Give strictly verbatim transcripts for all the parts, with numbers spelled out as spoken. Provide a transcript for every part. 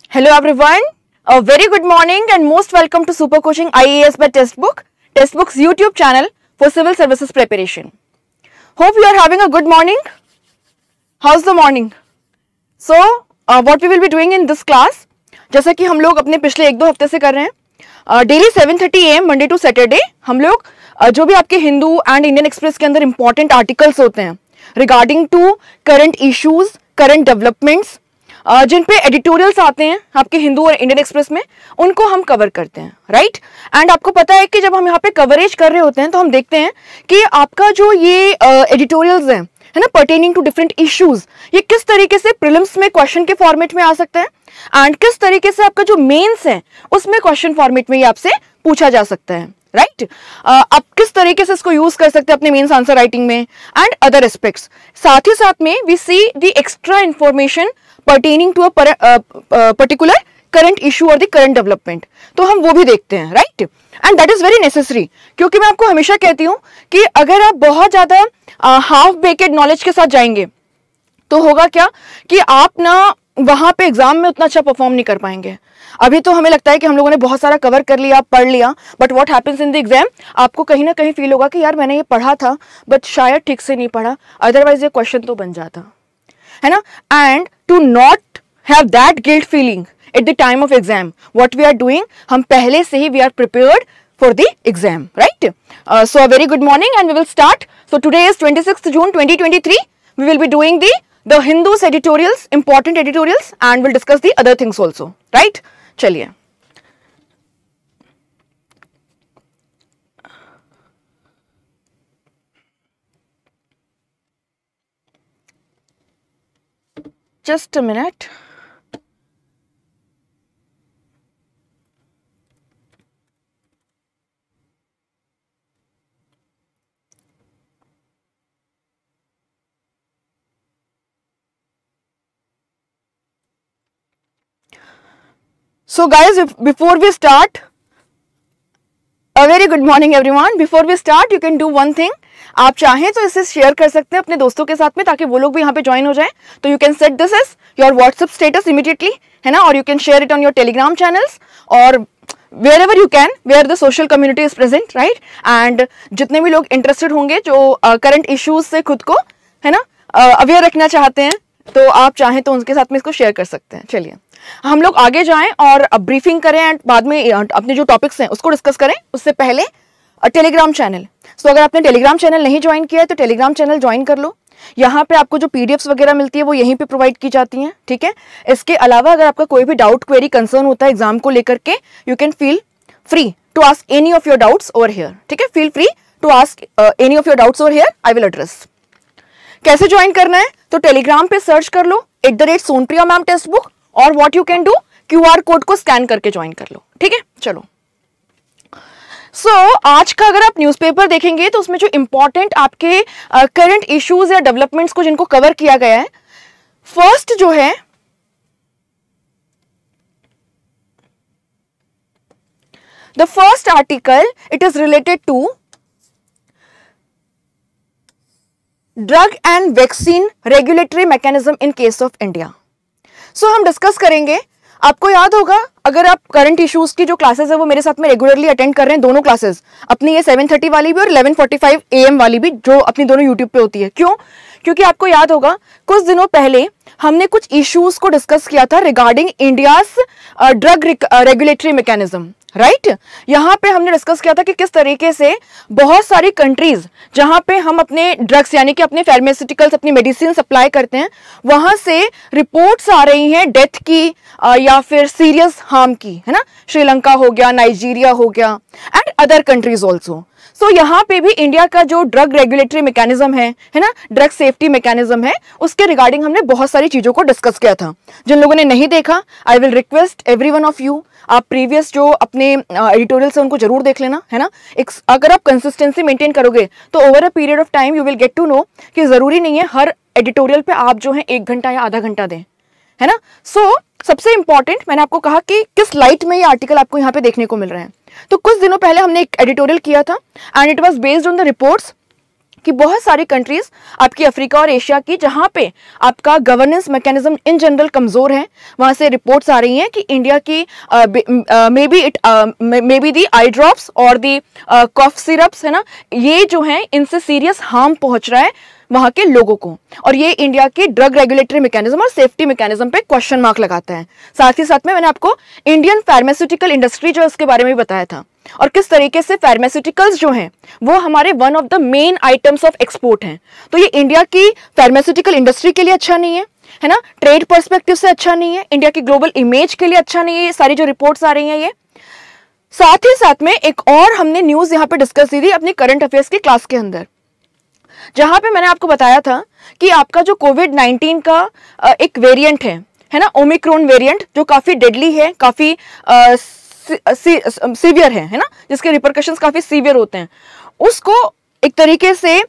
Hello everyone, a very good morning and most welcome to Super Coaching I A S by Textbook, Textbook's YouTube channel for civil services preparation. Hope you are having a good morning. How's the morning? So, uh, what we will be doing in this class, जैसा कि हम लोग अपने पिछले एक दो हफ्ते से कर रहे हैं, daily seven thirty A M Monday to Saturday हम लोग uh, जो भी आपके हिंदू एंड इंडियन एक्सप्रेस के अंदर इंपॉर्टेंट आर्टिकल्स होते हैं regarding to current issues, current developments, Uh, जिन पे एडिटोरियल्स आते हैं आपके हिंदू और इंडियन एक्सप्रेस में, उनको हम कवर करते हैं, राइट right? एंड आपको पता है कि जब हम यहाँ पे कवरेज कर रहे होते हैं तो हम देखते हैं कि आपका जो ये एडिटोरियल्स uh, हैं है ना, पर्टेनिंग टू डिफरेंट इश्यूज, ये किस तरीके से प्रीलिम्स में क्वेश्चन के फॉर्मेट में आ सकता है एंड किस तरीके से आपका जो मेंस है उसमें क्वेश्चन फॉर्मेट में ये आपसे पूछा जा सकता है, राइट right? uh, आप किस तरीके से इसको यूज कर सकते हैं अपने मेंस आंसर राइटिंग में एंड अदर एस्पेक्ट्स. साथ ही साथ में we see the extra information pertaining to a per, uh, uh, particular current issue or the current development, तो हम वो भी देखते हैं, right. And that is very necessary, क्योंकि मैं आपको हमेशा कहती हूँ कि अगर आप बहुत ज्यादा हाफ बेकेड नॉलेज के साथ जाएंगे तो होगा क्या कि आप ना वहां पे एग्जाम में उतना अच्छा परफॉर्म नहीं कर पाएंगे. अभी तो हमें लगता है कि हम लोगों ने बहुत सारा कवर कर लिया, पढ़ लिया, but what happens in the exam, आपको कहीं ना कहीं फील होगा कि यार मैंने ये पढ़ा था बट शायद ठीक से नहीं पढ़ा, अदरवाइज ये क्वेश्चन तो बन जाता है ना. And to not have that guilt feeling at the time of exam, what we are doing, हम पहले से ही we are prepared for the exam, right. So a very good morning and we will start. So today is twenty sixth June twenty twenty three. We will be doing the the Hindu's editorials, important editorials, and will discuss the other things also, right. चलिए just a minute. So guys, if, before we start, a very good morning everyone. Before we start, you can do one thing. आप चाहें तो इसे share कर सकते हैं अपने दोस्तों के साथ में, ताकि वो लोग भी यहाँ पे ज्वाइन हो जाएं. तो you can set this as your WhatsApp status immediately, है ना, और you can share it on your Telegram channels और wherever you can, where the social community is present, right. And जितने भी लोग इंटरेस्टेड होंगे जो करंट uh, इश्यूज से खुद को, है ना, अवेयर uh, रखना चाहते हैं, तो आप चाहें तो उनके साथ में इसको शेयर कर सकते हैं. चलिए हम लोग आगे जाएं और ब्रीफिंग करें एंड बाद में अपने जो टॉपिक्स हैं उसको डिस्कस करें. उससे पहले टेलीग्राम चैनल, सो अगर आपने टेलीग्राम चैनल नहीं ज्वाइन किया है तो टेलीग्राम चैनल ज्वाइन कर लो. यहाँ पे आपको जो पीडीएफ्स वगैरह मिलती है वो यहीं पे प्रोवाइड की जाती हैं, ठीक है. इसके अलावा अगर आपका कोई भी डाउट, क्वेरी, कंसर्न होता है एग्जाम को लेकर के, you can feel free to ask any of your doubts over here, ठीक है. Feel free to ask any of your doubts over here, I will address. कैसे ज्वाइन करना है, तो टेलीग्राम पे सर्च कर लो at the rate Sonpriya ma'am text book, और what you can do, QR code को स्कैन करके ज्वाइन कर लो, ठीक है. चलो, सो so, आज का अगर आप न्यूज़पेपर देखेंगे तो उसमें जो इंपॉर्टेंट आपके करंट uh, इश्यूज या डेवलपमेंट्स को जिनको कवर किया गया है, फर्स्ट जो है the first article, it is related to drug and vaccine regulatory mechanism in case of India. So हम डिस्कस करेंगे. आपको याद होगा, अगर आप करंट इश्यूज की जो क्लासेस है वो मेरे साथ में रेगुलरली अटेंड कर रहे हैं, दोनों क्लासेस अपनी, ये सेवन थर्टी वाली भी और eleven forty five A M वाली भी, जो अपनी दोनों यूट्यूब पे होती है. क्यों? क्योंकि आपको याद होगा कुछ दिनों पहले हमने कुछ इश्यूज को डिस्कस किया था regarding India's drug regulatory mechanism, right. यहाँ पे हमने डिस्कस किया था कि किस तरीके से बहुत सारी कंट्रीज जहाँ पे हम अपने ड्रग्स यानी कि अपने फार्मास्यूटिकल्स, अपनी मेडिसिन सप्लाई करते हैं, वहां से रिपोर्ट्स आ रही हैं डेथ की आ, या फिर सीरियस हार्म की, है ना. श्रीलंका हो गया, नाइजीरिया हो गया and other countries also. So यहाँ पे भी इंडिया का जो ड्रग रेगुलेटरी मैकेनिज्म है है ना, ड्रग सेफ्टी मैकेनिज्म है, उसके रिगार्डिंग हमने बहुत सारी चीजों को डिस्कस किया था. जिन लोगों ने नहीं देखा, I will request every one of you, आप प्रीवियस जो अपने एडिटोरियल से उनको जरूर देख लेना, है ना. एक अगर आप कंसिस्टेंसी मेंटेन करोगे तो over a period of time you will get to know कि जरूरी नहीं है हर एडिटोरियल पे आप जो है एक घंटा या आधा घंटा दें, है ना. सो so, सबसे इंपॉर्टेंट, मैंने आपको कहा कि किस लाइट में ये आर्टिकल आपको यहाँ पे देखने को मिल रहे हैं. तो कुछ दिनों पहले हमने एक एडिटोरियल किया था and it was based on the reports कि बहुत सारी कंट्रीज आपकी अफ्रीका और एशिया की जहां पे आपका गवर्नेंस मैकेनिज्म इन जनरल कमजोर है, वहां से रिपोर्ट्स आ रही हैं कि इंडिया की maybe it may be the eye drops और दी कॉफ सिरप्स है ना, ये जो है इनसे सीरियस हार्म पहुंच रहा है वहां के लोगों को, और ये इंडिया के ड्रग रेगुलेटरी मैकेनिज्म और सेफ्टी मैकेनिज्म पे क्वेश्चन मार्क लगाता है। साथ ही साथ में मैंने आपको इंडियन फार्मास्यूटिकल इंडस्ट्री जो उसके बारे में बताया था, और किस तरीके से फार्मास्यूटिकल्स जो हैं वो हमारे one of the main items of export हैं। तो ये इंडिया की फार्मास्यूटिकल इंडस्ट्री के लिए अच्छा नहीं है, है ना, ट्रेड पर्सपेक्टिव से अच्छा नहीं है, इंडिया की ग्लोबल इमेज के लिए अच्छा नहीं है, ये सारी जो रिपोर्ट्स आ रही हैं ये। साथ ही साथ में एक और हमने न्यूज यहाँ पे डिस्कस की थी अपनी करंट अफेयर्स की क्लास के अंदर, जहां पे मैंने आपको बताया था कि आपका जो कोविड नाइन्टीन का एक वेरिएंट है है ना, ओमिक्रॉन वेरिएंट, जो काफी डेडली है, काफी सीवियर है है ना, जिसके रिपरकशंस काफी सीवियर होते हैं, उसको एक तरीके से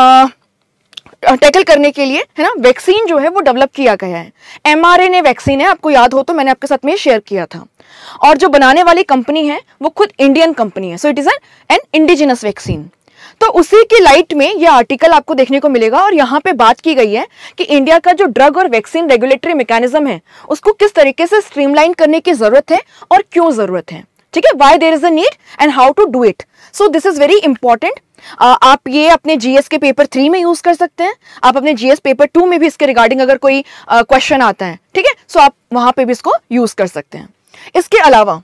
टैकल करने के लिए है ना वैक्सीन जो है वो डेवलप किया गया है। एमआरएनए वैक्सीन है, आपको याद हो तो मैंने आपके साथ में शेयर किया था, और जो बनाने वाली कंपनी है वो खुद इंडियन कंपनी है, so it is an indigenous vaccine. तो उसी की लाइट में ये आर्टिकल आपको देखने को मिलेगा, और यहाँ पे बात की गई है कि इंडिया का जो ड्रग और वैक्सीन रेगुलेटरी मैकेनिज्म है उसको किस तरीके से स्ट्रीमलाइन करने की जरूरत है और क्यों जरूरत है, ठीक है, why there is a need and how to do it. So this is very important. आप ये अपने जीएस के पेपर थ्री में यूज कर सकते हैं, आप अपने जीएस पेपर टू में भी इसके रिगार्डिंग अगर कोई क्वेश्चन uh, आता है, ठीक है, सो आप वहां पे भी इसको यूज कर सकते हैं। इसके अलावा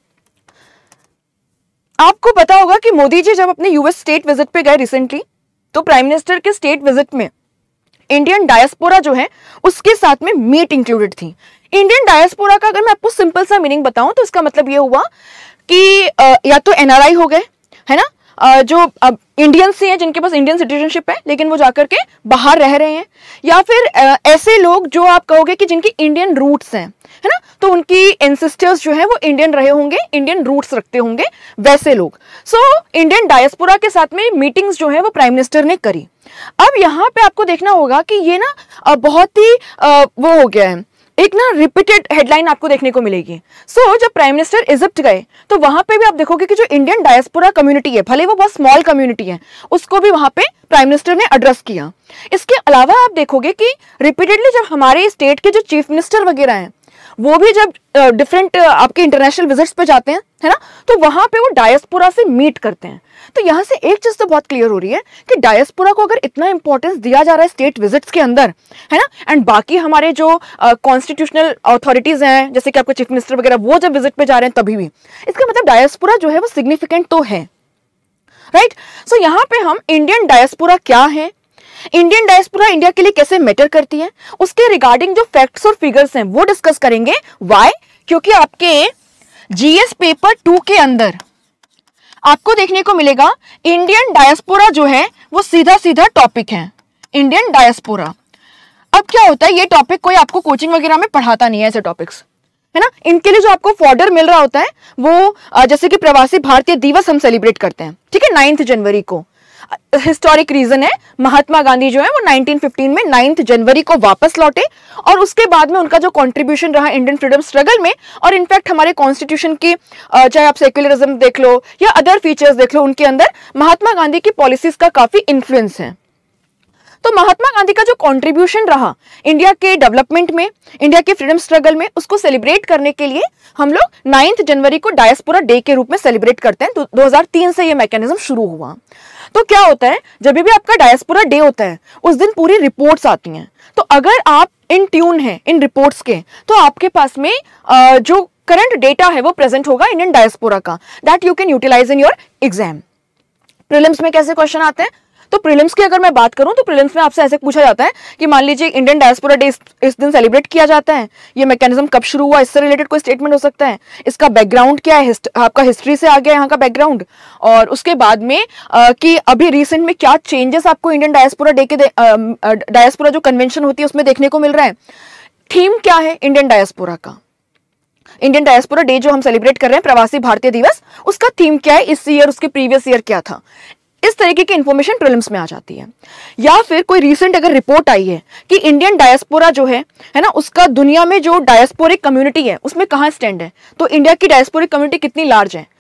आपको पता होगा कि मोदी जी जब अपने यूएस स्टेट विजिट पे गए रिसेंटली, तो प्राइम मिनिस्टर के स्टेट विजिट में इंडियन डायस्पोरा जो है उसके साथ में मीट इंक्लूडेड थी। इंडियन डायस्पोरा का अगर मैं आपको सिंपल सा मीनिंग बताऊं तो इसका मतलब ये हुआ कि आ, या तो एनआरआई हो गए, है ना, आ, जो इंडियंस ही हैं जिनके पास इंडियन सिटीजनशिप है लेकिन वो जाकर के बाहर रह रहे हैं, या फिर आ, ऐसे लोग जो आप कहोगे कि जिनकी इंडियन रूट्स हैं, है ना, तो उनकी एंसेस्टर्स जो है वो इंडियन रहे होंगे, इंडियन रूट्स रखते होंगे, वैसे लोग। सो इंडियन डायस्पोरा के साथ में मीटिंग्स जो है वो प्राइम मिनिस्टर ने करी। अब यहाँ पे आपको देखना होगा कि ये ना बहुत ही वो हो गया है, एक ना रिपीटेड हेडलाइन आपको देखने को मिलेगी। सो so, जब प्राइम मिनिस्टर इजिप्ट गए तो वहां पे भी आप देखोगे कि जो इंडियन डायस्पोरा कम्युनिटी है, भले वो बहुत स्मॉल कम्युनिटी है, उसको भी वहां पे प्राइम मिनिस्टर ने एड्रेस किया। इसके अलावा आप देखोगे कि रिपीटेडली जब हमारे स्टेट के जो चीफ मिनिस्टर वगैरह हैं वो भी जब डिफरेंट uh, uh, आपके इंटरनेशनल विजिट्स पे जाते हैं, है ना, तो वहां पे वो डायस्पोरा से मीट करते हैं। तो यहां से एक चीज तो बहुत क्लियर हो रही है कि डायस्पोरा को अगर इतना इंपॉर्टेंस दिया जा रहा है स्टेट विजिट्स के अंदर, है ना, एंड बाकी हमारे जो कॉन्स्टिट्यूशनल uh, अथॉरिटीज हैं जैसे कि आपके चीफ मिनिस्टर वगैरह वो जब विजिट पे जा रहे हैं तभी भी, इसका मतलब डायस्पोरा जो है वो सिग्निफिकेंट तो है, राइट। सो यहाँ पे हम इंडियन डायस्पोरा क्या है, इंडियन डायस्पोरा इंडिया के लिए कैसे मैटर करती है, उसके रिगार्डिंग जो फैक्ट्स और फिगर्स हैं वो डिस्कस करेंगे। व्हाई? क्योंकि आपके जीएस पेपर टू के अंदर आपको देखने को मिलेगा इंडियन डायस्पोरा जो है वो सीधा सीधा टॉपिक है, इंडियन डायस्पोरा। अब क्या होता है, ये टॉपिक कोई आपको कोचिंग वगैरह में पढ़ाता नहीं है, ऐसे टॉपिक्स, है ना, इनके लिए जो आपको फॉर्डर मिल रहा होता है वो जैसे कि प्रवासी भारतीय दिवस हम सेलिब्रेट करते हैं, ठीक है, नाइन्थ जनवरी को। हिस्टोरिक रीजन है, महात्मा गांधी जो है वो नाइनटीन फिफ्टीन में नाइन्थ जनवरी को वापस लौटे, और उसके बाद में उनका जो कंट्रीब्यूशन रहा इंडियन फ्रीडम स्ट्रगल में, और इनफैक्ट हमारे कॉन्स्टिट्यूशन की चाहे आप सेक्युलरिज्म देख लो या अदर फीचर्स देख लो, उनके अंदर महात्मा गांधी की पॉलिसीज का काफी इन्फ्लुएंस है। तो महात्मा गांधी का जो कंट्रीब्यूशन रहा इंडिया के डेवलपमेंट में, इंडिया के फ्रीडम स्ट्रगल में, उसको सेलिब्रेट करने के लिए हम लोग नाइन्थ जनवरी को डायस्पोरा डे के रूप में सेलिब्रेट करते हैं। तो दो हज़ार तीन से ये मैकेनिज्म शुरू हुआ। तो क्या होता है, जब भी आपका डायस्पोरा डे होता है उस दिन पूरी रिपोर्ट्स आती हैं। तो अगर आप इन ट्यून हैं इन रिपोर्ट्स के, तो आपके पास में जो करंट डेटा है वो प्रेजेंट होगा इंडियन डायस्पोरा का, that you can utilize in your exam. Prelims में कैसे क्वेश्चन आते हैं, तो प्रीलिम्स की अगर मैं बात करूं तो प्रीलिम्स में आपसे ऐसे पूछा जाता है कि मान लीजिए इंडियन डायस्पोरा डे इस, इस दिन सेलिब्रेट किया जाता है, ये मैकेनिज्म कब शुरू हुआ, इससे रिलेटेड कोई स्टेटमेंट हो सकता है, इसका बैकग्राउंड क्या है, आपका हिस्ट्री से आ गया यहाँ का बैकग्राउंड, और उसके बाद में आ, कि अभी रिसेंट में क्या चेंजेस आपको इंडियन डायस्पोरा डे के डायस्पोरा जो कन्वेंशन होती है उसमें देखने को मिल रहा है, थीम क्या है इंडियन डायस्पोरा का, इंडियन डायस्पोरा डे जो हम सेलिब्रेट कर रहे हैं प्रवासी भारतीय दिवस, उसका थीम क्या है, इस ईयर उसके प्रीवियस ईयर क्या था, इस तरीके की इंफॉर्मेशन प्रीलिम्स में आ जाती है। या फिर कोई रीसेंट अगर रिपोर्ट आई है कि इंडियन डायस्पोरा जो है है ना, उसका दुनिया में जो डायस्पोरिक कम्युनिटी है उसमें कहाँ स्टैंड है, तो इंडिया की डायस्पोरिक कम्युनिटी कितनी लार्ज है,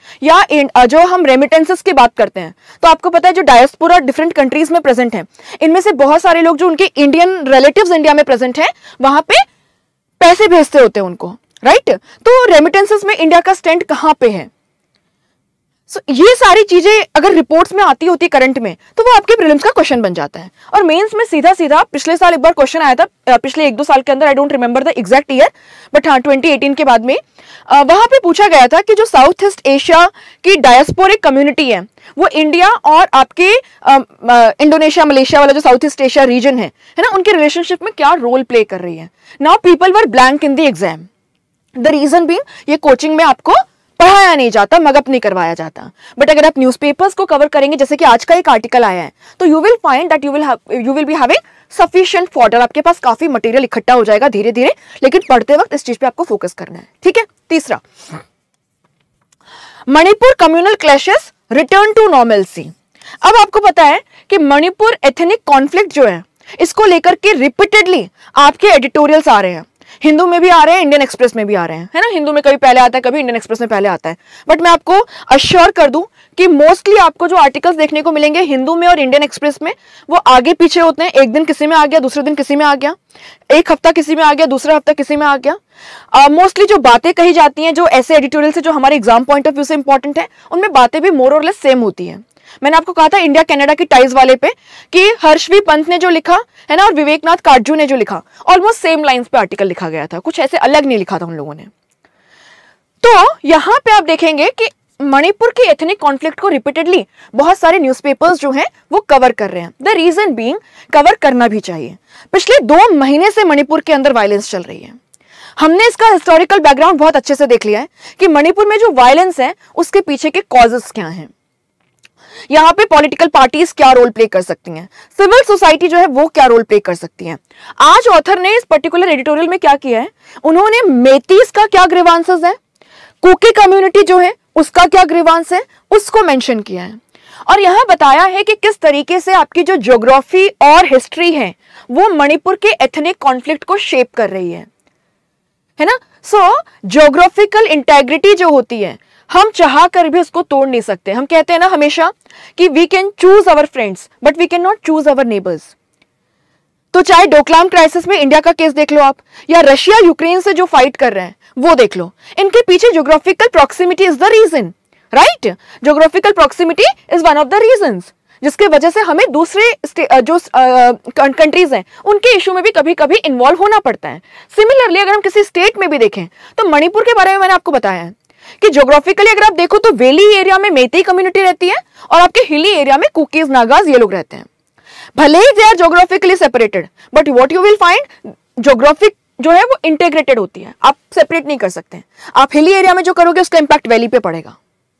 या जो हम रेमिटेंसेस की बात करते हैं, तो आपको पता है जो डायस्पोरा डिफरेंट कंट्रीज में प्रेजेंट है, इनमें से बहुत सारे लोग जो उनके इंडियन रिलेटिव्स इंडिया में प्रेजेंट हैं, वहां पे पैसे भेजते होते हैं उनको, राइट। तो रेमिटेंसेस में इंडिया का स्टैंड कहां पे है? सो so, ये सारी चीजें अगर रिपोर्ट्स में आती होती करंट में, तो वो आपके प्रीलिम्स का क्वेश्चन बन जाता है। और मेंस में सीधा सीधा पिछले साल एक बार क्वेश्चन आया था, पिछले एक दो साल के अंदर, I don't remember the exact year, but हाँ ट्वेंटी एटीन के बाद में वहां पे पूछा गया था कि जो साउथ ईस्ट एशिया की डायस्पोरिक कम्युनिटी है, वो इंडिया और आपके इंडोनेशिया मलेशिया वाला जो साउथ ईस्ट एशिया रीजन है है ना, उनके रिलेशनशिप में क्या रोल प्ले कर रही है। Now people were blank in the exam, the reason being ये कोचिंग में आपको पढ़ाया नहीं जाता, मगअप नहीं करवाया जाता। बट अगर आप न्यूज़पेपर्स को कवर करेंगे, जैसे कि आज का एक आर्टिकल आया है, तो you will find that you will you will be having sufficient fodder, आपके पास काफी मटेरियल इकट्ठा हो जाएगा धीरे धीरे, लेकिन पढ़ते वक्त इस चीज पे आपको फोकस करना है, ठीक है। तीसरा, Manipur communal clashes return to normalcy. अब आपको पता है कि मणिपुर एथनिक कॉन्फ्लिक्ट जो है, इसको लेकर के रिपीटेडली आपके एडिटोरियल्स आ रहे हैं, हिंदू में भी आ रहे हैं, इंडियन एक्सप्रेस में भी आ रहे हैं, है ना। हिंदू में कभी पहले आता है, कभी इंडियन एक्सप्रेस में पहले आता है, बट मैं आपको अश्योर कर दूं कि मोस्टली आपको जो आर्टिकल्स देखने को मिलेंगे हिंदू में और इंडियन एक्सप्रेस में, वो आगे पीछे होते हैं। एक दिन किसी में आ गया, दूसरे दिन किसी में आ गया, एक हफ्ता किसी में आ गया, दूसरा हफ्ता किसी में आ गया। मोस्टली uh, जो बातें कही जाती हैं, जो ऐसे एडिटोरियल से जो हमारे एग्जाम पॉइंट ऑफ व्यू से इंपॉर्टेंट है, उनमें बातें भी मोर और लेस सेम होती है। मैंने आपको कहा था इंडिया कनाडा की टाइज वाले पे कि हर्षवी पंत ने जो लिखा है ना, और विवेकनाथ काटजू ने जो लिखा, ऑलमोस्ट सेम लाइंस पे आर्टिकल लिखा गया था, कुछ ऐसे अलग नहीं लिखा था उन लोगों ने। तो यहां पे आप देखेंगे कि मणिपुर की एथनिक कॉन्फ्लिक्ट को रिपीटेडली बहुत सारे न्यूज़पेपर्स जो हैं वो कवर कर रहे हैं। द रीजन बीइंग, कवर करना भी चाहिए। पिछले दो महीने से मणिपुर के अंदर वायलेंस चल रही है। हमने इसका हिस्टोरिकल बैकग्राउंड बहुत अच्छे से देख लिया है कि मणिपुर में जो वायलेंस है उसके पीछे के कॉजेस क्या हैं, यहाँ पे पॉलिटिकल पार्टीज क्या रोल प्ले कर सकती हैं, सिविल सोसाइटी जो है वो क्या रोल प्ले कर सकती है। आज ऑथर ने इस पर्टिकुलर एडिटोरियल में क्या किया है, उन्होंने मेतीस का क्या ग्रीवांसेस है, कुकी कम्युनिटी जो है उसका क्या ग्रीवांस है, उसको मेंशन किया है। और यहां बताया है कि किस तरीके से आपकी जो ज्योग्राफी और हिस्ट्री है वो मणिपुर के एथनिक कॉन्फ्लिक्ट को शेप कर रही है, है ना। सो ज्योग्राफिकल इंटेग्रिटी जो होती है, हम चाह कर भी उसको तोड़ नहीं सकते। हम कहते हैं ना हमेशा कि we can choose our friends but we can not choose our neighbours. तो चाहे डोकलाम क्राइसिस में इंडिया का केस देख लो आप, या रशिया यूक्रेन से जो फाइट कर रहे हैं वो देख लो, इनके पीछे geographical proximity is the reason, right. Geographical proximity is one of the reasons जिसके वजह से हमें दूसरे जो कंट्रीज हैं उनके इशू में भी कभी कभी इन्वॉल्व होना पड़ता है। सिमिलरली अगर हम किसी स्टेट में भी देखें, तो मणिपुर के बारे में मैंने आपको बताया है कि ज्योग्राफिकली अगर आप देखो तो वैली एरिया में मेती कम्युनिटी रहती है और आपके हिली एरिया में कुकीज, नागाज ये लोग रहते हैं। भले ही they are geographically separated, but what you will find, geographic जो है वो इंटीग्रेटेड होती है, आप सेपरेट नहीं कर सकते। आप हिली एरिया में जो करोगे उसका इंपैक्ट वैली पे पड़ेगा,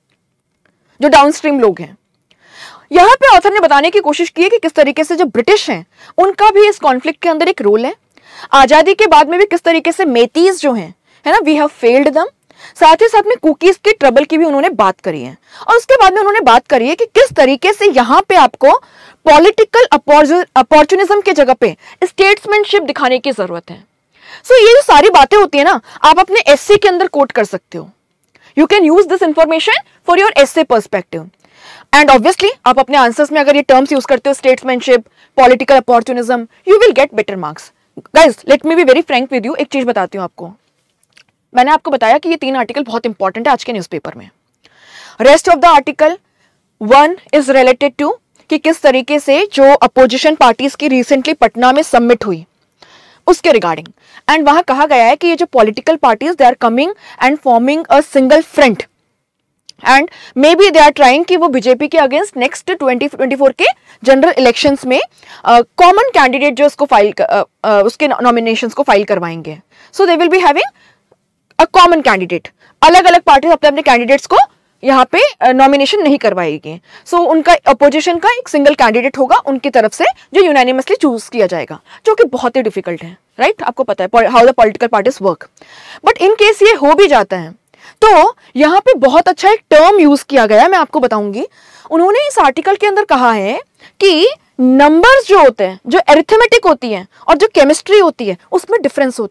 जो डाउनस्ट्रीम लोग हैं। यहां पे ऑथर ने बताने की कोशिश की है कि किस तरीके से जो ब्रिटिश हैं उनका भी इस कॉन्फ्लिक्ट के अंदर एक रोल है। आजादी के बाद में भी किस तरीके से मेतीज जो हैं, है ना, वी हैव फेल्ड देम। साथ ही साथ में कुकीज के ट्रबल की भी उन्होंने बात करी है। और उसके बाद में उन्होंने बात करी है कि किस तरीके से यहां पे आपको पॉलिटिकल अपॉर्चुनिज्म के जगह पे स्टेट्समैनशिप दिखाने की जरूरत है। सो so, ये जो सारी बातें होती है ना, आप अपने एसए के अंदर कोट कर सकते हो। You can use this information for your essay perspective, and obviously आप अपने आंसर्स में अगर ये टर्म्स यूज करते हो, statesmanship, political opportunism, you will get better marks. Guys let me be very frank with you, एक चीज बताती हूँ आपको। मैंने आपको बताया कि ये तीन आर्टिकल बहुत इंपॉर्टेंट है आज के न्यूज़पेपर में। Rest of the article one is related to कि किस तरीके से जो अपोजिशन पार्टीज की रिसेंटली पटना में सबमिट हुई उसके रिगार्डिंग, एंड वहां कहा गया है कि ये जो political parties they are coming and forming a single front, and maybe they are trying कि वो बीजेपी के against next twenty twenty four के जनरल इलेक्शंस में कॉमन uh, कैंडिडेट जो उसको फाइल uh, uh, उसके नॉमिनेशंस को file करवाएंगे। So they will be having a common candidate. अलग अलग पार्टीज अपने अपने कैंडिडेट्स को यहाँ पे नॉमिनेशन नहीं करवाएगी। सो so, उनका अपोजिशन का एक सिंगल कैंडिडेट होगा उनकी तरफ से जो यूनानिमसली चूज किया जाएगा, जो कि बहुत ही डिफिकल्ट है, राइट right? आपको पता है how the political parties work. But in case ये हो भी जाता है तो यहाँ पे बहुत अच्छा एक टर्म यूज किया गया है, मैं आपको बताऊंगी। उन्होंने इस आर्टिकल के अंदर कहा है कि नंबर्स जो होते हैं, जो अरिथमेटिक होती है और जो केमिस्ट्री होती है, उसमें डिफरेंस होता है।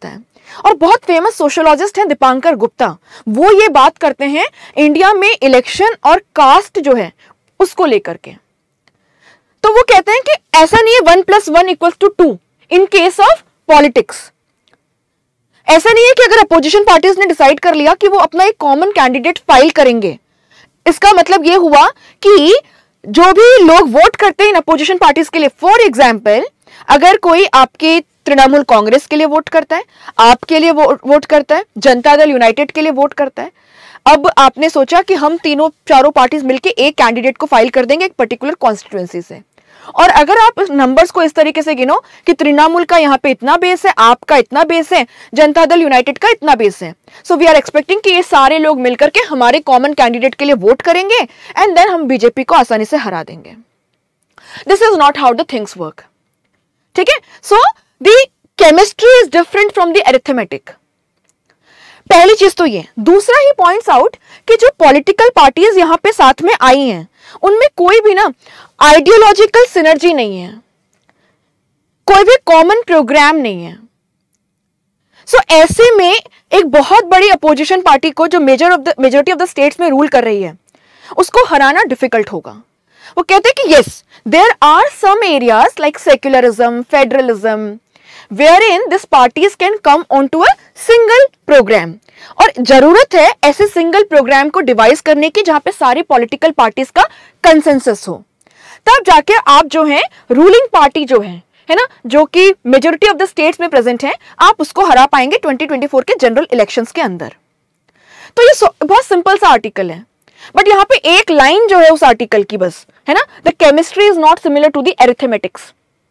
और बहुत फेमस सोशोलॉजिस्ट हैं दीपांकर गुप्ता, वो ये बात करते हैं इंडिया में इलेक्शन और कास्ट जो है उसको लेकर के। तो वो कहते हैं कि ऐसा नहीं है one plus one equals to two in case of politics. ऐसा नहीं है कि अगर अपोजिशन पार्टीज ने डिसाइड कर लिया कि वो अपना एक कॉमन कैंडिडेट फाइल करेंगे, इसका मतलब ये हुआ कि जो भी लोग वोट करते हैं इन अपोजिशन पार्टीज के लिए, फॉर एग्जाम्पल अगर कोई आपके तृणमूल कांग्रेस के लिए वोट करता है, आपके लिए वो, वोट करता है, जनता दल यूनाइटेड के लिए वोट करता है, अब आपने सोचा कि हम तीनों चारों पार्टीज मिलकर एक कैंडिडेट को फाइल कर देंगे एक पर्टिकुलर कॉन्स्टिट्यूएंसी से, और अगर आप नंबर्स को इस तरीके से गिनो कि तृणमूल का यहाँ पे इतना बेस है, आपका इतना बेस है, जनता दल यूनाइटेड का इतना बेस है, सो वी आर एक्सपेक्टिंग कि ये सारे लोग मिलकर के हमारे कॉमन कैंडिडेट के लिए वोट करेंगे एंड देन हम बीजेपी को आसानी से हरा देंगे। This is not how the things work. ठीक है, so the chemistry is different from the arithmetic. पहली चीज तो ये। दूसरा ही पॉइंट्स आउट कि जो पॉलिटिकल पार्टीज यहां पे साथ में आई हैं उनमें कोई भी ना आइडियोलॉजिकल सिनर्जी नहीं है, कोई भी कॉमन प्रोग्राम नहीं है। सो so, ऐसे में एक बहुत बड़ी अपोजिशन पार्टी को जो major of the majority of the states में रूल कर रही है उसको हराना डिफिकल्ट होगा। वो कहते हैं कि yes there are some areas like secularism, federalism, wherein these parties can come onto a single program, और जरूरत है ऐसे सिंगल प्रोग्राम को डिवाइस करने की जहां पे सारी पॉलिटिकल पार्टीज का कंसेंसस हो, तब जाके आप जो है रूलिंग पार्टी जो है है ना, जो कि मेजोरिटी ऑफ द स्टेट्स में प्रेजेंट है, आप उसको हरा पाएंगे ट्वेंटी ट्वेंटी फोर के जनरल इलेक्शंस के अंदर। तो ये बहुत सिंपल सा आर्टिकल है, बट यहाँ पे एक लाइन जो है उस आर्टिकल की बस है ना, the chemistry is not similar to the arithmetics.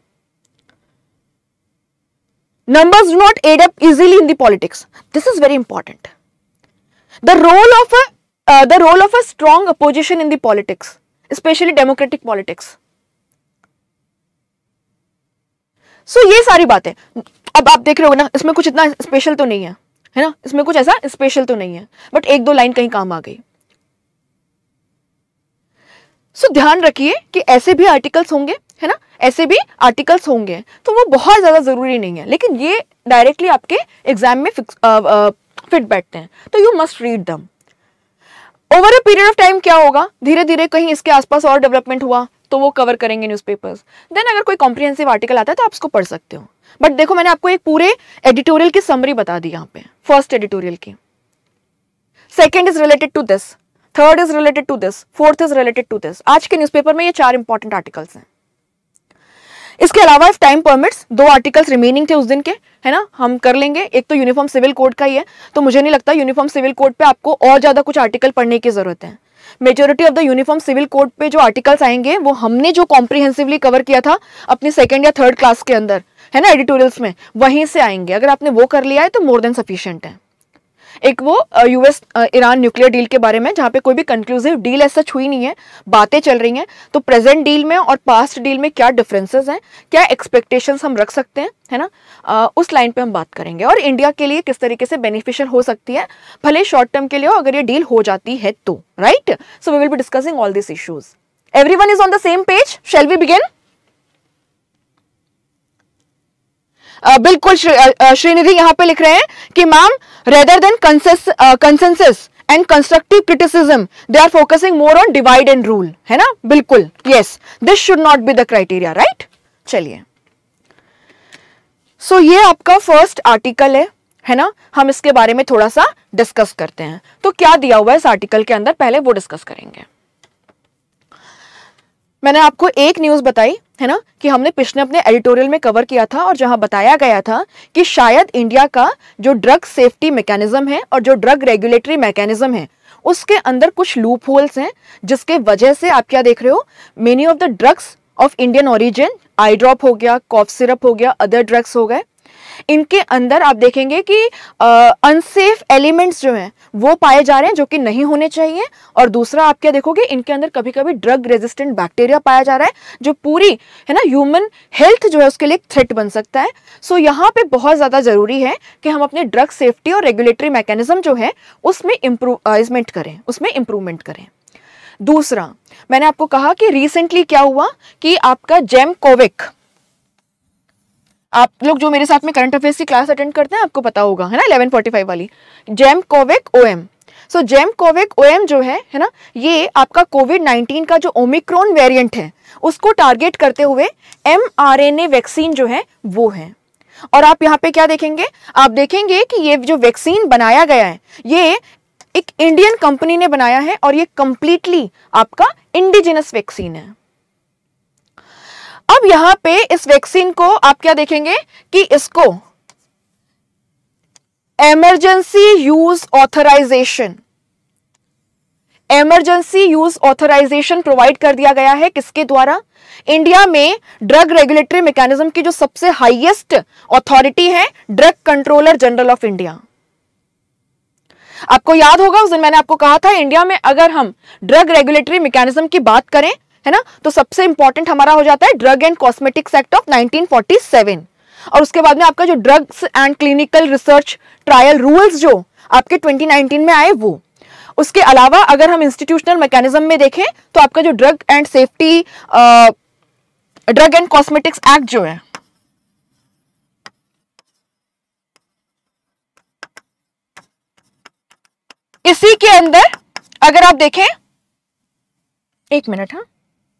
Numbers do not add up easily in the politics. This is very important. The role of a uh, the role of a strong opposition in the politics, especially democratic politics. So ये सारी बातें अब आप देख रहे हो ना, इसमें कुछ इतना स्पेशल तो नहीं है, है ना, इसमें कुछ ऐसा स्पेशल तो नहीं है, बट एक दो लाइन कहीं काम आ गई। सो so, ध्यान रखिए कि ऐसे भी आर्टिकल्स होंगे, है ना, ऐसे भी आर्टिकल्स होंगे, तो वो बहुत ज्यादा जरूरी नहीं है, लेकिन ये डायरेक्टली आपके एग्जाम में फिक्स फिट बैठते हैं, तो you must read them. Over a period of time क्या होगा, धीरे धीरे कहीं इसके आसपास और डेवलपमेंट हुआ तो वो कवर करेंगे न्यूज़पेपर्स, देन अगर कोई कॉम्प्रिहेंसिव आर्टिकल आता है तो आप उसको पढ़ सकते हो। बट देखो मैंने आपको एक पूरे एडिटोरियल की समरी बता दी यहाँ पे, फर्स्ट एडिटोरियल की, second is related to this, third is related to this, fourth is related to this. आज के न्यूज़पेपर में ये चार इंपॉर्टेंट आर्टिकल्स हैं। इसके अलावा इफ टाइम परमिट्स दो आर्टिकल्स रिमेनिंग थे उस दिन के, है ना, हम कर लेंगे। एक तो यूनिफॉर्म सिविल कोड का ही है, तो मुझे नहीं लगता यूनिफॉर्म सिविल कोड पे आपको और ज्यादा कुछ आर्टिकल पढ़ने की जरूरत है। Majority of the uniform civil code पे जो आर्टिकल्स आएंगे वो हमने जो कॉम्प्रिहेंसिवली कवर किया था अपनी सेकेंड या थर्ड क्लास के अंदर, है ना, एडिटोरियल्स में, वहीं से आएंगे। अगर आपने वो कर लिया है तो मोर देन सफिशिएंट है। एक वो यूएस ईरान न्यूक्लियर डील के बारे में, जहां पे कोई भी कंक्लूसिव डील ऐसा हुई नहीं है, बातें चल रही हैं, तो प्रेजेंट डील में और पास्ट डील में क्या डिफरेंसेस हैं, क्या एक्सपेक्टेशंस हम रख सकते हैं, है ना, आ, उस लाइन पे हम बात करेंगे। और इंडिया के लिए किस तरीके से बेनिफिशियल हो सकती है, भले शॉर्ट टर्म के लिए हो, अगर ये डील हो जाती है तो, right. So we will be discussing all this issues. Everyone is on the same page, shall we begin? Uh, बिल्कुल श्रीनिधि uh, यहाँ पे लिख रहे हैं कि ma'am rather than consensus and constructive criticism they are focusing more on divide and rule, है ना, बिल्कुल, yes, this should not be the criteria, right. चलिए, सो so, ये आपका फर्स्ट आर्टिकल है, है ना, हम इसके बारे में थोड़ा सा डिस्कस करते हैं। तो क्या दिया हुआ है इस आर्टिकल के अंदर, पहले वो डिस्कस करेंगे। मैंने आपको एक न्यूज बताई, है ना, कि हमने पिछले अपने एडिटोरियल में कवर किया था, और जहां बताया गया था कि शायद इंडिया का जो ड्रग सेफ्टी मैकेनिज्म है और जो ड्रग रेगुलेटरी मैकेनिज्म है उसके अंदर कुछ लूप होल्स हैं, जिसके वजह से आप क्या देख रहे हो, many of the drugs of Indian origin, I drop हो गया, कॉफ सिरप हो गया, अदर ड्रग्स हो गए, इनके अंदर आप देखेंगे कि अनसेफ एलिमेंट्स जो हैं वो पाए जा रहे हैं जो कि नहीं होने चाहिए। और दूसरा आप क्या देखोगे, इनके अंदर कभी कभी ड्रग रेजिस्टेंट बैक्टीरिया पाया जा रहा है, जो पूरी, है ना, ह्यूमन हेल्थ जो है उसके लिए थ्रेट बन सकता है। सो यहाँ पे बहुत ज्यादा जरूरी है कि हम अपने ड्रग सेफ्टी और रेगुलेटरी मैकेनिज्म जो है उसमें इम्प्रूवमेंट करें, उसमें इंप्रूवमेंट करें। दूसरा, मैंने आपको कहा कि रिसेंटली क्या हुआ कि आपका जेम कोविक आप लोग जो मेरे साथ में करंट अफेयर्स की क्लास अटेंड करते हैं आपको पता होगा, है ना, इलेवन फोर्टी फाइव वाली, Gemcovac OM. So Gemcovac OM जो है है ना, ये आपका कोविड नाइनटीन का जो ओमिक्रॉन वेरिएंट है उसको टारगेट करते हुए एमआरएनए वैक्सीन जो है वो है। और आप यहाँ पे क्या देखेंगे, आप देखेंगे कि ये जो वैक्सीन बनाया गया है ये एक इंडियन कंपनी ने बनाया है और ये कंप्लीटली आपका इंडिजिनस वैक्सीन है। अब यहां पे इस वैक्सीन को आप क्या देखेंगे कि इसको emergency use authorisation emergency use authorisation provide कर दिया गया है। किसके द्वारा? इंडिया में ड्रग रेगुलेटरी मैकेनिज्म की जो सबसे हाईएस्ट अथॉरिटी है, drug controller general of India. आपको याद होगा उस दिन मैंने आपको कहा था इंडिया में अगर हम ड्रग रेगुलेटरी मैकेनिज्म की बात करें, है ना, तो सबसे इंपॉर्टेंट हमारा हो जाता है drug and cosmetics act of nineteen forty seven, और उसके बाद में आपका जो drugs and clinical research trial rules जो आपके ट्वेंटी नाइनटीन में आए वो। उसके अलावा अगर हम इंस्टीट्यूशनल मैकेनिज्म में देखें तो आपका जो drug and safety drug and cosmetics act जो है, इसी के अंदर अगर आप देखें, एक मिनट, हाँ,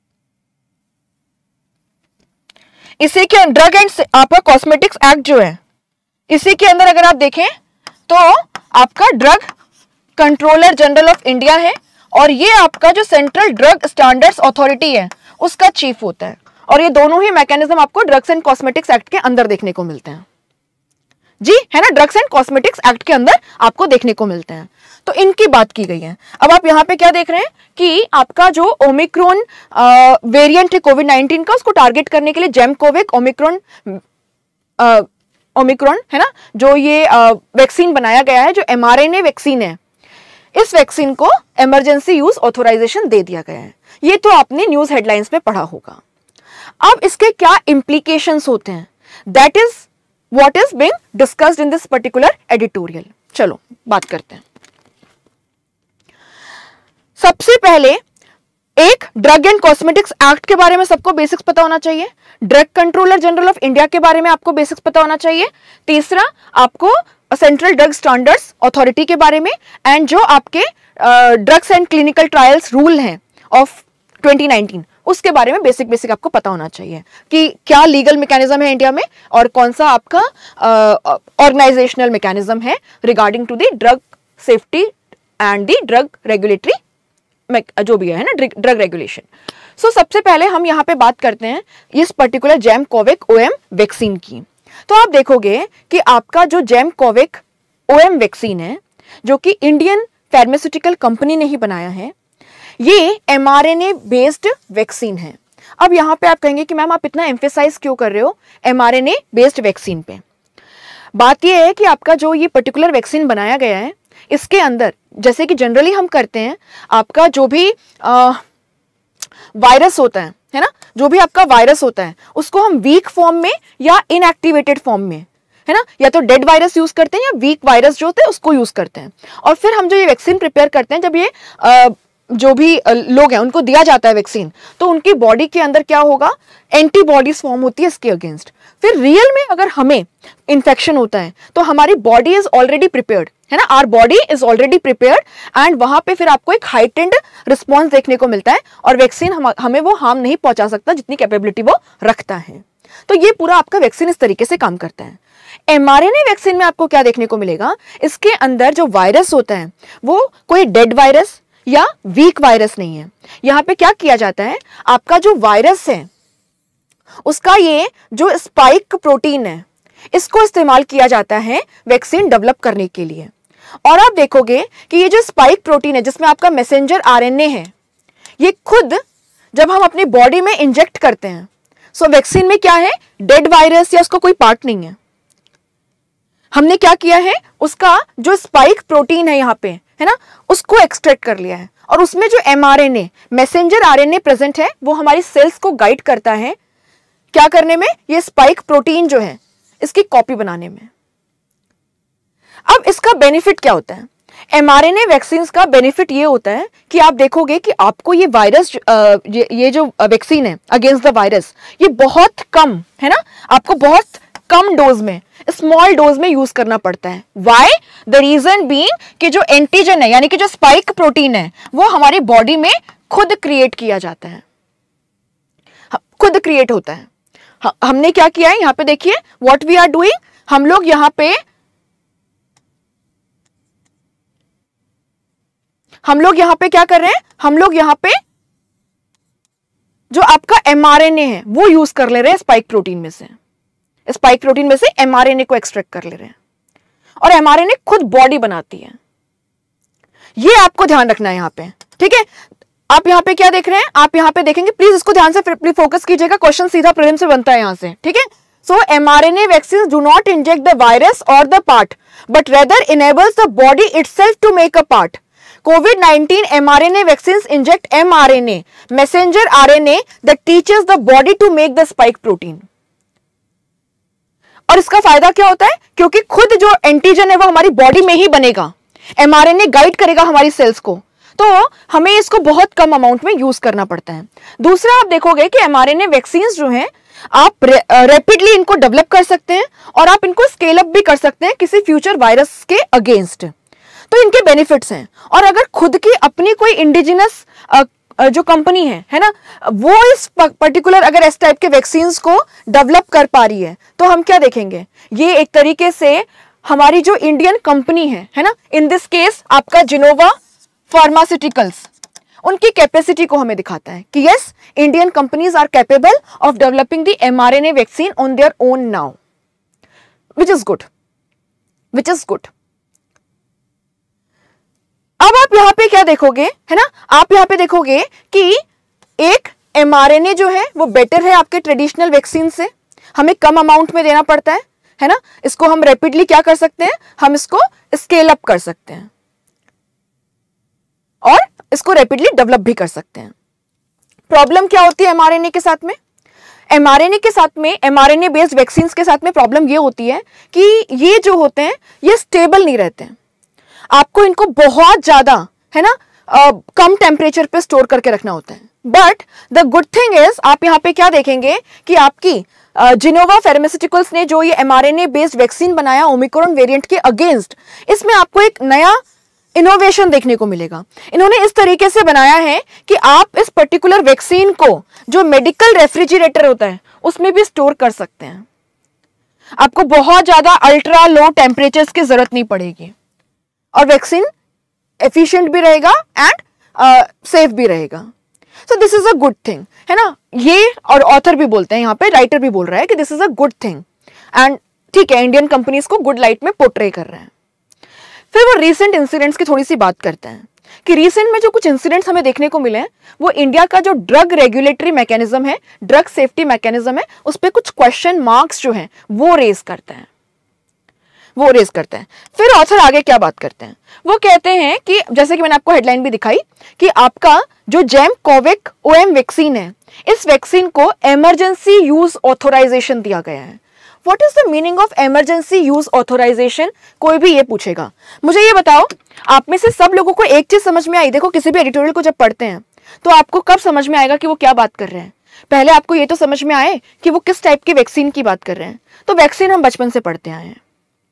इसी के ड्रग एंड आपका कॉस्मेटिक्स एक्ट जो है, इसी के अंदर अगर आप देखें तो आपका drug controller general of India है और ये आपका जो सेंट्रल ड्रग स्टैंडर्ड्स अथॉरिटी है उसका चीफ होता है। और ये दोनों ही मैकेनिज्म आपको ड्रग्स एंड कॉस्मेटिक्स एक्ट के अंदर देखने को मिलते हैं जी, है ना, ड्रग्स एंड कॉस्मेटिक्स एक्ट के अंदर आपको देखने को मिलते हैं। तो इनकी बात की गई है। अब आप यहाँ पे क्या देख रहे हैं कि आपका जो ओमिक्रॉन वेरिएंट है कोविड नाइनटीन का, उसको टारगेट करने के लिए जेम कोविक ओमिक्रॉन ओमिक्रॉन है ना, जो ये वैक्सीन बनाया गया है, जो एमआरएनए वैक्सीन है, इस वैक्सीन को इमरजेंसी यूज ऑथराइजेशन दे दिया गया है। ये तो आपने न्यूज हेडलाइंस में पढ़ा होगा। अब इसके क्या इंप्लीकेशंस होते हैं, that is what is being discussed in this particular editorial. चलो बात करते हैं। सबसे पहले एक ड्रग एंड कॉस्मेटिक्स एक्ट के बारे में सबको बेसिक्स पता होना चाहिए। Drug controller general of India के बारे में आपको बेसिक्स पता होना चाहिए। तीसरा आपको सेंट्रल ड्रग स्टैंडर्ड्स अथॉरिटी के बारे में, एंड जो आपके drugs and clinical trials rule हैं ऑफ ट्वेंटी नाइनटीन, उसके बारे में बेसिक बेसिक आपको पता होना चाहिए कि क्या लीगल मैकेनिज्म है इंडिया में और कौन सा आपका ऑर्गेनाइजेशनल मैकेनिज्म है regarding to the drug safety and the drug regulatory जो भी है ना, ड्रग रेगुलेशन। सो सबसे पहले हम यहाँ पे बात करते हैं इस particular Gemcovac OM vaccine की। तो आप देखोगे कि आपका जो जेम कोविक ओएम वैक्सीन है, जो कि इंडियन फार्मास्यूटिकल कंपनी ने ही बनाया है, ये एमआरएनए बेस्ड वैक्सीन है। अब यहाँ पे आप कहेंगे कि मैम आप इतना एम्फेसाइज क्यों कर रहे हो एमआरएनए बेस्ड वैक्सीन पे। बात ये है कि आपका जो ये पर्टिकुलर वैक्सीन बनाया गया है, इसके अंदर जैसे कि जनरली हम करते हैं, आपका जो भी वायरस होता है है ना, जो भी आपका वायरस होता है उसको हम वीक फॉर्म में या इनएक्टिवेटेड फॉर्म में, है ना, या तो डेड वायरस यूज करते हैं या वीक वायरस जो होते हैं उसको यूज करते हैं। और फिर हम जो ये वैक्सीन प्रिपेयर करते हैं, जब ये आ, जो भी लोग हैं उनको दिया जाता है वैक्सीन, तो उनकी बॉडी के अंदर क्या होगा, एंटीबॉडीज फॉर्म होती है इसके अगेंस्ट। फिर रियल में अगर हमें इन्फेक्शन होता है तो हमारी बॉडी इज ऑलरेडी प्रिपेयर्ड, है ना, our body is already prepared, and वहां पे फिर आपको एक हाइटेंड रिस्पॉन्स देखने को मिलता है और वैक्सीन हम, हमें वो हार्म नहीं पहुंचा सकता जितनी कैपेबिलिटी वो रखता है। तो ये पूरा आपका वैक्सीन इस तरीके से काम करता है। एमआरएनए वैक्सीन में आपको क्या देखने को मिलेगा, इसके अंदर जो वायरस होता है वो कोई डेड वायरस या वीक वायरस नहीं है। यहां पे क्या किया जाता है, आपका जो वायरस है उसका ये जो स्पाइक प्रोटीन है, इसको इस्तेमाल किया जाता है वैक्सीन डेवलप करने के लिए। और आप देखोगे कि ये जो स्पाइक प्रोटीन है जिसमें आपका मैसेंजर आरएनए है, ये खुद जब हम अपनी बॉडी में इंजेक्ट करते हैं, सो वैक्सीन में क्या है, डेड वायरस या उसका कोई पार्ट नहीं है। हमने क्या किया है, उसका जो स्पाइक प्रोटीन है यहाँ पे, है ना, उसको एक्सट्रैक्ट कर लिया है और उसमें जो एमआरएनए मैसेंजर आरएनए प्रेजेंट है वो हमारी सेल्स को गाइड करता है क्या करने में, ये स्पाइक प्रोटीन जो है इसकी कॉपी बनाने में। अब इसका बेनिफिट क्या होता है, एमआरएनए वैक्सीन का बेनिफिट ये होता है कि आप देखोगे कि आपको ये वायरस ये, ये जो वैक्सीन है अगेंस्ट द वायरस, ये बहुत कम, है ना, आपको बहुत कम डोज में, स्मॉल डोज में यूज करना पड़ता है। व्हाई? द रीजन बीइंग कि जो एंटीजन है यानी कि जो स्पाइक प्रोटीन है वो हमारी बॉडी में खुद क्रिएट किया जाता है, खुद क्रिएट होता है। हमने क्या किया है यहां पे देखिए, व्हाट वी आर डूइंग, हम लोग यहां पे हम लोग यहां पे क्या कर रहे हैं, हम लोग यहां पे जो आपका एमआरएनए है वो यूज कर ले रहे हैं स्पाइक प्रोटीन में से, स्पाइक प्रोटीन में से एमआरएनए को एक्सट्रैक्ट कर ले रहे हैं और एमआरएनए खुद बॉडी बनाती है। ये आपको ध्यान रखना है यहां पे, ठीक है। आप यहां पे क्या देख रहे हैं, आप यहां पे देखेंगे, प्लीज इसको ध्यान से फोकस कीजिएगा, क्वेश्चन सीधा प्रीलिम्स से बनता है यहां से, ठीक है। So mRNA vaccine do not inject the virus और the part but rather enables the body itself to make a part. COVID nineteen mRNA vaccines inject mRNA, messenger R N A that teaches the body to make the spike protein. और इसका फायदा क्या होता है, क्योंकि खुद जो antigen है वो हमारी बॉडी में ही बनेगा, mRNA गाइड करेगा हमारी सेल्स को, तो हमें इसको बहुत कम अमाउंट में यूज करना पड़ता है। दूसरा आप देखोगे कि mRNA वैक्सीन्स जो हैं आप रैपिडली रे, इनको डेवलप कर सकते हैं और आप इनको स्केल अप भी कर सकते हैं किसी फ्यूचर वायरस के अगेंस्ट, तो इनके बेनिफिट्स हैं। और अगर खुद की अपनी कोई इंडिजिनस जो कंपनी है है ना, वो इस पर्टिकुलर अगर इस टाइप के वैक्सीन्स को डेवलप कर पा रही है तो हम क्या देखेंगे, ये एक तरीके से हमारी जो इंडियन कंपनी है है ना, इन दिस केस आपका जिनोवा फार्मास्यूटिकल्स, उनकी कैपेसिटी को हमें दिखाता है कि yes, Indian companies are capable of developing the mRNA vaccine on their own now, which is good, which is good. अब आप यहां पे क्या देखोगे है ना, आप यहां पे देखोगे कि एक एमआरएनए जो है वो बेटर है आपके ट्रेडिशनल वैक्सीन से, हमें कम अमाउंट में देना पड़ता है है ना, इसको हम रैपिडली क्या कर सकते हैं, हम इसको स्केल अप कर सकते हैं और इसको रैपिडली डेवलप भी कर सकते हैं। प्रॉब्लम क्या होती है एमआरएनए के साथ में, एमआरएनए के साथ में, एमआरएनए बेस्ड वैक्सीन के साथ में प्रॉब्लम ये होती है कि ये जो होते हैं ये स्टेबल नहीं रहते हैं, आपको इनको बहुत ज्यादा है ना आ, कम टेम्परेचर पे स्टोर करके रखना होता है। But the good thing is, आप यहाँ पे क्या देखेंगे कि आपकी जिनोवा फार्मास्यूटिकल्स ने जो ये एमआरएनए बेस्ड वैक्सीन बनाया ओमिक्रॉन वेरिएंट के अगेंस्ट, इसमें आपको एक नया इनोवेशन देखने को मिलेगा। इन्होंने इस तरीके से बनाया है कि आप इस पर्टिकुलर वैक्सीन को जो मेडिकल रेफ्रिजरेटर होता है उसमें भी स्टोर कर सकते हैं, आपको बहुत ज्यादा अल्ट्रा लो टेम्परेचर्स की जरूरत नहीं पड़ेगी और वैक्सीन एफिशिएंट भी रहेगा एंड सेफ भी रहेगा। So this is a good thing है ना, ये और ऑथर भी बोलते हैं यहाँ पे, राइटर भी बोल रहा है कि this is a good thing and ठीक है, इंडियन कंपनीज को गुड लाइट में पोर्ट्रे कर रहे हैं। फिर वो रीसेंट इंसिडेंट्स की थोड़ी सी बात करते हैं कि रीसेंट में जो कुछ इंसिडेंट्स हमें देखने को मिले हैं वो इंडिया का जो ड्रग रेगुलेटरी मैकेनिज्म है, ड्रग सेफ्टी मैकेनिज्म है, उस पर कुछ क्वेश्चन मार्क्स जो है वो रेज करते हैं, वो रेज करते हैं। फिर ऑथर आगे क्या बात करते हैं, वो कहते हैं कि जैसे कि मैंने आपको हेडलाइन भी दिखाई कि आपका जो जेम कोविक ओएम वैक्सीन है, इस वैक्सीन को इमरजेंसी यूज ऑथराइजेशन दिया गया है। What is the meaning of emergency use authorisation, कोई भी ये पूछेगा। मुझे ये बताओ, आप में से सब लोगों को एक चीज समझ में आई, देखो किसी भी एडिटोरियल को जब पढ़ते हैं तो आपको कब समझ में आएगा कि वो क्या बात कर रहे हैं, पहले आपको ये तो समझ में आए कि वो किस टाइप की वैक्सीन की बात कर रहे हैं। तो वैक्सीन हम बचपन से पढ़ते आए हैं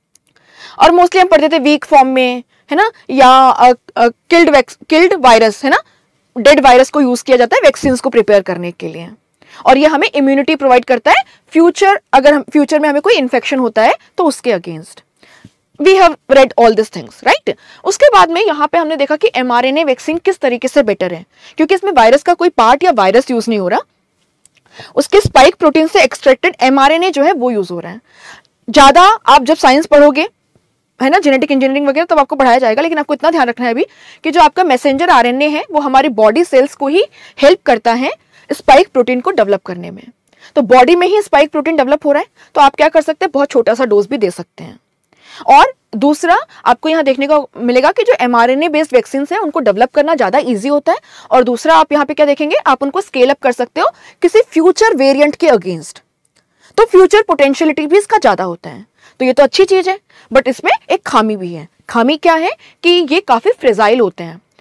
और मोस्टली हम पढ़ते थे वीक फॉर्म में है ना, या किल्ड किल्ड वायरस है ना, डेड वायरस को यूज किया जाता है वैक्सीन को प्रिपेयर करने के लिए और ये हमें इम्यूनिटी प्रोवाइड करता है फ्यूचर, अगर हम फ्यूचर में हमें कोई इन्फेक्शन होता है तो उसके against. We have read all this things right. उसके बाद में यहाँ पे हमने देखा कि एमआरएनए वैक्सीन किस तरीके से बेटर है, क्योंकि इसमें वायरस का कोई पार्ट या वायरस यूज नहीं हो रहा, उसके स्पाइक प्रोटीन से एक्सट्रैक्टेड एमआरएनए जो है वो यूज हो रहा है। ज्यादा आप जब साइंस पढ़ोगे है ना, जेनेटिक इंजीनियरिंग वगैरह, तब आपको पढ़ाया जाएगा, लेकिन आपको इतना ध्यान रखना है अभी कि जो आपका मैसेंजर आरएनए है वो हमारी बॉडी सेल्स को ही हेल्प करता है स्पाइक प्रोटीन को डेवलप करने में। तो बॉडी में ही स्पाइक प्रोटीन डेवलप हो रहा है तो आप क्या कर सकते हैं, बहुत छोटा सा डोज भी दे सकते हैं। और दूसरा आपको यहाँ देखने को मिलेगा कि जो एमआरएनए बेस्ड वैक्सीन है उनको डेवलप करना ज्यादा इजी होता है। और दूसरा आप यहाँ पे क्या देखेंगे, आप उनको स्केल अप कर सकते हो किसी फ्यूचर वेरिएंट के अगेंस्ट, तो फ्यूचर पोटेंशियलिटी भी इसका ज्यादा होता है। तो ये तो अच्छी चीज है, बट इसमें एक खामी भी है। खामी क्या है कि ये काफी फ्रेजाइल होते हैं।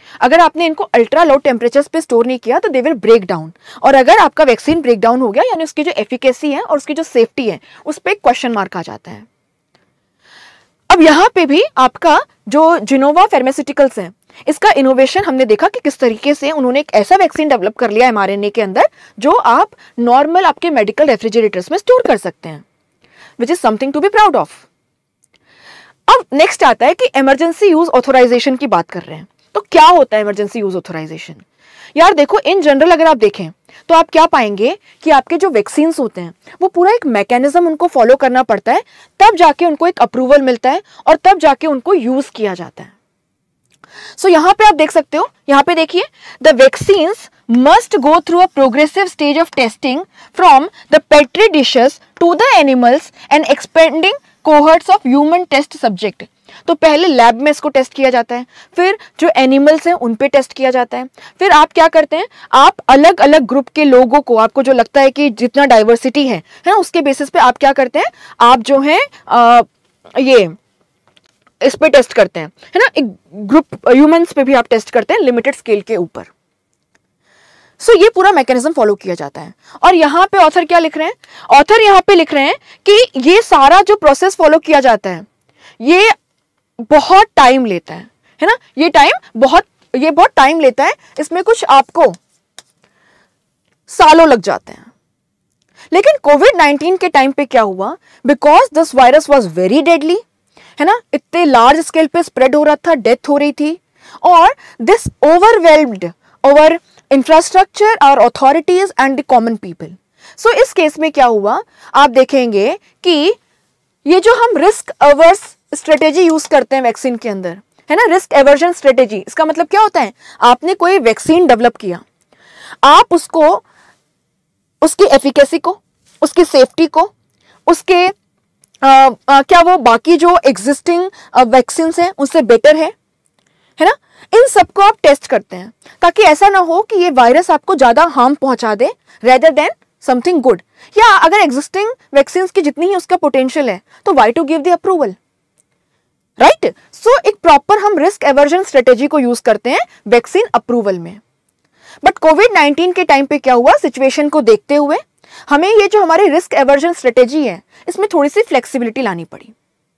अगर आपने इनको अल्ट्रा लो टेम्परेचर्स पे स्टोर नहीं किया तो दे विल ब्रेक डाउन, और अगर आपका वैक्सीन ब्रेक डाउन हो गया यानी उसकी जो एफिकेसी है और उसकी जो सेफ्टी है उस पर एक क्वेश्चन मार्क आ जाता है। अब यहाँ पे भी आपका जो जिनोवा फार्मास्यूटिकल्स है, इसका इनोवेशन हमने देखा कि किस तरीके से उन्होंने एक ऐसा वैक्सीन डेवलप कर लिया एमआरएनए के अंदर जो आप नॉर्मल आपके मेडिकल रेफ्रिजरेटर्स में स्टोर कर सकते हैं, which is something to be proud of. अब नेक्स्ट आता है कि इमरजेंसी यूज ऑथोराइजेशन की बात कर रहे हैं। तो क्या होता है इमरजेंसी यूज ऑथोराइजेशन? यार देखो, इन जनरल अगर आप देखें तो आप क्या पाएंगे कि आपके जो वैक्सीन्स होते हैं वो पूरा एक मैकेनिज्म उनको फॉलो करना पड़ता है, तब जाके उनको एक अप्रूवल मिलता है और तब जाके उनको यूज किया जाता है। सो so, यहां पे आप देख सकते हो, यहां पे देखिए, the vaccines must go through a progressive stage of testing from the petri dishes to the animals and expanding cohorts of human test subject. तो पहले लैब में इसको टेस्ट किया जाता है, फिर जो एनिमल्स हैं उन पे टेस्ट किया जाता है, फिर आप क्या करते हैं, आप अलग अलग ग्रुप के लोगों को, आपको जो लगता है कि जितना डाइवर्सिटी है है ना, उसके बेसिस पे आप क्या करते हैं, आप जो है आ, ये इस पे टेस्ट करते हैं, है ना, एक ग्रुप ह्यूमंस पे भी आप टेस्ट करते हैं लिमिटेड स्केल के ऊपर। सो so, ये पूरा मैकेनिज्म फॉलो किया जाता है। और यहाँ पे ऑथर क्या लिख रहे हैं, ऑथर यहाँ पे लिख रहे हैं कि ये सारा जो प्रोसेस फॉलो किया जाता है ये बहुत टाइम लेता है, है ना, ये टाइम बहुत ये बहुत टाइम लेता है, इसमें कुछ आपको सालों लग जाते हैं। लेकिन कोविड नाइनटीन के टाइम पे क्या हुआ, because this virus was very deadly, है ना, इतने लार्ज स्केल पे स्प्रेड हो रहा था, डेथ हो रही थी, और दिस ओवरवेल्म्ड ओवर इंफ्रास्ट्रक्चर और authorities and the common people. So इस केस में क्या हुआ, आप देखेंगे कि ये जो हम रिस्क अवर्स स्ट्रेटेजी यूज करते हैं वैक्सीन के अंदर, है ना, रिस्क एवर्जन स्ट्रेटेजी, इसका मतलब क्या होता है, आपने कोई वैक्सीन डेवलप किया, आप उसको उसकी एफिकेसी को, उसकी सेफ्टी को, उसके आ, आ, क्या वो बाकी जो एग्जिस्टिंग वैक्सीन हैं उससे बेटर है है ना, इन सबको आप टेस्ट करते हैं ताकि ऐसा ना हो कि ये वायरस आपको ज्यादा हार्म पहुंचा दे रेदर देन समथिंग गुड। या अगर एग्जिस्टिंग वैक्सीन की जितनी ही उसका पोटेंशियल है तो why to give the approval, right. So एक प्रॉपर हम रिस्क एवर्जन स्ट्रेटेजी को यूज करते हैं वैक्सीन अप्रूवल में। बट कोविड नाइनटीन के टाइम पे क्या हुआ, सिचुएशन को देखते हुए हमें ये जो हमारी रिस्क एवर्जन स्ट्रेटेजी है इसमें थोड़ी सी फ्लेक्सिबिलिटी लानी पड़ी।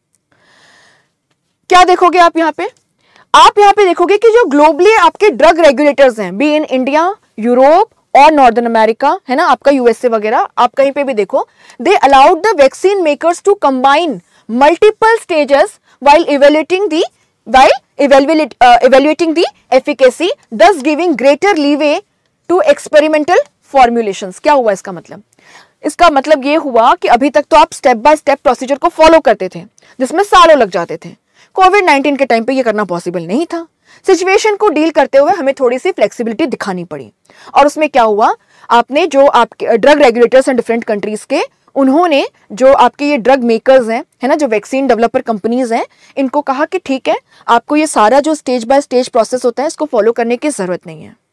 क्या देखोगे आप यहां पे, आप यहां पे देखोगे कि जो ग्लोबली आपके ड्रग रेगुलेटर्स हैं, बी इन इंडिया, यूरोप और नॉर्दर्न अमेरिका, है ना, आपका यूएसए वगैरह, आप कहीं पे भी देखो, they allowed the vaccine makers to combine multiple stages while evaluating the while evaluate, uh, evaluating the efficacy, thus giving greater leeway to experimental formulations। क्या हुआ इसका मतलब, इसका मतलब ये हुआ कि अभी तक तो आप स्टेप बाय स्टेप प्रोसीजर को फॉलो करते थे जिसमें सालों लग जाते थे। कोविड नाइनटीन के टाइम पे ये करना पॉसिबल नहीं था। सिचुएशन को डील करते हुए हमें थोड़ी सी फ्लेक्सिबिलिटी दिखानी पड़ी, और उसमें क्या हुआ, आपने जो आपके ड्रग रेगुलेटर्स हैं डिफरेंट कंट्रीज के, उन्होंने जो आपके ये ड्रग मेकर्स हैं, है ना, जो वैक्सीन डेवलपर कंपनीज हैं, इनको कहा कि ठीक है, आपको ये सारा जो स्टेज बाय स्टेज प्रोसेस होता है इसको फॉलो करने की जरूरत नहीं है,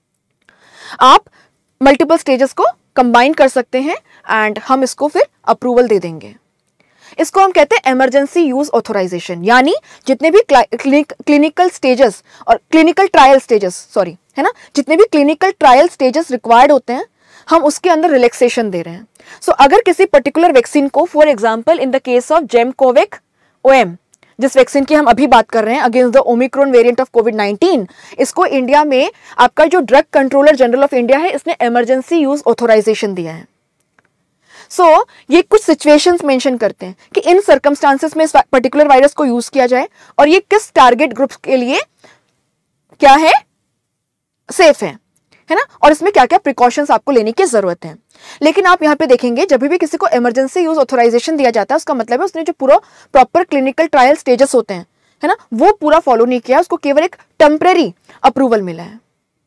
आप मल्टीपल स्टेजेस को कंबाइन कर सकते हैं एंड हम इसको फिर अप्रूवल दे देंगे। इसको हम कहते हैं इमरजेंसी यूज ऑथोराइजेशन, यानी जितने भी क्लिनिकल स्टेजेस और क्लिनिकल ट्रायल स्टेजेस सॉरी है ना, जितने भी क्लिनिकल ट्रायल स्टेजेस रिक्वायर्ड होते हैं हम उसके अंदर रिलैक्सेशन दे रहे हैं। सो so, अगर किसी पर्टिकुलर वैक्सीन को, for example in the case of Gemcovac OM, जिस वैक्सीन की हम अभी बात कर रहे हैं against the Omicron variant of COVID nineteen, इसको इंडिया में आपका जो drug controller general of India है इसने इमरजेंसी यूज ऑथोराइजेशन दिया है। सो so, ये कुछ सिचुएशंस मेंशन करते हैं कि इन सर्कमस्टांसेस में इस पर्टिकुलर वायरस को यूज किया जाए और ये किस टारगेट ग्रुप्स के लिए क्या है, सेफ है है ना, और इसमें क्या क्या प्रिकॉशंस आपको लेने की जरूरत है। लेकिन आप यहाँ पे देखेंगे जब भी किसी को इमरजेंसी यूज ऑथोराइजेशन दिया जाता है उसका मतलब है उसने जो पूरा प्रॉपर क्लिनिकल ट्रायल स्टेजेस होते हैं, है ना, वो पूरा फॉलो नहीं किया, उसको केवल एक टेम्परेरी अप्रूवल मिला है।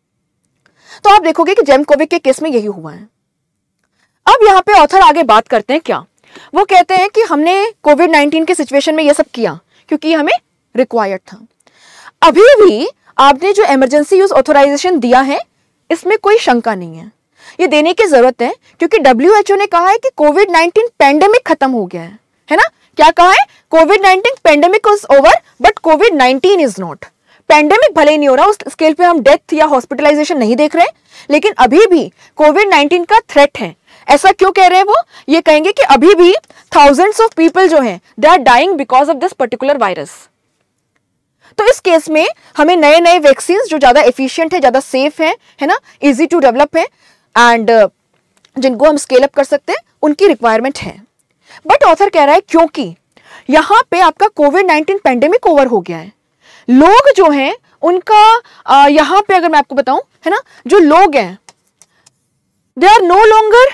तो आप देखोगे कि जेमकोविक के केस में यही हुआ है। अब यहाँ पे ऑथर आगे बात करते हैं, क्या वो कहते हैं कि हमने कोविड नाइनटीन के सिचुएशन में ये सब किया क्योंकि हमें रिक्वायर्ड था। अभी भी आपने जो इमरजेंसी यूज ऑथोराइजेशन दिया है इसमें कोई शंका नहीं है, ये देने की जरूरत है क्योंकि डब्ल्यू एच ओ ने कहा है कि कोविड नाइनटीन पेंडेमिक खत्म हो गया है, है ना, क्या कहा है, COVID nineteen pandemic is over but COVID nineteen is not. Pandemic भले ही नहीं हो रहा, उस स्केल पे हम डेथ या हॉस्पिटलाइजेशन नहीं देख रहे, लेकिन अभी भी कोविड नाइनटीन का थ्रेट है। ऐसा क्यों कह रहे हैं वो? ये कहेंगे कि अभी भी थाउजेंड्स ऑफ पीपल जो हैं they are dying because of this particular virus. तो इस केस में हमें नए नए वैक्सीन जो ज्यादा एफिशिएंट है, ज्यादा सेफ है, है ना, इजी टू डेवलप है एंड uh, जिनको हम स्केल अप कर सकते हैं, उनकी रिक्वायरमेंट है। बट ऑथर कह रहा है क्योंकि यहां पे आपका कोविड नाइनटीन पेंडेमिक ओवर हो गया है, लोग जो हैं उनका uh, यहां पे अगर मैं आपको बताऊं, है ना, जो लोग हैं they are no longer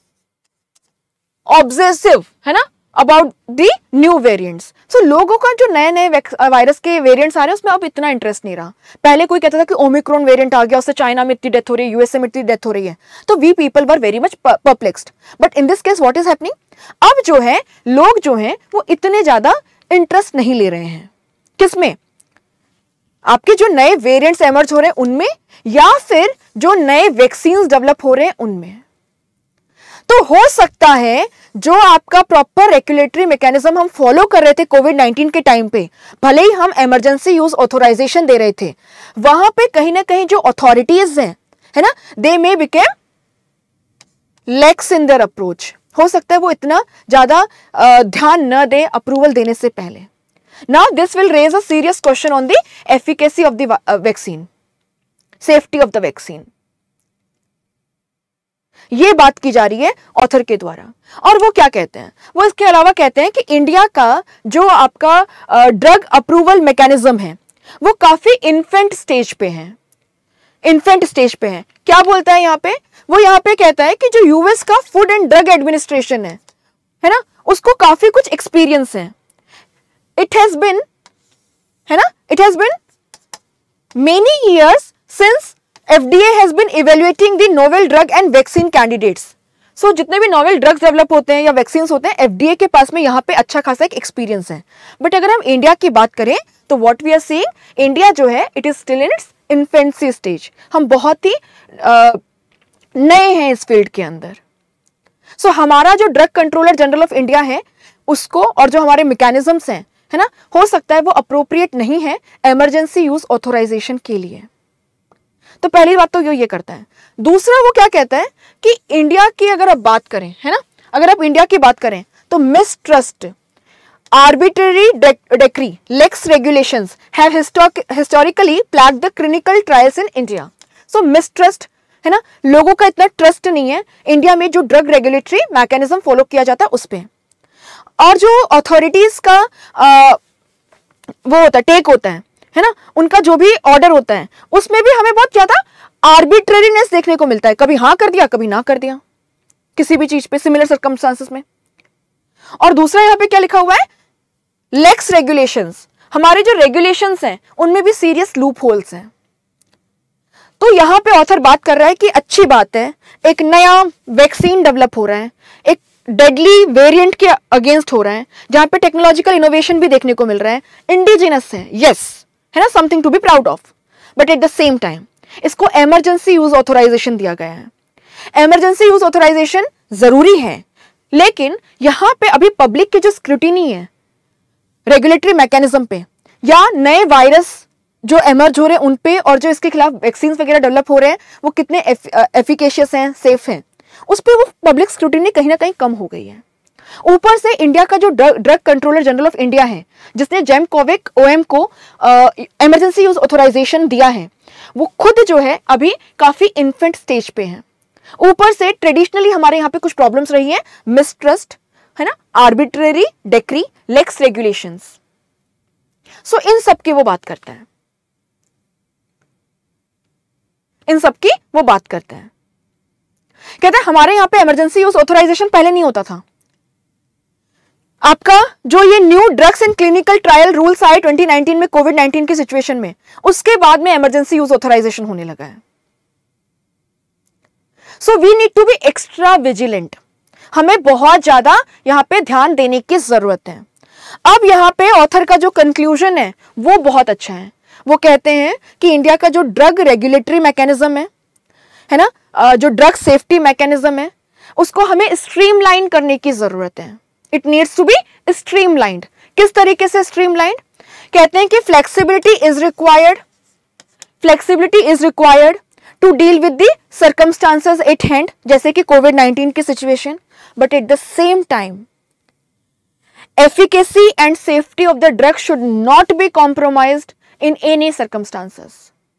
obsessive, है ना, about the new variants. So लोगों का जो नए नए वायरस के वेरिएंट्स आ रहे हैं उसमें अब इतना इंटरेस्ट नहीं रहा। पहले कोई कहता था कि ओमिक्रॉन वेरिएंट आ गया, उससे चाइना में इतनी डेथ हो रही है, यूएसए में इतनी डेथ हो रही है, तो we people were very much perplexed. But in this case what is happening, अब जो है लोग जो हैं वो इतने ज्यादा इंटरेस्ट नहीं ले रहे हैं। किसमें? आपके जो नए वेरिएंट्स एमर्ज हो रहे हैं उनमें, या फिर जो नए वैक्सीन डेवलप हो रहे हैं उनमें। तो हो सकता है जो आपका प्रॉपर रेगुलेटरी मैकेनिज्म हम फॉलो कर रहे थे कोविड नाइनटीन के टाइम पे, भले ही हम इमरजेंसी यूज ऑथराइजेशन दे रहे थे, वहां पे कहीं ना कहीं जो अथॉरिटीज हैं, है ना, they may became lax in their approach. हो सकता है वो इतना ज्यादा ध्यान न दे अप्रूवल देने से पहले। Now this will raise a serious question on the efficacy of the vaccine, safety of the vaccine. ये बात की जा रही है ऑथर के द्वारा। और वो क्या कहते हैं, वो इसके अलावा कहते हैं कि इंडिया का जो आपका ड्रग अप्रूवल मैकेनिज्म है वो काफी इन्फेंट स्टेज पे है, इन्फेंट स्टेज पे है। क्या बोलता है यहाँ पे? वो यहाँ पे कहता है कि जो यूएस का फूड एंड ड्रग एडमिनिस्ट्रेशन है, है ना, उसको काफी कुछ एक्सपीरियंस है। इट हैज बिन, है ना, it has been many years since F D A has been evaluating the novel drug and vaccine candidates. So जितने भी नोवेल ड्रग्स डेवलप होते हैं या वैक्सीन होते हैं, F D A के पास में यहाँ पे अच्छा खासा एक एक्सपीरियंस है। बट अगर हम इंडिया की बात करें तो what we are seeing, India जो है it is still in its infancy stage. हम बहुत ही uh, नए हैं इस फील्ड के अंदर। सो so, हमारा जो drug controller general of India है उसको, और जो हमारे मैकेनिज्म्स हैं, है ना, हो सकता है वो अप्रोप्रिएट नहीं है इमरजेंसी यूज ऑथराइजेशन के लिए। तो पहली बात तो ये ये करता है। दूसरा वो क्या कहता है कि इंडिया की अगर आप बात करें, है ना, अगर आप इंडिया की बात करें तो mistrust, arbitrary decree, lax regulations have historically plagued the clinical trials in India. So mistrust, है ना, लोगों का इतना ट्रस्ट नहीं है इंडिया में जो ड्रग रेगुलेटरी मैकेनिज्म फॉलो किया जाता है उस पर। और जो अथॉरिटीज का आ, वो होता है, टेक होता है, है ना, उनका जो भी ऑर्डर होता है उसमें भी हमें बहुत ज्यादा आर्बिट्रेरीनेस देखने को मिलता है। कभी हाँ कर दिया, कभी ना कर दिया किसी भी चीज पे, सिमिलर सर्कमस्टांसेस में। और दूसरा यहाँ पे क्या लिखा हुआ है, लेक्स रेगुलेशंस। हमारे जो रेगुलेशंस हैं उनमें भी सीरियस लूप होल्स हैं। तो यहाँ पे ऑथर बात कर रहा है कि अच्छी बात है, एक नया वैक्सीन डेवलप हो रहा है, एक डेडली वेरिएंट के अगेंस्ट हो रहा है, जहां पे टेक्नोलॉजिकल इनोवेशन भी देखने को मिल रहा है, इंडिजिनस है, यस, है ना, something to be proud of. But at the same time इसको इमरजेंसी यूज ऑथराइजेशन दिया गया है। इमरजेंसी यूज ऑथराइजेशन जरूरी है, लेकिन यहां पे अभी पब्लिक की जो स्क्रूटिनी है रेगुलेटरी मैकेनिज्म पे, या नए वायरस जो एमर्ज हो रहे हैं उन पे, और जो इसके खिलाफ वैक्सीन वगैरह डेवलप हो रहे हैं वो कितने एफिकेशियस हैं, सेफ हैं, उस पर वो पब्लिक स्क्रूटिनी कहीं ना कहीं कम हो गई है। ऊपर से इंडिया का जो drug controller general of India है, जिसने जेम कोविक ओएम को इमरजेंसी यूज ऑथराइजेशन दिया है, वो खुद जो है अभी काफी इन्फेंट स्टेज पे है। ऊपर से ट्रेडिशनली हमारे यहाँ पे कुछ प्रॉब्लम्स रही है, मिसट्रस्ट, है ना, arbitrary decree, lax regulations. So इन सब की वो बात करता है, इन सब की वो बात करते हैं। कहते हैं हमारे यहां पे इमरजेंसी यूज ऑथराइजेशन पहले नहीं होता था। आपका जो ये new drugs and clinical trial rules आए ट्वेंटी नाइनटीन में कोविड नाइनटीन की सिचुएशन में, उसके बाद में इमरजेंसी यूज ऑथराइजेशन होने लगा है। So we need to be extra vigilant. हमें बहुत ज्यादा यहां पे ध्यान देने की जरूरत है। अब यहां पे ऑथर का जो कंक्लूजन है वो बहुत अच्छा है। वो कहते हैं कि इंडिया का जो ड्रग रेगुलेटरी मैकेनिज्म है, है ना, जो ड्रग सेफ्टी मैकेनिज्म है, उसको हमें स्ट्रीमलाइन करने की जरूरत है। It needs to be streamlined. किस तरीके से स्ट्रीमलाइंड? कहते हैं कि flexibility is required, flexibility is required to deal with the circumstances at hand, जैसे कि कोविड नाइनटीन की situation, but at the same time efficacy and safety of the drug should not be compromised in any circumstances.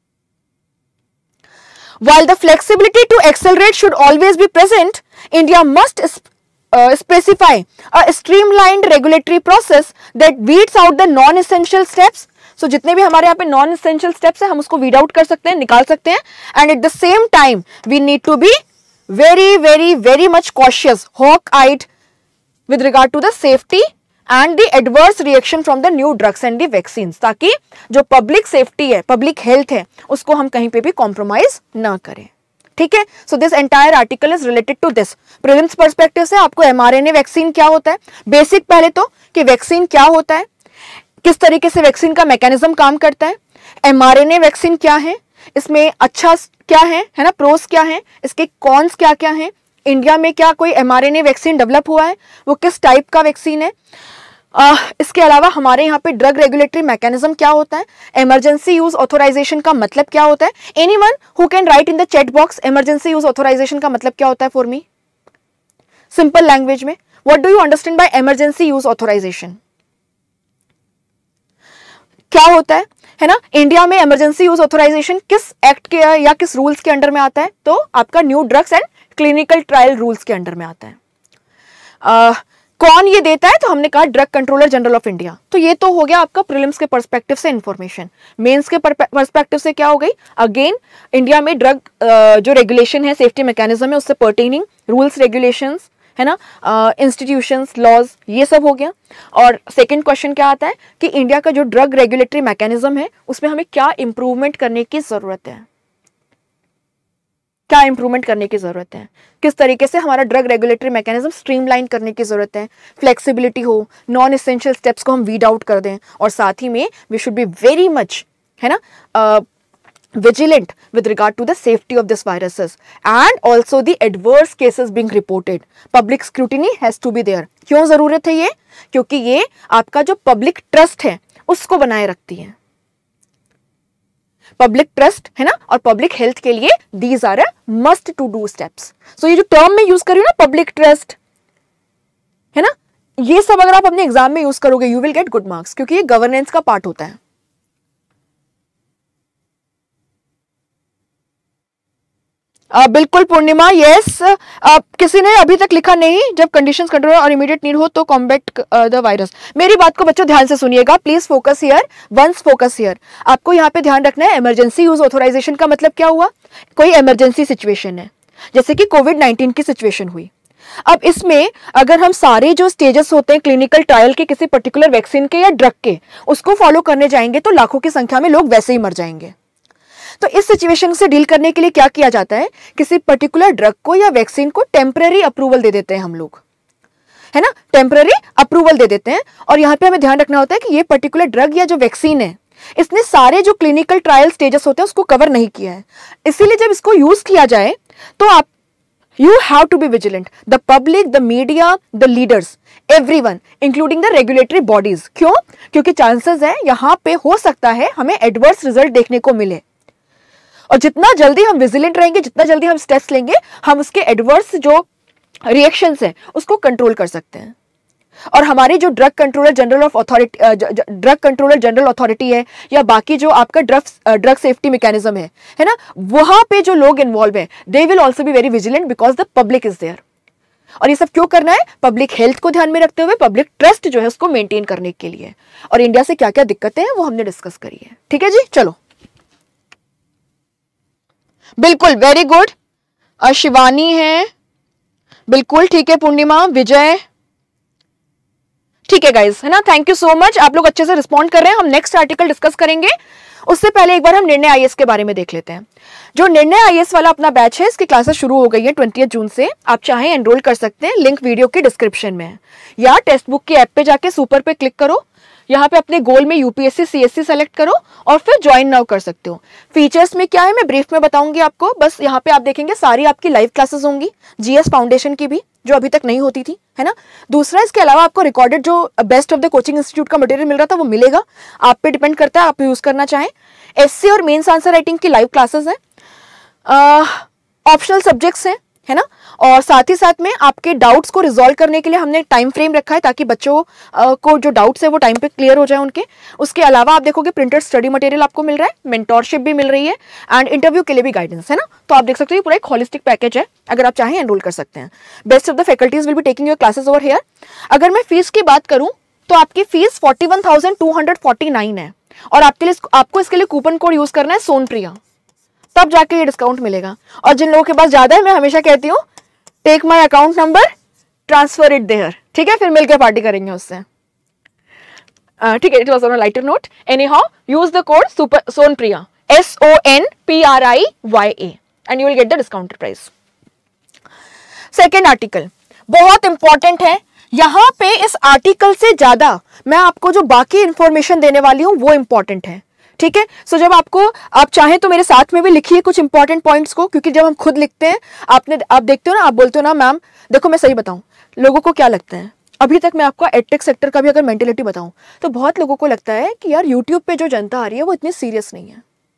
While the flexibility to accelerate should always be present, India must uh, specify a streamlined regulatory process that weeds out the non-essential steps. So जितने भी हमारे यहाँ पे non-essential steps है हम उसको weed out कर सकते हैं, निकाल सकते हैं, and at the same time we need to be very very very much cautious, hawk-eyed with regard to the safety and the adverse reaction from the new drugs and the vaccines, ताकि जो public safety है, public health है, उसको हम कहीं पे भी compromise ना करें. ठीक है. So this entire article is related to this. Prelims perspective से आपको एमआरएनए वैक्सीन क्या होता है, बेसिक पहले तो कि वैक्सीन क्या होता है, किस तरीके से वैक्सीन का मैकेनिज्म काम करता है, एमआरएनए वैक्सीन क्या है, इसमें अच्छा क्या है है ना, प्रोस क्या है, इसके कॉन्स क्या क्या हैं, इंडिया में क्या कोई एमआरएनए वैक्सीन डेवलप हुआ है, वो किस टाइप का वैक्सीन है. Uh, इसके अलावा हमारे यहाँ पे ड्रग रेगुलेटरी मैकेनिज्म क्या होता है, इमरजेंसी यूज ऑथोराइजेशन का मतलब क्या होता है. Anyone who can write in the chat box emergency use authorization का मतलब क्या होता है फॉर मी, सिंपल लैंग्वेज में. What do you understand by emergency use authorization, क्या होता है है ना. इंडिया में इमरजेंसी यूज ऑथोराइजेशन किस एक्ट के या किस रूल्स के अंडर में आता है, तो आपका new drugs and clinical trial rules के अंडर में आता है. uh, कौन ये देता है, तो हमने कहा drug controller general of India. तो ये तो हो गया आपका प्रीलिम्स के पर्सपेक्टिव से इंफॉर्मेशन. मेंस के पर्सपेक्टिव से क्या हो गई, अगेन इंडिया में ड्रग जो रेगुलेशन है, सेफ्टी मैकेनिज्म है, उससे पर्टेनिंग रूल्स रेगुलेशंस है ना, इंस्टीट्यूशंस लॉज, ये सब हो गया. और सेकंड क्वेश्चन क्या आता है कि इंडिया का जो ड्रग रेगुलेटरी मैकेनिज्म है उसमें हमें क्या इंप्रूवमेंट करने की जरूरत है, क्या इंप्रूवमेंट करने की जरूरत है, किस तरीके से हमारा ड्रग रेगुलेटरी मैकेनिज्म स्ट्रीमलाइन करने की जरूरत है, फ्लेक्सिबिलिटी हो, नॉन एसेंशियल स्टेप्स को हम वीड आउट कर दें, और साथ ही में we should be very much है ना vigilant with regard to the safety of this viruses and also the adverse cases being reported. Public scrutiny has to be there. क्यों जरूरत है ये, क्योंकि ये आपका जो पब्लिक ट्रस्ट है उसको बनाए रखती है, पब्लिक ट्रस्ट है ना, और पब्लिक हेल्थ के लिए these are a must to do steps. सो ये जो टर्म में यूज कर रही हूं ना, पब्लिक ट्रस्ट है ना, ये सब अगर आप अपने एग्जाम में यूज करोगे you will get good marks, क्योंकि ये गवर्नेंस का पार्ट होता है. Uh, बिल्कुल पूर्णिमा, यस. uh, किसी ने अभी तक लिखा नहीं, जब कंडीशंस कंट्रोल और इमीडिएट नीड हो तो कॉम्बैट द वायरस. मेरी बात को बच्चों ध्यान से सुनिएगा, please focus here, once focus here. आपको यहाँ पे ध्यान रखना है इमरजेंसी यूज ऑथोराइजेशन का मतलब क्या हुआ, कोई इमरजेंसी सिचुएशन है, जैसे कि कोविड नाइनटीन की सिचुएशन हुई. अब इसमें अगर हम सारे जो स्टेजेस होते हैं क्लिनिकल ट्रायल के किसी पर्टिकुलर वैक्सीन के या ड्रग के, उसको फॉलो करने जाएंगे तो लाखों की संख्या में लोग वैसे ही मर जाएंगे. तो इस सिचुएशन से डील करने के लिए क्या किया जाता है, किसी पर्टिकुलर ड्रग को या वैक्सीन को टेम्पररी अप्रूवल दे देते हैं हम लोग, है ना, टेम्पररी अप्रूवल दे देते हैं. और यहाँ पे हमें ध्यान रखना होता है कि ये पर्टिकुलर ड्रग या जो वैक्सीन है इसने सारे जो क्लिनिकल ट्रायल स्टेजेस होते हैं उसको कवर नहीं किया है. इसीलिए जब इसको यूज किया जाए तो आप you have to be vigilant, the public, the media, the leaders, everyone including the regulatory bodies. क्यों, क्योंकि चांसेस है यहाँ पे हो सकता है हमें एडवर्स रिजल्ट देखने को मिले, और जितना जल्दी हम विजिलेंट रहेंगे, जितना जल्दी हम स्टेप्स लेंगे, हम उसके एडवर्स जो रिएक्शंस हैं उसको कंट्रोल कर सकते हैं. और हमारी जो drug controller general of authority drug controller general authority है, या बाकी जो आपका ड्रग ड्रग सेफ्टी मैकेनिज्म है है ना, वहां पे जो लोग इन्वॉल्व है they will also be very vigilant because the public is there. और ये सब क्यों करना है, पब्लिक हेल्थ को ध्यान में रखते हुए, पब्लिक ट्रस्ट जो है उसको मेंटेन करने के लिए. और इंडिया से क्या क्या दिक्कतें हैं वो हमने डिस्कस करी है. ठीक है जी, चलो. बिल्कुल, वेरी गुड. शिवानी है, बिल्कुल ठीक है. पूर्णिमा, विजय, ठीक है गाइस, है ना. थैंक यू सो मच, आप लोग अच्छे से रिस्पॉन्ड कर रहे हैं. हम नेक्स्ट आर्टिकल डिस्कस करेंगे, उससे पहले एक बार हम निर्णय आईएएस के बारे में देख लेते हैं. जो निर्णय आईएएस वाला अपना बैच है, इसकी क्लासेस शुरू हो गई है ट्वेंटियथ जून से. आप चाहें एनरोल कर सकते हैं, लिंक वीडियो के डिस्क्रिप्शन में है, या टेक्स्ट बुक की ऐप पे जाके सुपर पे क्लिक करो, यहाँ पे अपने गोल में यूपीएससी सीएससी सेलेक्ट करो और फिर ज्वाइन नाउ कर सकते हो। फीचर्स में क्या है मैं ब्रीफ में बताऊंगी आपको, बस यहाँ पे आप देखेंगे सारी आपकी लाइव क्लासेस होंगी, जीएस फाउंडेशन की भी जो अभी तक नहीं होती थी, है ना। दूसरा इसके अलावा आपको रिकॉर्डेड जो best of the coaching institute का मटेरियल मिल रहा था वो मिलेगा, आप पे डिपेंड करता है आप यूज करना चाहें। एससी और मेंस आंसर राइटिंग की लाइव क्लासेस हैं, ऑप्शनल सब्जेक्ट्स हैं, है ना। और साथ ही साथ में आपके डाउट्स को रिजॉल्व करने के लिए हमने टाइम फ्रेम रखा है ताकि बच्चों uh, को जो डाउट्स है वो टाइम पे क्लियर हो जाए उनके। उसके अलावा आप देखोगे प्रिंटेड स्टडी मटेरियल आपको मिल रहा है, मेंटोरशिप भी मिल रही है एंड इंटरव्यू के लिए भी गाइडेंस, है ना। तो आप देख सकते हो ये पूरा एक होलिस्टिक पैकेज है, अगर आप चाहें एनरोल कर सकते हैं। Best of the faculties will be taking your classes over here. अगर मैं फीस की बात करूं तो आपकी fees forty one thousand two hundred forty nine है और आपके लिए आपको इसके लिए कूपन कोड यूज करना है सोनप्रिया, तब जाके ये डिस्काउंट मिलेगा। और जिन लोगों के पास ज्यादा है मैं हमेशा कहती हूँ take my account number, transfer it there, ठीक है, फिर मिलकर पार्टी करेंगे उससे, ठीक है। It was on a lighter note. Anyhow use the code super Sonpriya, S O N P R I Y A, and you will get the discounted price. Second article बहुत important है, यहां पे इस article से ज्यादा मैं आपको जो बाकी इंफॉर्मेशन देने वाली हूं वो इंपॉर्टेंट है, ठीक है। सो जब आपको आप चाहें तो मेरे साथ में भी लिखिए कुछ इंपॉर्टेंट पॉइंट्स को, क्योंकि जब हम खुद लिखते हैं आपने आप देखते हो ना, आप बोलते हो ना मैम देखो मैं सही बताऊं, लोगों को क्या लगता है, अभी तक मैं आपको एडटेक सेक्टर का भी अगर मेंटेलिटी बताऊं तो बहुत लोगों को लगता है कि यार यूट्यूब पे जो जनता आ रही है वो इतनी सीरियस नहीं है।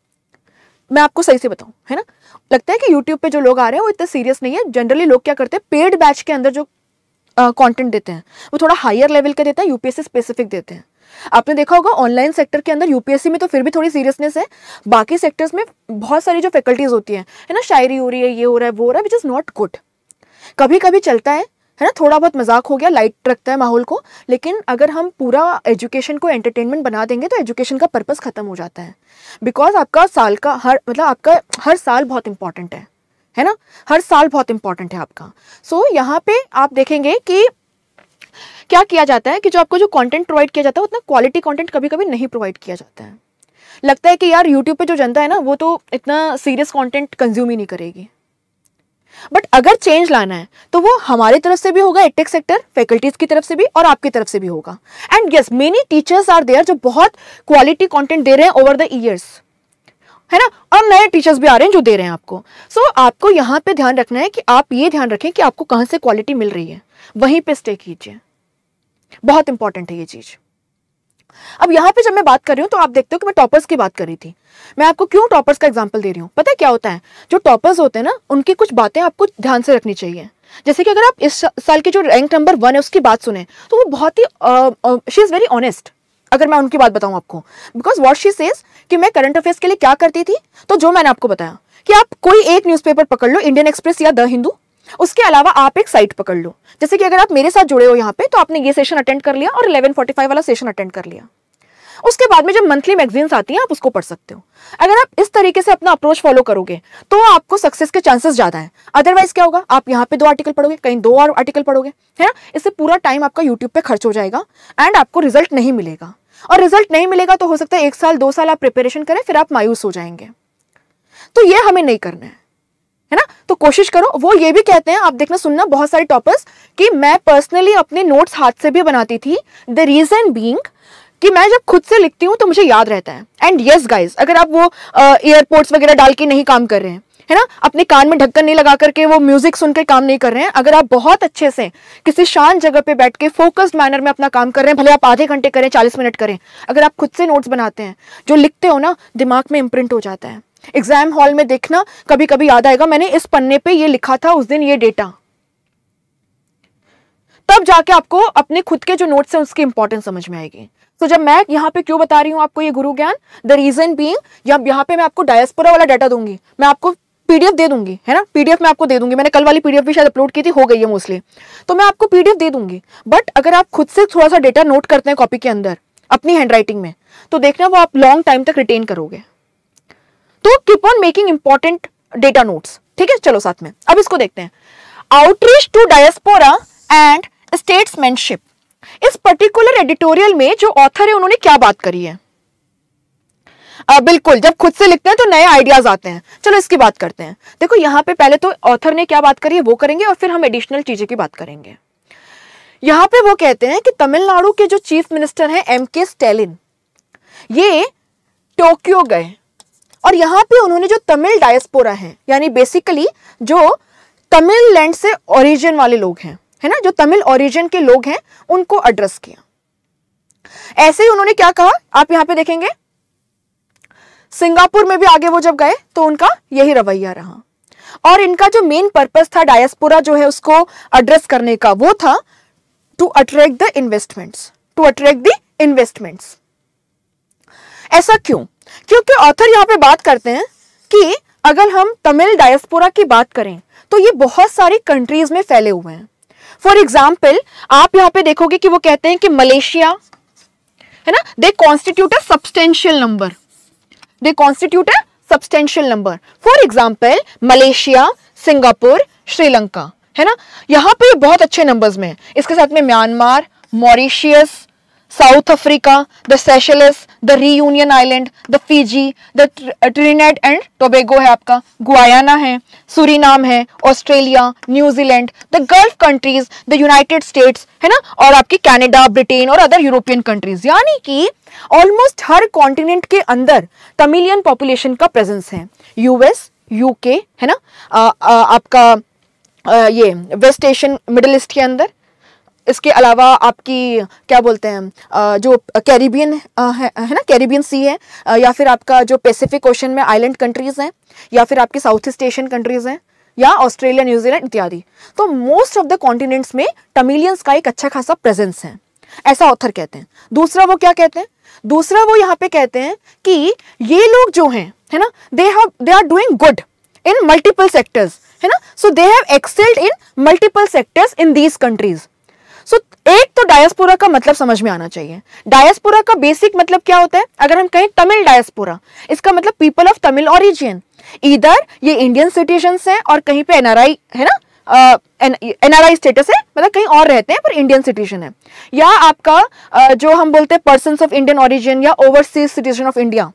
मैं आपको सही से बताऊं, है ना, लगता है कि यूट्यूब पे जो लोग आ रहे हैं वो इतने सीरियस नहीं है। जनरली लोग क्या करते हैं, पेड बैच के अंदर जो कंटेंट uh, देते हैं वो थोड़ा हायर लेवल का देते हैं, यूपीएससी स्पेसिफिक देते हैं। आपने देखा होगा ऑनलाइन सेक्टर के अंदर यूपीएससी में तो फिर भी थोड़ी सीरियसनेस है, बाकी सेक्टर्स में बहुत सारी जो फैकल्टीज होती हैं, है ना, शायरी हो रही है, ये हो रहा है, वो हो रहा है, विच इज नॉट गुड। कभी कभी चलता है है ना, थोड़ा बहुत मजाक हो गया, लाइट रखता है माहौल को, लेकिन अगर हम पूरा एजुकेशन को एंटरटेनमेंट बना देंगे तो एजुकेशन का पर्पस खत्म हो जाता है। बिकॉज आपका साल का हर मतलब आपका हर साल बहुत इंपॉर्टेंट है है ना, हर साल बहुत इंपॉर्टेंट है आपका। सो so, यहाँ पे आप देखेंगे कि क्या किया जाता है कि जो आपको जो कंटेंट प्रोवाइड किया जाता है उतना क्वालिटी कंटेंट कभी कभी नहीं प्रोवाइड किया जाता है। लगता है कि यार यूट्यूब पे जो जनता है ना वो तो इतना सीरियस कंटेंट कंज्यूम ही नहीं करेगी, बट अगर चेंज लाना है तो वो हमारी तरफ से भी होगा, एडटेक सेक्टर फैकल्टीज की तरफ से भी और आपकी तरफ से भी होगा। And yes many teachers are there जो बहुत क्वालिटी कंटेंट दे रहे हैं ओवर द ईयर्स, है ना, और नए टीचर्स भी आ रहे हैं जो दे रहे हैं आपको। सो so, आपको यहाँ पे ध्यान रखना है कि आप ये ध्यान रखें कि आपको कहाँ से क्वालिटी मिल रही है, वहीं पे स्टे कीजिए, बहुत इंपॉर्टेंट है ये चीज। अब यहाँ पे जब मैं बात कर रही हूँ तो आप देखते हो कि मैं टॉपर्स की बात कर रही थी। मैं आपको क्यों टॉपर्स का एग्जांपल दे रही हूँ, पता है क्या होता है, जो टॉपर्स होते हैं ना उनकी कुछ बातें आपको ध्यान से रखनी चाहिए। जैसे कि अगर आप इस साल के जो रैंक नंबर वन है उसकी बात सुने तो वो बहुत ही शी इज वेरी ऑनेस्ट। अगर मैं उनकी बात बताऊं आपको, बिकॉज व्हाट शी सेज कि मैं करंट अफेयर्स के लिए क्या करती थी, तो जो मैंने आपको बताया कि आप कोई एक न्यूज़पेपर पकड़ लो, इंडियन एक्सप्रेस या द हिंदू, उसके अलावा आप एक साइट पकड़ लो। जैसे कि अगर आप मेरे साथ जुड़े हो यहाँ पे तो आपने ये सेशन अटेंड कर लिया और इलेवन फोर्टी फाइव वाला सेशन अटेंड कर लिया, उसके बाद में जब मंथली मैगजीन्स आती हैं आप उसको पढ़ सकते हो। अगर आप इस तरीके से अपना अप्रोच फॉलो करोगे तो आपको सक्सेस के चांसेस ज्यादा हैं। अदरवाइज क्या होगा, आप यहाँ पे दो आर्टिकल पढ़ोगे, कहीं दो और आर्टिकल पढ़ोगे, है ना, इससे पूरा टाइम आपका यूट्यूब पे खर्च हो जाएगा एंड आपको रिजल्ट नहीं मिलेगा। और रिजल्ट नहीं मिलेगा तो हो सकता है एक साल दो साल आप प्रिपरेशन करें फिर आप मायूस हो जाएंगे। तो ये हमें नहीं करना है, है ना। तो कोशिश करो, वो ये भी कहते हैं, आप देखना सुनना बहुत सारे टॉपर्स, कि मैं पर्सनली अपने नोट्स हाथ से भी बनाती थी, द रीजन बीइंग कि मैं जब खुद से लिखती हूं तो मुझे याद रहता है। एंड यस गाइज, अगर आप वो एयरपोर्ट्स वगैरह डाल के नहीं काम कर रहे हैं, है ना, अपने कान में ढक्कन नहीं लगा करके वो म्यूजिक सुनकर काम नहीं कर रहे हैं, अगर आप बहुत अच्छे से किसी शांत जगह पे बैठ के फोकस्ड मैनर में अपना काम कर रहे हैं, भले आप आधे घंटे करें चालीस मिनट करें, अगर आप खुद से नोट्स बनाते हैं, जो लिखते हो ना दिमाग में इम्प्रिंट हो जाता है। एग्जाम हॉल में देखना कभी कभी याद आएगा मैंने इस पन्ने पे ये लिखा था उस दिन ये डेटा, तब जाके आपको अपने खुद के जो नोट्स हैं उसकी इंपॉर्टेंस समझ में आएगी। तो जब मैं यहाँ पे क्यों बता रही हूँ आपको ये गुरु ज्ञान, द रीजन बीइंग, जब यहाँ पे मैं आपको डायस्पोरा वाला डाटा दूंगी, मैं आपको पीडीएफ दे दूंगी, है ना, पीडीएफ मैं आपको दे दूंगी, मैंने कल वाली पीडीएफ भी शायद अपलोड की थी, हो गई है मोस्टली, तो मैं आपको पीडीएफ दे दूंगी। बट अगर आप खुद से थोड़ा सा डेटा नोट करते हैं कॉपी के अंदर अपनी हैंडराइटिंग में, तो देखना वो आप लॉन्ग टाइम तक रिटेन करोगे। तो keep on making important data notes, ठीक है। चलो साथ में अब इसको देखते हैं, outreach to diaspora and statesmanship. इस पर्टिकुलर एडिटोरियल में जो ऑथर है उन्होंने क्या बात करी है, आ, बिल्कुल जब खुद से लिखते हैं तो नए आइडियाज आते हैं। चलो इसकी बात करते हैं। देखो यहाँ पे पहले तो ऑथर ने क्या बात करी है वो करेंगे और फिर हम एडिशनल चीजें की बात करेंगे। यहां पे वो कहते हैं कि तमिलनाडु के जो चीफ मिनिस्टर हैं एम के स्टैलिन, ये टोक्यो गए और यहां पे उन्होंने जो तमिल डायस्पोरा है, यानी बेसिकली जो तमिल लैंड से ओरिजिन वाले लोग हैं, है ना, जो तमिल ओरिजिन के लोग हैं, उनको एड्रेस किया। ऐसे ही उन्होंने क्या कहा, आप यहां पे देखेंगे, सिंगापुर में भी आगे वो जब गए तो उनका यही रवैया रहा। और इनका जो मेन पर्पस था डायस्पोरा जो है उसको एड्रेस करने का, वो था to attract the investments, to attract the investments. ऐसा क्यों? क्योंकि ऑथर यहां पे बात करते हैं कि अगर हम तमिल डायस्पोरा की बात करें तो ये बहुत सारी कंट्रीज में फैले हुए हैं। फॉर एग्जाम्पल आप यहां पे देखोगे कि वो कहते हैं कि मलेशिया, है ना, they constitute a substantial number, they constitute a substantial number. For example Malaysia, Singapore, Sri Lanka, है ना, यहां पे बहुत अच्छे नंबर्स में है। इसके साथ में Myanmar, Mauritius, South Africa, the Seychelles, the Reunion island, the Fiji, the Trinidad and Tobago है आपका, गुयाना है, सूरीनाम है, Australia, New Zealand, the Gulf countries, the United States, है ना, और आपकी कनाडा, ब्रिटेन और अदर यूरोपियन कंट्रीज। यानी कि ऑलमोस्ट हर कॉन्टिनेंट के अंदर तमिलियन पॉपुलेशन का प्रेजेंस है। यूएस, यूके, है ना, आ, आ, आपका आ, ये वेस्ट एशियन, मिडिल ईस्ट के अंदर, इसके अलावा आपकी क्या बोलते हैं जो कैरिबियन है, है ना, कैरिबियन सी है, या फिर आपका जो पैसिफिक ओशन में आइलैंड कंट्रीज हैं, या फिर आपकी साउथ ईस्ट एशियन कंट्रीज हैं, या ऑस्ट्रेलिया, न्यूजीलैंड इत्यादि। तो मोस्ट ऑफ द कॉन्टिनेंट्स में तमिलियंस का एक अच्छा खासा प्रेजेंस है, ऐसा ऑथर कहते हैं। दूसरा वो क्या कहते हैं, दूसरा वो यहाँ पे कहते हैं कि ये लोग जो हैं, है ना, they have they are doing good in multiple sectors, है ना, so they have excelled in multiple sectors in these countries. So so, एक तो डायस्पोरा का मतलब समझ में आना चाहिए। डायस्पोरा का बेसिक मतलब क्या होता है? अगर हम कहें तमिल डायस्पोरा, इसका मतलब पीपल ऑफ तमिल ओरिजिन। इधर ये इंडियन सिटीजन्स हैं और कहीं पे एनआरआई है ना, एनआरआई स्टेटस है, मतलब कहीं और रहते हैं पर इंडियन सिटीजन है, या आपका uh, जो हम बोलते हैं पर्सन्स ऑफ इंडियन ओरिजिन या ओवरसीज सिटीजन ऑफ इंडिया,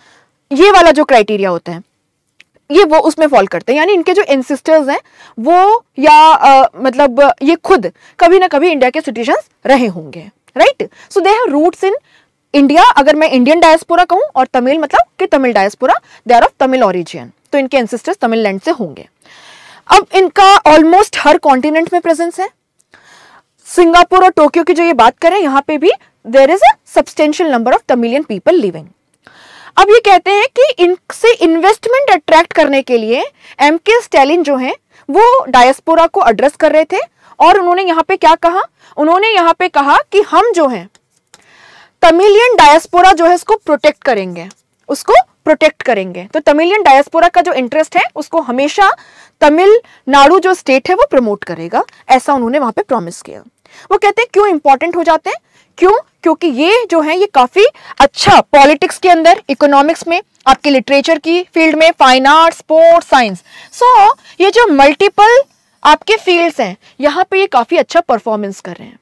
ये वाला जो क्राइटेरिया होता है ये वो उसमें फॉल करते हैं। यानी इनके जो एंसेस्टर्स हैं वो या आ, मतलब ये खुद कभी ना कभी इंडिया के सिटीजन्स रहे होंगे, right. So they have roots in India. अगर मैं इंडियन डायस्पोरा कहूं, और तमिल मतलब कि Tamil diaspora, they are of Tamil origin, तो इनके एंसेस्टर्स तमिल लैंड से होंगे। अब इनका ऑलमोस्ट हर कॉन्टिनेंट में प्रेजेंस है। सिंगापुर और टोक्यो की जो ये बात करें, यहाँ पे भी there is a substantial number of Tamilian people living. अब ये कहते हैं कि इनसे इन्वेस्टमेंट अट्रैक्ट करने के लिए एम के स्टैलिन जो हैं वो डायस्पोरा को एड्रेस कर रहे थे, और उन्होंने यहाँ पे क्या कहा, उन्होंने यहाँ पे कहा कि हम जो हैं तमिलियन डायस्पोरा जो है उसको प्रोटेक्ट करेंगे, उसको प्रोटेक्ट करेंगे। तो तमिलियन डायस्पोरा का जो इंटरेस्ट है उसको हमेशा तमिलनाडु जो स्टेट है वो प्रमोट करेगा, ऐसा उन्होंने वहां पे प्रॉमिस किया। वो कहते हैं क्यों इंपॉर्टेंट हो जाते हैं, क्यों? क्योंकि ये जो है ये काफी अच्छा पॉलिटिक्स के अंदर, इकोनॉमिक्स में, आपके लिटरेचर की फील्ड में, fine art, sports, science, so ये जो मल्टीपल आपके फील्ड्स हैं यहाँ पे ये काफी अच्छा परफॉर्मेंस कर रहे हैं,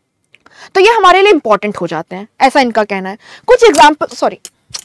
तो ये हमारे लिए इंपॉर्टेंट हो जाते हैं, ऐसा इनका कहना है। कुछ एग्जाम्पल सॉरी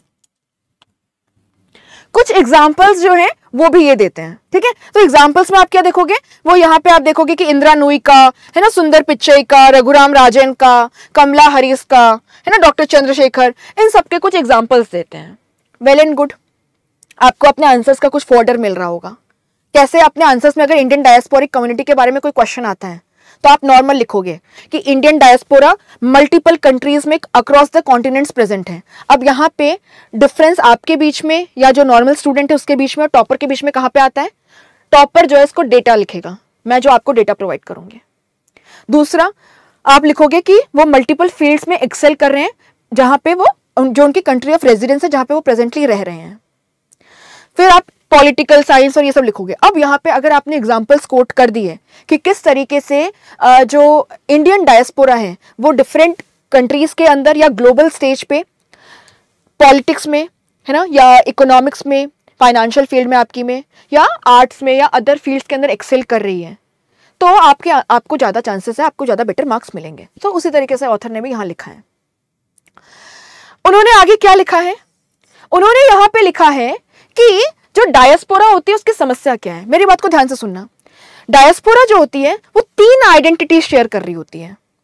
कुछ एग्जाम्पल्स जो हैं वो भी ये देते हैं, ठीक है। तो एग्जाम्पल्स में आप क्या देखोगे, वो यहाँ पे आप देखोगे कि इंदिरा नूई का, है ना, सुंदर पिच्चई का, रघुराम राजन का, कमला हरीश का, है ना, डॉक्टर चंद्रशेखर, इन सबके कुछ एग्जाम्पल्स देते हैं। वेल एंड गुड, आपको अपने आंसर्स का कुछ फोल्डर मिल रहा होगा। कैसे अपने आंसर्स में अगर इंडियन डायस्पोरिक कम्युनिटी के बारे में कोई क्वेश्चन आता है तो आप नॉर्मल लिखोगे कि इंडियन डायस्पोरा मल्टीपल कंट्रीज में अक्रॉस द कॉन्टिनेंट्स प्रेजेंट है। अब यहाँ पे डिफरेंस आपके बीच में या जो नॉर्मल स्टूडेंट है उसके बीच में और टॉपर के बीच में कहाँ पे आता है? टॉपर जो है इसको डेटा लिखेगा, मैं जो आपको डेटा प्रोवाइड करूंगी। दूसरा, आप लिखोगे कि वो मल्टीपल फील्ड्स में एक्सेल कर रहे हैं जहां पे वो जो उनकी कंट्री ऑफ रेजिडेंस है, जहां पे वो प्रेजेंटली रह रहे हैं। फिर आप पॉलिटिकल साइंस और ये सब लिखोगे। अब यहाँ पे अगर आपने एग्जांपल्स कोट कर दिए कि किस तरीके से जो इंडियन डायस्पोरा है वो डिफरेंट कंट्रीज के अंदर या ग्लोबल स्टेज पे पॉलिटिक्स में, है ना, या इकोनॉमिक्स में, फाइनेंशियल फील्ड में आपकी में, या आर्ट्स में या अदर फील्ड्स के अंदर एक्सेल कर रही है, तो आपके आपको ज़्यादा चांसेस है, आपको ज़्यादा बेटर मार्क्स मिलेंगे। तो उसी तरीके से ऑथर ने भी यहाँ लिखा है। उन्होंने आगे क्या लिखा है? उन्होंने यहाँ पे लिखा है कि जो डायस्पोरा होती है उसकी समस्या क्या है। मेरी बात को ध्यान से सुनना। डायस्पोरा जो होती है वो तीन आइडेंटिटी शेयर कर रही होती है।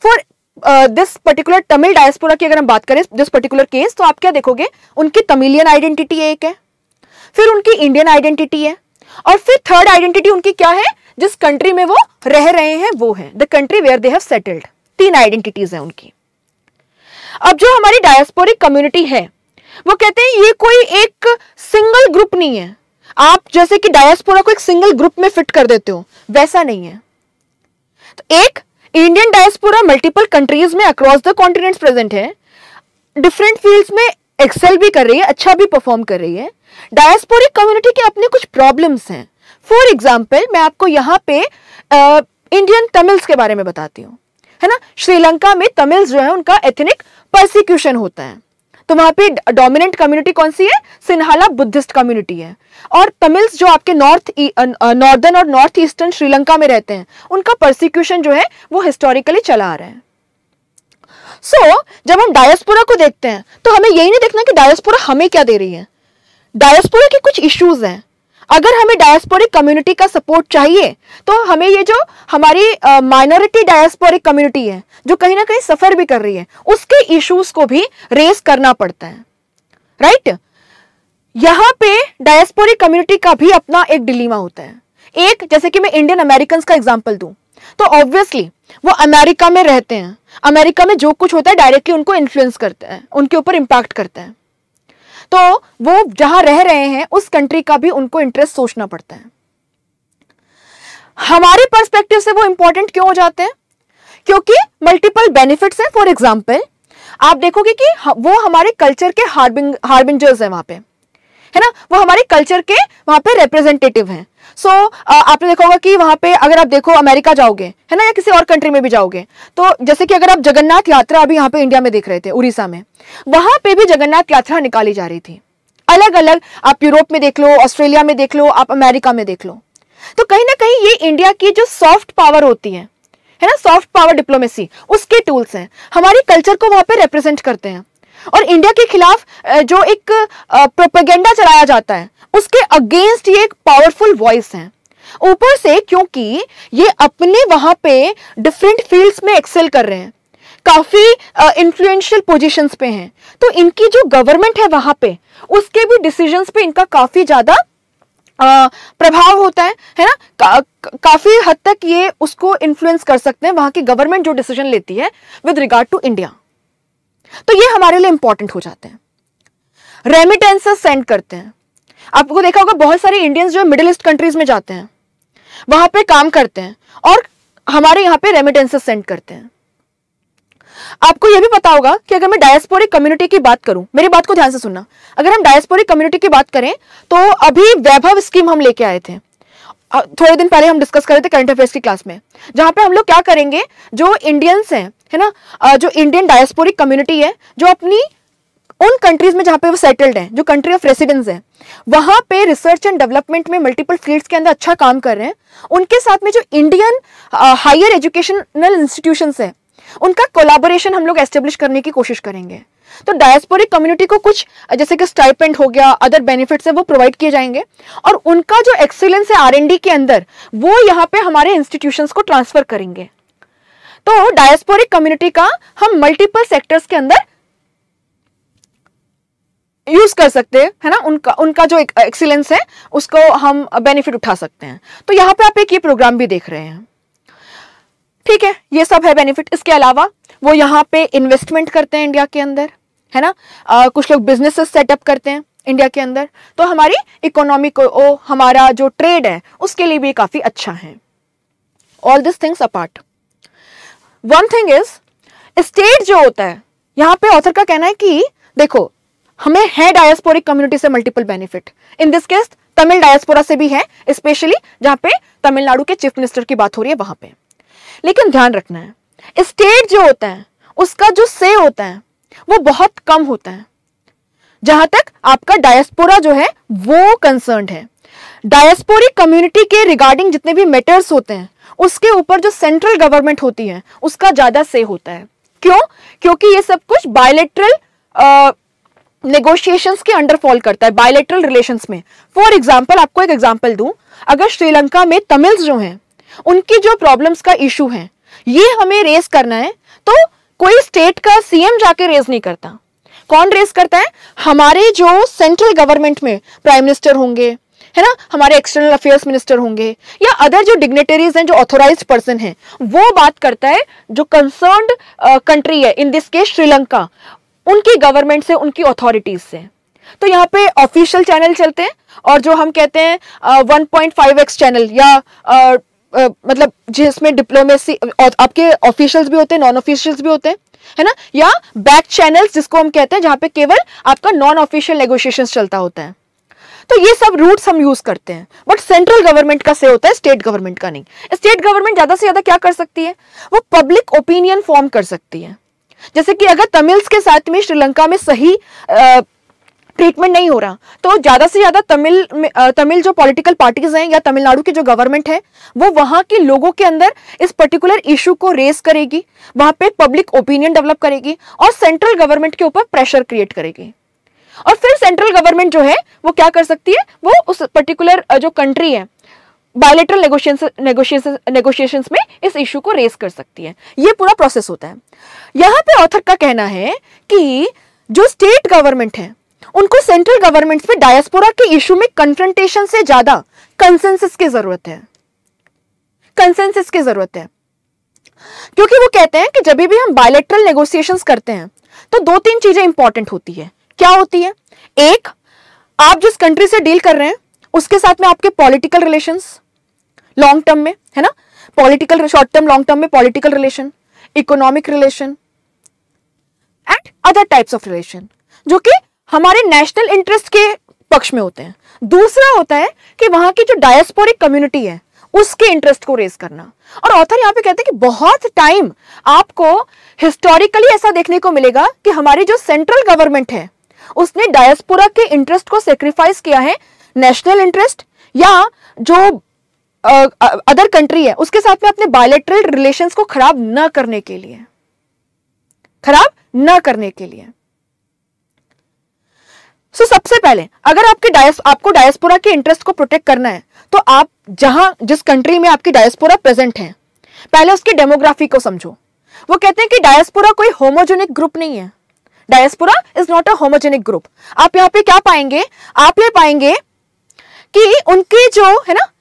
For this particular Tamil diaspora की अगर हम बात करें, दिस पर्टिकुलर केस, तो आप क्या देखोगे, उनकी तमिलियन आइडेंटिटी एक है, फिर उनकी इंडियन आइडेंटिटी है, और फिर थर्ड आइडेंटिटी उनकी क्या है, जिस कंट्री में वो रह रहे हैं वो है the country where they have settled. तीन आइडेंटिटीज हैं उनकी। अब जो हमारी डायस्पोरिक कम्युनिटी है वो कहते हैं ये कोई एक सिंगल ग्रुप नहीं है, आप जैसे कि डायस्पोरा को एक सिंगल ग्रुप में फिट कर देते हो, वैसा नहीं है। तो एक इंडियन डायस्पोरा मल्टीपल कंट्रीज में अक्रॉस द कॉन्टिनेंट्स प्रेजेंट है, डिफरेंट फील्ड्स में एक्सेल भी कर रही है, अच्छा भी परफॉर्म कर रही है। डायस्पोरिक कम्युनिटी के अपने कुछ प्रॉब्लम्स हैं। फॉर एग्जाम्पल मैं आपको यहाँ पे इंडियन तमिल्स के बारे में बताती हूँ, है ना। श्रीलंका में तमिल्स जो है उनका एथनिक परसिक्यूशन होता है, तो वहां पे डोमिनेंट कम्युनिटी कौन सी है, सिन्हाला बुद्धिस्ट कम्युनिटी है। और तमिल्स जो आपके नॉर्थ नॉर्दर्न और नॉर्थ ईस्टर्न श्रीलंका में रहते हैं, उनका परसिक्यूशन जो है वो हिस्टोरिकली चला आ रहा है। सो so, जब हम डायस्पोरा को देखते हैं तो हमें यही नहीं देखना कि डायस्पोरा हमें क्या दे रही है, डायस्पोरा के कुछ इश्यूज हैं। अगर हमें डायस्पोरिक कम्युनिटी का सपोर्ट चाहिए तो हमें ये जो हमारी माइनॉरिटी डायस्पोरिक कम्युनिटी है जो कहीं ना कहीं सफर भी कर रही है, उसके इश्यूज को भी रेस करना पड़ता है, राइट right? यहां पे डायस्पोरिक कम्युनिटी का भी अपना एक डिलीमा होता है। एक, जैसे कि मैं इंडियन अमेरिकन का एग्जांपल दूं तो ऑब्वियसली वो अमेरिका में रहते हैं, अमेरिका में जो कुछ होता है डायरेक्टली उनको इन्फ्लुएंस करता है, उनके ऊपर इंपैक्ट करता है, तो वो जहां रह रहे हैं उस कंट्री का भी उनको इंटरेस्ट सोचना पड़ता है। हमारे पर्सपेक्टिव से वो इंपॉर्टेंट क्यों हो जाते हैं, क्योंकि मल्टीपल बेनिफिट्स हैं। फॉर एग्जांपल आप देखोगे कि वो हमारे कल्चर के हार्बिंग हार्बिंजर्स हैं, वहां पे है ना, वो हमारे कल्चर के वहां पे रिप्रेजेंटेटिव हैं। सो so, आपने देखा होगा कि वहां पे अगर आप देखो अमेरिका जाओगे, है ना, या किसी और कंट्री में भी जाओगे, तो जैसे कि अगर आप जगन्नाथ यात्रा अभी यहाँ पे इंडिया में देख रहे थे, उड़ीसा में, वहां पे भी जगन्नाथ यात्रा निकाली जा रही थी। अलग अलग आप यूरोप में देख लो, ऑस्ट्रेलिया में देख लो, आप अमेरिका में देख लो। तो कहीं ना कहीं ये इंडिया की जो सॉफ्ट पावर होती है है ना, सॉफ्ट पावर डिप्लोमेसी, उसके टूल्स हैं, हमारी कल्चर को वहां पे रिप्रेजेंट करते हैं। और इंडिया के खिलाफ जो एक प्रोपेगेंडा चलाया जाता है उसके अगेंस्ट ये एक पावरफुल वॉइस है। ऊपर से क्योंकि ये अपने वहां पे डिफरेंट फील्ड्स में एक्सेल कर रहे हैं, काफी इन्फ्लुएंशियल पोजीशंस पे हैं, तो इनकी जो गवर्नमेंट है वहां पे उसके भी डिसीजंस पे इनका काफी ज्यादा प्रभाव होता है है ना। का, काफी हद तक ये उसको इन्फ्लुएंस कर सकते हैं, वहां की गवर्नमेंट जो डिसीजन लेती है विद रिगार्ड टू इंडिया, तो ये हमारे लिए इंपॉर्टेंट हो जाते हैं। रेमिटेंसेस सेंड करते हैं, आपको देखा होगा बहुत सारे इंडियंस जो मिडिल ईस्ट कंट्रीज में जाते हैं, वहां पे काम करते हैं और हमारे यहाँ पे रेमिटेंसेस सेंड करते हैं। आपको यह भी पता होगा कि अगर मैं डायस्पोरिक कम्युनिटी की बात करूं, मेरी बात को ध्यान से सुनना, अगर हम डायस्पोरिक कम्युनिटी की बात करें तो अभी वैभव स्कीम हम लेके आए थे, थोड़े दिन पहले हम डिस्कस कर रहे थे करंट अफेयर्स की क्लास में, जहां पे हम लोग क्या करेंगे, जो इंडियंस हैं है ना, जो इंडियन डायस्पोरिक कम्युनिटी है, जो अपनी उन कंट्रीज में जहां पे वो सेटल्ड हैं, जो कंट्री ऑफ रेसिडेंस है, वहां पे रिसर्च एंड डेवलपमेंट में मल्टीपल फील्ड्स के अंदर अच्छा काम कर रहे हैं, उनके साथ में जो इंडियन हायर एजुकेशनल इंस्टीट्यूशंस है उनका कोलैबोरेशन हम लोग एस्टेब्लिश करने की कोशिश करेंगे। तो डायस्पोरिक कम्युनिटी को कुछ जैसे कि स्टाइपेंड हो गया, अदर बेनिफिट्स है वो प्रोवाइड किए जाएंगे, और उनका जो एक्सीलेंस है आर एंड डी के अंदर वो यहाँ पे हमारे इंस्टीट्यूशंस को ट्रांसफर करेंगे। तो डायस्पोरिक कम्युनिटी का हम मल्टीपल सेक्टर्स के अंदर यूज कर सकते हैं, है ना, उनका उनका जो एक्सीलेंस है उसको हम बेनिफिट उठा सकते हैं। तो यहाँ पे आप एक ये प्रोग्राम भी देख रहे हैं, ठीक है, ये सब है बेनिफिट। इसके अलावा वो यहाँ पे इन्वेस्टमेंट करते हैं इंडिया के अंदर, है ना, आ, कुछ लोग बिजनेसेस सेटअप करते हैं इंडिया के अंदर, तो हमारी इकोनॉमी को ओ, हमारा जो ट्रेड है उसके लिए भी काफी अच्छा है। All this things apart, one thing is state जो होता है, यहाँ पे ऑथर का कहना है कि देखो हमें है डायस्पोरिक कम्युनिटी से multiple benefit, in this case Tamil diaspora से भी है, स्पेशली जहां पे तमिलनाडु के चीफ मिनिस्टर की बात हो रही है वहां पे। लेकिन ध्यान रखना है स्टेट जो होता है उसका जो से होता है वो बहुत कम होता है जहां तक आपका डायस्पोरा जो है वो कंसर्न्ड है। डायस्पोरिक कम्युनिटी के रिगार्डिंग जितने भी मैटर्स होते हैं उसके ऊपर जो सेंट्रल गवर्नमेंट होती है उसका ज्यादा से होता है। क्यों? क्योंकि ये सब कुछ बायलैटरल नेगोशिएशंस के अंडर फॉल करता है, बायलैटरल रिलेशंस में। फॉर एग्जांपल आपको एक एग्जांपल दूं, अगर श्रीलंका में तमिल्स जो हैं उनकी जो प्रॉब्लम्स का इशू है ये हमें रेस करना है, तो कोई स्टेट का सीएम जाके रेज नहीं करता, कौन रेज करता है? हमारे जो सेंट्रल गवर्नमेंट में प्राइम मिनिस्टर होंगे, है ना, हमारे एक्सटर्नल अफेयर्स मिनिस्टर होंगे, या अदर जो डिग्नेटरीज हैं, जो ऑथोराइज्ड पर्सन हैं, वो बात करता है जो कंसर्न्ड कंट्री है, इन दिस केस श्रीलंका, उनकी गवर्नमेंट से, उनकी अथॉरिटीज से। तो यहाँ पे ऑफिशियल चैनल चलते हैं, और जो हम कहते हैं one point five X channel, या uh, uh, मतलब जिसमें डिप्लोमेसी, आपके ऑफिशियल्स भी होते हैं, नॉन ऑफिशियल्स भी होते हैं, है ना, या बैक चैनल्स जिसको हम कहते हैं, जहां पे केवल आपका नॉन ऑफिशियल नेगोशिएशंस चलता होता है। तो ये सब रूट्स हम यूज करते हैं, बट सेंट्रल गवर्नमेंट का से होता है, स्टेट गवर्नमेंट का नहीं। स्टेट गवर्नमेंट ज्यादा से ज्यादा क्या कर सकती है? वो पब्लिक ओपिनियन फॉर्म कर सकती है। जैसे कि अगर तमिल्स के साथ में श्रीलंका में सही ट्रीटमेंट नहीं हो रहा, तो ज्यादा से ज्यादा तमिल तमिल जो पॉलिटिकल पार्टीज हैं, या तमिलनाडु की जो गवर्नमेंट है, वो वहां के लोगों के अंदर इस पर्टिकुलर इशू को रेस करेगी, वहां पे पब्लिक ओपिनियन डेवलप करेगी, और सेंट्रल गवर्नमेंट के ऊपर प्रेशर क्रिएट करेगी। और फिर सेंट्रल गवर्नमेंट जो है वो क्या कर सकती है? वो उस पर्टिकुलर जो कंट्री है, बायलैटरल नेगोशिएशन नेगोशिएशंस में इस इशू को रेस कर सकती है। ये पूरा प्रोसेस होता है। यहां पे ऑथर का कहना है कि जो स्टेट गवर्नमेंट है, उनको सेंट्रल गवर्नमेंट में डायस्पोरा के इशू में कन्फ्रंटेशन से ज्यादा कंसेंसस की जरूरत है, कंसेंसस की जरूरत है। क्योंकि वो कहते हैं कि जब भी हम बायलैटरल नेगोशिएशंस करते हैं तो दो तीन चीजें इंपॉर्टेंट होती है। क्या होती है? एक, आप जिस कंट्री से डील कर रहे हैं उसके साथ में आपके पॉलिटिकल रिलेशंस लॉन्ग टर्म में, है ना, political, short term, long term में political relation, economic relation and other types of relation, जो कि हमारे नेशनल इंटरेस्ट के पक्ष में होते हैं। दूसरा होता है कि वहां की जो डायस्पोरिक कम्युनिटी है उसके इंटरेस्ट को रेज करना। और ऑथर यहां पे कहते हैं कि बहुत टाइम आपको हिस्टोरिकली ऐसा देखने को मिलेगा कि हमारी जो सेंट्रल गवर्नमेंट है उसने डायस्पोरा के इंटरेस्ट को सेक्रीफाइस किया है नेशनल इंटरेस्ट या जो अदर uh, कंट्री है उसके साथ में अपने बायलैटरल रिलेशंस को खराब न करने के लिए, खराब न करने के लिए। सो so, सबसे पहले अगर आपके डायस आपको डायस्पोरा के इंटरेस्ट को प्रोटेक्ट करना है तो आप जहां जिस कंट्री में आपकी डायस्पोरा प्रेजेंट है, पहले उसकी डेमोग्राफी को समझो। वो कहते हैं कि डायस्पोरा कोई होमोजेनिक ग्रुप नहीं है। Diaspora is not a homogenic group. आप यहां पे क्या पाएंगे? आप ये पाएंगे कि उनके जो है ना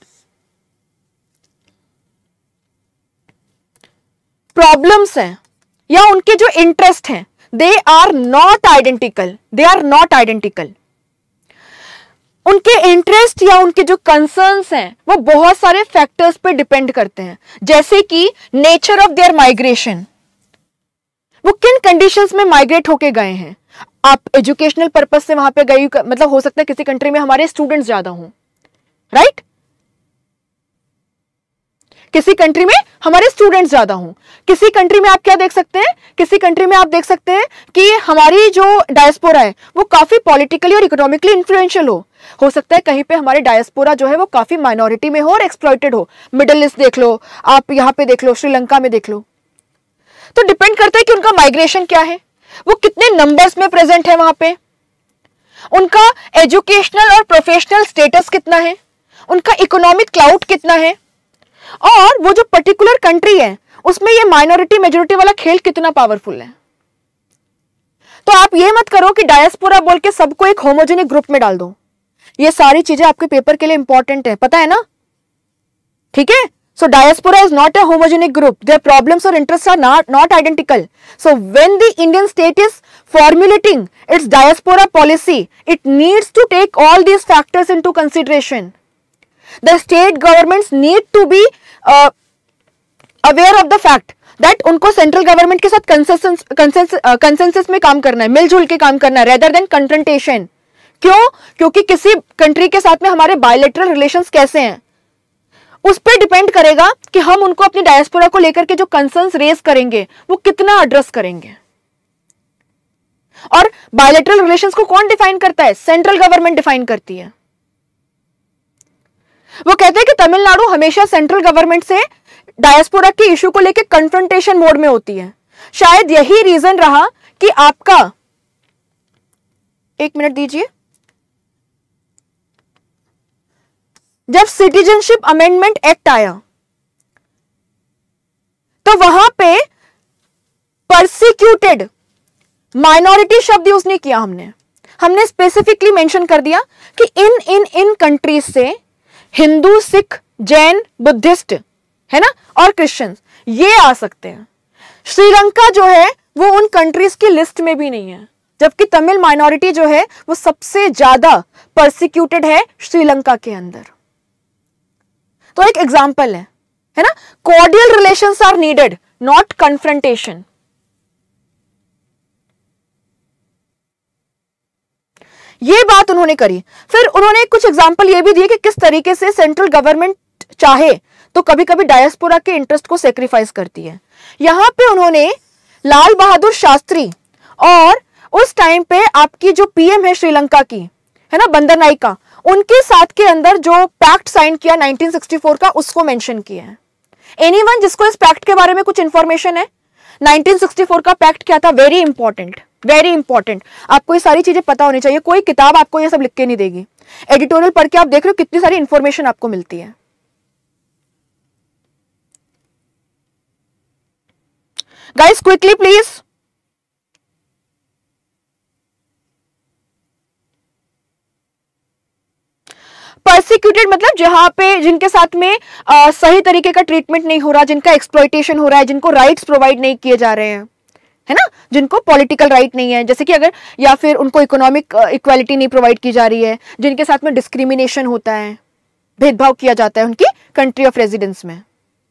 प्रॉब्लम्स हैं या उनके जो इंटरेस्ट हैं, they are not identical, they are not identical. उनके इंटरेस्ट या उनके जो कंसर्न्स हैं वो बहुत सारे फैक्टर्स पे डिपेंड करते हैं, जैसे कि नेचर ऑफ देयर माइग्रेशन, वो किन कंडीशंस में माइग्रेट होके गए हैं। आप एजुकेशनल पर्पज से वहां पे गए, मतलब हो सकता है किसी कंट्री में हमारे स्टूडेंट्स ज्यादा हों, राइट, किसी कंट्री में हमारे स्टूडेंट्स ज्यादा हों। किसी कंट्री में आप क्या देख सकते हैं? किसी कंट्री में आप देख सकते हैं कि हमारी जो डायस्पोरा है वो काफी पॉलिटिकली और इकोनॉमिकली इन्फ्लुएंशियल हो हो सकता है कहीं पे हमारे डायस्पोरा जो है वो काफी माइनॉरिटी में हो और एक्सप्लॉइटेड हो। मिडिल ईस्ट देख लो, आप यहाँ पे देख लो, श्रीलंका में देख लो। तो डिपेंड करता है कि उनका माइग्रेशन क्या है, वो कितने नंबर्स में प्रेजेंट है वहां पे, उनका एजुकेशनल और प्रोफेशनल स्टेटस कितना है, उनका इकोनॉमिक क्लाउड कितना है, और वो जो पर्टिकुलर कंट्री है उसमें ये माइनॉरिटी मेजोरिटी वाला खेल कितना पावरफुल है। तो आप ये मत करो कि डायस्पोरा बोल के सबको एक होमोजेनिक ग्रुप में डाल दो। ये सारी चीजें आपके पेपर के लिए इंपॉर्टेंट है, पता है ना, ठीक है। So diaspora is not a homogenic group, their problems और interest are not not identical. So when the Indian state is formulating its diaspora policy, it needs to take all these factors into consideration. The state governments need to be uh, aware of the fact that उनको central government के साथ consensus consensus में काम करना है, मिलजुल के काम करना है, रेदर देन कन्फ्रंटेशन। क्यों? क्योंकि किसी कंट्री के साथ में हमारे बायलैटरल रिलेशंस कैसे हैं उस पर डिपेंड करेगा कि हम उनको अपनी डायस्पोरा को लेकर के जो कंसर्न्स रेज करेंगे वो कितना एड्रेस करेंगे। और बायलैटरल रिलेशंस को कौन डिफाइन करता है? सेंट्रल गवर्नमेंट डिफाइन करती है। वो कहते हैं कि तमिलनाडु हमेशा सेंट्रल गवर्नमेंट से डायस्पोरा के इशू को लेकर कन्फ्रंटेशन मोड में होती है। शायद यही रीजन रहा कि आपका, एक मिनट दीजिए, जब सिटीजनशिप अमेंडमेंट एक्ट आया तो वहां पे परसिक्यूटेड, माइनॉरिटी शब्द यूज नहीं किया हमने हमने स्पेसिफिकली मेंशन कर दिया कि इन इन इन कंट्रीज से हिंदू, सिख, जैन, बुद्धिस्ट है ना और क्रिश्चियंस ये आ सकते हैं। श्रीलंका जो है वो उन कंट्रीज की लिस्ट में भी नहीं है, जबकि तमिल माइनॉरिटी जो है वो सबसे ज्यादा परसिक्यूटेड है श्रीलंका के अंदर। तो एक एग्जांपल है है ना, cordial relations are needed not confrontation. ये बात उन्होंने करी। फिर उन्होंने कुछ एग्जांपल ये भी दिए कि किस तरीके से सेंट्रल गवर्नमेंट चाहे तो कभी कभी डायस्पोरा के इंटरेस्ट को सेक्रीफाइस करती है। यहां पे उन्होंने लाल बहादुर शास्त्री और उस टाइम पे आपकी जो पीएम है श्रीलंका की है ना बंदरनाइका, उनके साथ के अंदर जो पैक्ट साइन किया नाइनटीन सिक्सटी फोर का उसको मेंशन किया है। एनीवन जिसको इस पैक्ट के बारे में कुछ इंफॉर्मेशन है, नाइनटीन सिक्सटी फोर का पैक्ट क्या था, वेरी इंपॉर्टेंट वेरी इंपॉर्टेंट, आपको ये सारी चीजें पता होनी चाहिए। कोई किताब आपको ये सब लिख के नहीं देगी, एडिटोरियल पढ़ के आप देख रहे हो कितनी सारी इंफॉर्मेशन आपको मिलती है। गाइस क्विकली प्लीज, परसिक्यूटेड मतलब जहां पे जिनके साथ में आ, सही तरीके का ट्रीटमेंट नहीं हो रहा, जिनका एक्सप्लॉइटेशन हो रहा है, जिनको राइट्स प्रोवाइड नहीं किए जा रहे हैं है ना, जिनको पॉलिटिकल राइट नहीं है, जैसे कि अगर या फिर उनको इकोनॉमिक इक्वालिटी नहीं प्रोवाइड की जा रही है, जिनके साथ में डिस्क्रिमिनेशन होता है, भेदभाव किया जाता है उनकी कंट्री ऑफ रेजिडेंस में।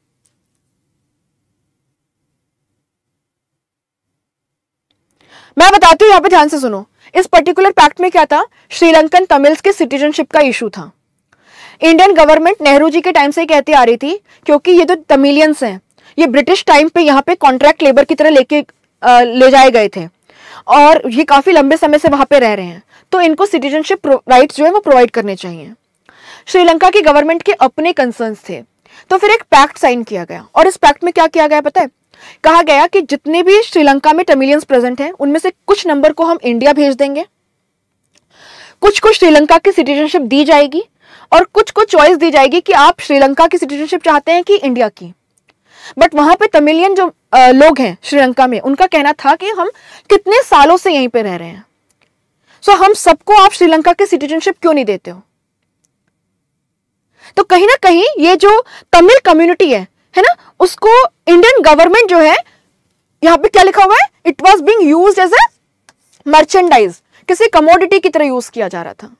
मैं बताती हूं, यहां पे ध्यान से सुनो। इस पर्टिकुलर पैक्ट में क्या था, श्रीलंकन तमिल्स के सिटीजनशिप का इशू था। इंडियन गवर्नमेंट नेहरू जी के टाइम से कहती आ रही थी क्योंकि ये जो तमिलियंस हैं ये ब्रिटिश टाइम पे यहाँ पे कॉन्ट्रैक्ट लेबर की तरह लेके ले जाए गए थे और ये काफी लंबे समय से वहां पे रह रहे हैं, तो इनको सिटीजनशिप राइट्स जो है वो प्रोवाइड करने चाहिए। श्रीलंका की गवर्नमेंट के अपने कंसर्न्स थे, तो फिर एक पैक्ट साइन किया गया और इस पैक्ट में क्या किया गया पता है, कहा गया कि जितने भी श्रीलंका में तमिलियंस प्रेजेंट हैं उनमें से कुछ नंबर को हम इंडिया भेज देंगे, कुछ को श्रीलंका की सिटीजनशिप दी जाएगी और कुछ को चॉइस दी जाएगी कि आप श्रीलंका की सिटीजनशिप चाहते हैं कि इंडिया की। बट वहां पे तमिलियन जो आ, लोग हैं श्रीलंका में, उनका कहना था कि हम कितने सालों से यहीं पे रह रहे हैं, सो so हम सबको आप श्रीलंका की सिटीजनशिप क्यों नहीं देते हो। तो कहीं ना कहीं ये जो तमिल कम्युनिटी है है ना, उसको इंडियन गवर्नमेंट जो है, यहां पे क्या लिखा हुआ है, it was being used as a merchandise, किसी कमोडिटी की तरह यूज किया जा रहा था।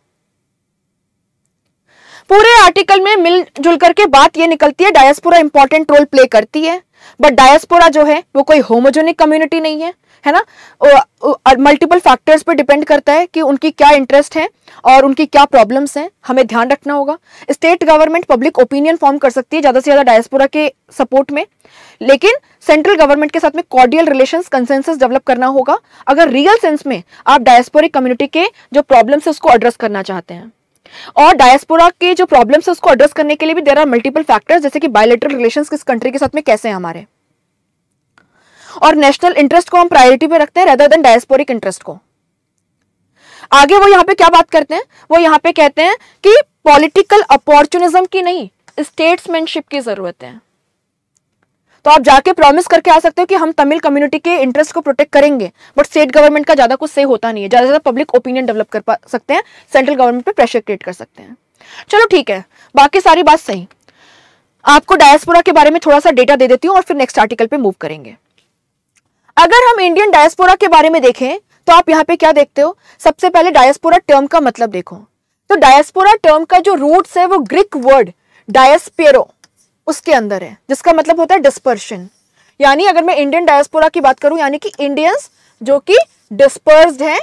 पूरे आर्टिकल में मिलजुल करके बात ये निकलती है डायस्पोरा इंपॉर्टेंट रोल प्ले करती है, बट डायस्पोरा जो है वो कोई होमोजेनिक कम्युनिटी नहीं है है ना, मल्टीपल फैक्टर्स पे डिपेंड करता है कि उनकी क्या इंटरेस्ट है और उनकी क्या प्रॉब्लम्स हैं, हमें ध्यान रखना होगा। State government public opinion form कर सकती है ज्यादा से ज्यादा डायस्पोरा के सपोर्ट में, लेकिन सेंट्रल गवर्नमेंट के साथ में कॉर्डियल रिलेशंस, कंसेंसस डेवलप करना होगा अगर रियल सेंस में आप डायस्पोरिक कम्युनिटी के जो प्रॉब्लम्स है उसको एड्रेस करना चाहते हैं। और डायस्पोरा के जो प्रॉब्लम्स है उसको एड्रेस करने के लिए भी देयर आर मल्टीपल फैक्टर्स, जैसे कि बायलैटरल रिलेशंस किस कंट्री के साथ में कैसे हैं हमारे, और नेशनल इंटरेस्ट को हम प्रायोरिटी पे रखते हैं रेदर देन डायस्पोरिक इंटरेस्ट को। आगे वो यहां पे क्या बात करते हैं, वो यहां पे कहते हैं कि पॉलिटिकल अपॉर्चुनिज्म की नहीं, स्टेट्समैनशिप की जरूरत है। तो आप जाके प्रॉमिस करके आ सकते हो कि हम तमिल कम्युनिटी के इंटरेस्ट को प्रोटेक्ट करेंगे, बट स्टेट गवर्नमेंट का ज्यादा कुछ से होता नहीं है, ज्यादा से ज्यादा पब्लिक ओपिनियन डेवलप कर पा सकते हैं, सेंट्रल गवर्नमेंट पे प्रेशर क्रिएट कर सकते हैं। चलो ठीक है, बाकी सारी बात सही। आपको डायस्पोरा के बारे में थोड़ा सा डेटा दे देती हूँ और फिर नेक्स्ट आर्टिकल पे मूव करेंगे। अगर हम इंडियन डायस्पोरा के बारे में देखें तो आप यहाँ पे क्या देखते हो, सबसे पहले डायस्पोरा टर्म का मतलब देखो। तो डायस्पोरा टर्म का जो रूट्स है वो ग्रीक वर्ड डायस्पेरो उसके अंदर है, जिसका मतलब होता है डिस्पर्शन। यानी अगर मैं इंडियन डायस्पोरा की बात करूं, यानी कि इंडियंस जो कि डिस्पर्स्ड हैं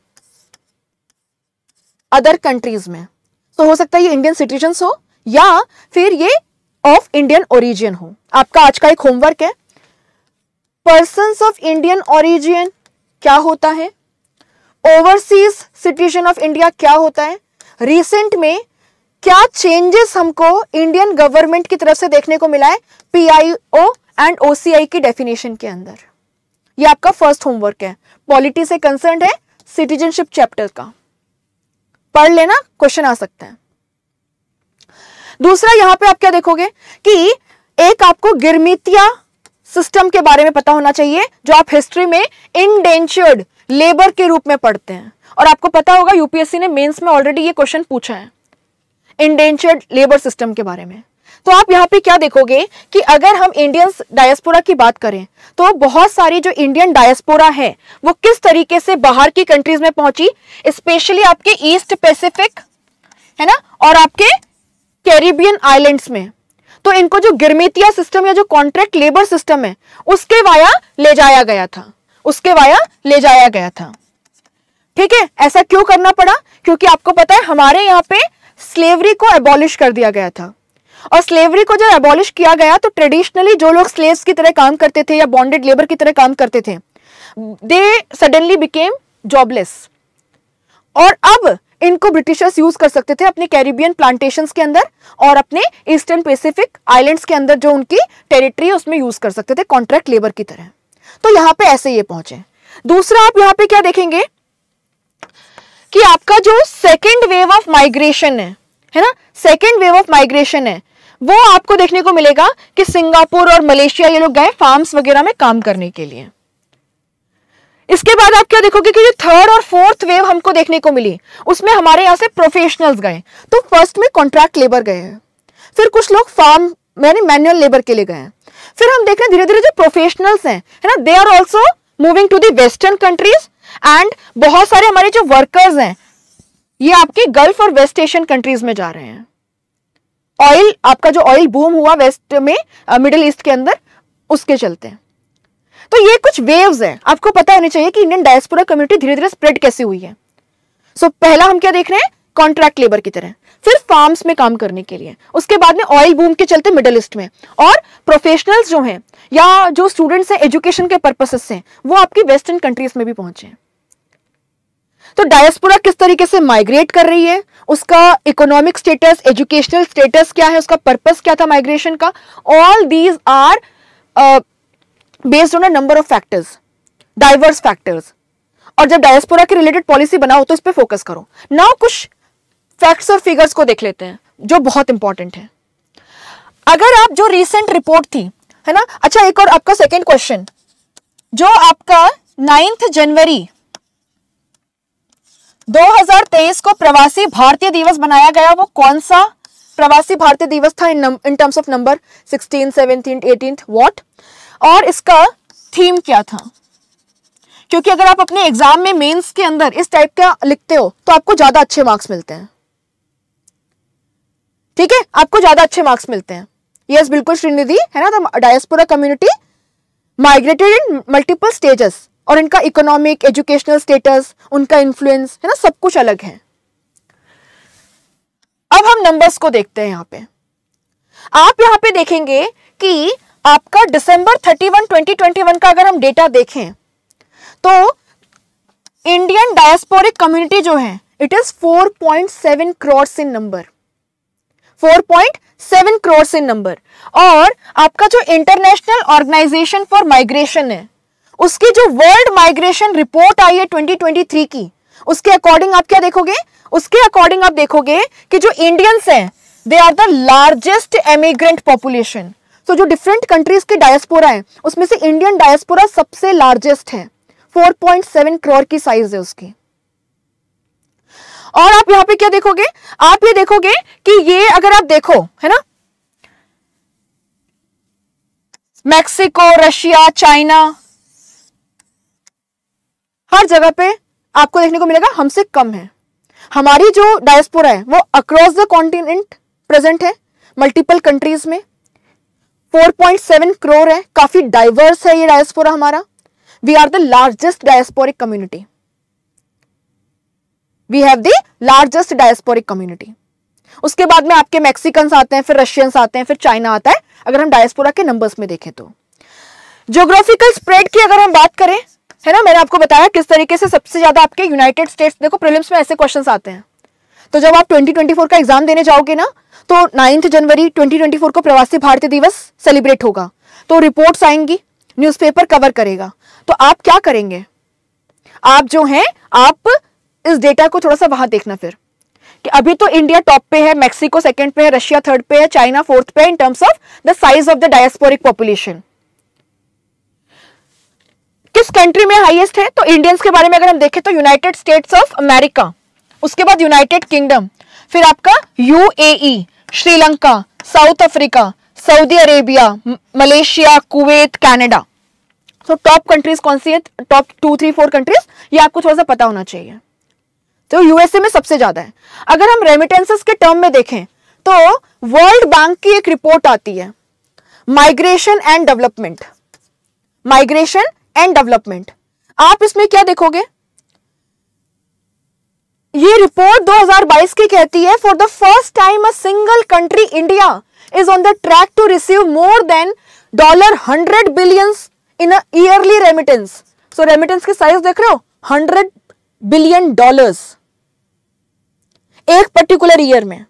अदर कंट्रीज में, तो हो सकता है ये इंडियन सिटीजन्स हो या फिर ये ऑफ इंडियन ओरिजिन हो। आपका आज का एक होमवर्क है, पर्सन्स ऑफ इंडियन ओरिजिन क्या होता है, ओवरसीज सिटीजन ऑफ इंडिया क्या होता है, रिसेंट में क्या चेंजेस हमको इंडियन गवर्नमेंट की तरफ से देखने को मिला है पीआईओ एंड ओसीआई की डेफिनेशन के अंदर। ये आपका फर्स्ट होमवर्क है, पॉलिटी से कंसर्न है, सिटीजनशिप चैप्टर का पढ़ लेना, क्वेश्चन आ सकता है। दूसरा यहां पे आप क्या देखोगे कि एक आपको गिरमितिया सिस्टम के बारे में पता होना चाहिए, जो आप हिस्ट्री में इंडेंचर्ड लेबर के रूप में पढ़ते हैं। और आपको पता होगा यूपीएससी ने मेंस में ऑलरेडी ये क्वेश्चन पूछा है इंडेंचर्ड लेबर सिस्टम के बारे में। तो आप यहाँ पे क्या देखोगे कि अगर हम इंडियंस डायस्पोरा की बात करें तो बहुत सारी जो इंडियन डायस्पोरा है वो किस तरीके से बाहर की कंट्रीज में पहुंची, स्पेशली आपके ईस्ट पैसिफिक है ना और आपके कैरिबियन आइलैंड्स में। तो इनको जो गिरमितिया सिस्टम या जो कॉन्ट्रैक्ट लेबर सिस्टम है उसके वाया ले जाया गया था, उसके वाया ले जाया गया था। ठीक है, ऐसा क्यों करना पड़ा? क्योंकि आपको पता है हमारे यहाँ पे स्लेवरी को एबॉलिश कर दिया गया था। और स्लेवरी को जब एबॉलिश किया गया तो ट्रेडिशनली जो लोग स्लेव्स की तरह काम करते थे या बॉन्डेड लेबर की तरह काम करते थे, दे सडनली बिकेम जॉबलेस। और अब इनको ब्रिटिशर्स यूज कर सकते थे अपने कैरिबियन प्लांटेशंस के अंदर और अपने ईस्टर्न पैसिफिक आइलैंड्स के अंदर जो उनकी टेरिटरी है उसमें यूज कर सकते थे कॉन्ट्रैक्ट लेबर की तरह। तो यहां पे ऐसे ये पहुंचे। दूसरा आप यहां पे क्या देखेंगे कि आपका जो सेकेंड वेव ऑफ माइग्रेशन है है ना, सेकेंड वेव ऑफ माइग्रेशन है वो आपको देखने को मिलेगा कि सिंगापुर और मलेशिया ये लोग गए फार्म्स वगैरह में काम करने के लिए। इसके बाद आप क्या देखोगे कि जो थर्ड और फोर्थ वेव हमको देखने को मिली उसमें हमारे यहां से प्रोफेशनल्स गए। तो फर्स्ट में कॉन्ट्रैक्ट लेबर गए हैं, फिर कुछ लोग फार्म यानी मैनुअल लेबर के लिए गए हैं, फिर हम देख रहे हैं धीरे धीरे जो प्रोफेशनल्स हैं है ना they are also moving to the western countries and बहुत सारे हमारे जो वर्कर्स हैं ये आपके गल्फ और वेस्ट एशियन कंट्रीज में जा रहे हैं। ऑयल, आपका जो ऑयल बूम हुआ वेस्ट में मिडिल ईस्ट के अंदर उसके चलते हैं। तो ये कुछ वेव्स हैं, आपको पता होनी चाहिए कि इंडियन डायस्पोरा कम्युनिटी धीरे धीरे स्प्रेड कैसे हुई है। सो so, पहला हम क्या देख रहे हैं कॉन्ट्रैक्ट लेबर की तरह, फिर फार्म्स में काम करने के लिए, उसके बाद में ऑयल बूम के चलते मिडिल ईस्ट में, और प्रोफेशनल्स जो हैं या जो स्टूडेंट्स हैं एजुकेशन के पर्पसेस से वो आपकी वेस्टर्न कंट्रीज में भी पहुंचे हैं। तो डायस्पोरा किस तरीके से माइग्रेट कर रही है, उसका इकोनॉमिक स्टेटस, एजुकेशनल स्टेटस क्या है, उसका पर्पस क्या था माइग्रेशन का, all these are based on a number of factors, diverse factors. और जब डायस्पोरा के रिलेटेड पॉलिसी बनाओ तो इस पे फोकस करो। नाउ कुछ फैक्ट्स और फिगर्स को देख लेते हैं जो बहुत इंपॉर्टेंट है। अगर आप जो रिसेंट रिपोर्ट थी है ना, अच्छा एक और आपका सेकेंड क्वेश्चन, जो आपका नाइन्थ जनवरी दो हज़ार तेईस को प्रवासी भारतीय दिवस बनाया गया, वो कौन सा प्रवासी भारतीय दिवस था in in terms of number, sixteen, seventeen, eighteen, what, और इसका थीम क्या था? क्योंकि अगर आप अपने एग्जाम में मेंस के अंदर इस टाइप का लिखते हो तो आपको ज्यादा अच्छे मार्क्स मिलते हैं। ठीक है, आपको ज्यादा अच्छे मार्क्स मिलते हैं। यस बिल्कुल श्रीनिधि, है ना। The diaspora community migrated in multiple stages, और इनका इकोनॉमिक, एजुकेशनल स्टेटस, उनका इन्फ्लुएंस है ना, सब कुछ अलग है। अब हम नंबर्स को देखते हैं। यहां पे आप यहां पे देखेंगे कि आपका दिसंबर इकतीस, ट्वेंटी ट्वेंटी वन का अगर हम डेटा देखें तो इंडियन डायस्पोरिक कम्युनिटी जो है it is four point seven crore in number, four point seven crore in number. और आपका जो इंटरनेशनल ऑर्गेनाइजेशन फॉर माइग्रेशन है उसकी जो वर्ल्ड माइग्रेशन रिपोर्ट आई है ट्वेंटी ट्वेंटी थ्री की, उसके अकॉर्डिंग आप क्या देखोगे, उसके अकॉर्डिंग आप देखोगे कि जो इंडियंस हैं they are the largest emigrant population. तो जो डिफरेंट कंट्रीज के डायस्पोरा है उसमें से इंडियन डायस्पोरा सबसे लार्जेस्ट है, फोर पॉइंट सेवन करोड़ की साइज है उसकी। और आप यहां पे क्या देखोगे, आप ये देखोगे कि ये अगर आप देखो है ना, मैक्सिको, रशिया, चाइना, हर जगह पे आपको देखने को मिलेगा हमसे कम है। हमारी जो डायस्पोरा है वो अक्रॉस द कॉन्टिनेंट प्रेजेंट है, मल्टीपल कंट्रीज में, फोर पॉइंट सेवन करोड़ है, काफी डाइवर्स है ये डायस्पोरा हमारा। We are the largest diasporic community, we have the largest diasporic community. उसके बाद में आपके मैक्सिकन्स आते हैं, फिर रशियंस आते हैं, फिर चाइना आता है, अगर हम डायस्पोरा के नंबर्स में देखें तो। ज्योग्राफिकल स्प्रेड की अगर हम बात करें है ना, मैंने आपको बताया किस तरीके से सबसे ज्यादा आपके यूनाइटेड स्टेट्स, देखो प्रीलिम्स में ऐसे क्वेश्चंस आते हैं। तो जब आप ट्वेंटी ट्वेंटी फोर का एग्जाम देने जाओगे ना तो ninth January twenty twenty four को प्रवासी भारतीय दिवस सेलिब्रेट होगा, तो रिपोर्ट्स आएंगी, न्यूज़पेपर कवर करेगा। तो आप क्या करेंगे, आप जो हैं आप इस डेटा को थोड़ा सा वहां देखना फिर कि अभी तो इंडिया टॉप पे है, मैक्सिको सेकंड पे है, रशिया थर्ड पे है, चाइना फोर्थ पे है in terms of the size of the diasporic population. किस कंट्री में हाईएस्ट है? तो इंडियंस के बारे में अगर हम देखें तो यूनाइटेड स्टेट्स ऑफ अमेरिका, उसके बाद यूनाइटेड किंगडम, फिर आपका UAE, Sri Lanka, South Africa, Saudi Arabia, Malaysia, Kuwait, Canada. तो टॉप कंट्रीज कौन सी है? Top two three four countries, ये आपको थोड़ा सा पता होना चाहिए। तो यूएसए में सबसे ज्यादा है। अगर हम रेमिटेंसेस के टर्म में देखें तो वर्ल्ड बैंक की एक रिपोर्ट आती है, migration and development, migration and development. आप इसमें क्या देखोगे? ये रिपोर्ट दो हज़ार बाईस की कहती है, for the first time a single country India is on the track to receive more than dollar hundred billions in a yearly remittance. So remittance की साइज देख रहे हो, हंड्रेड बिलियन डॉलर्स एक पर्टिकुलर ईयर में।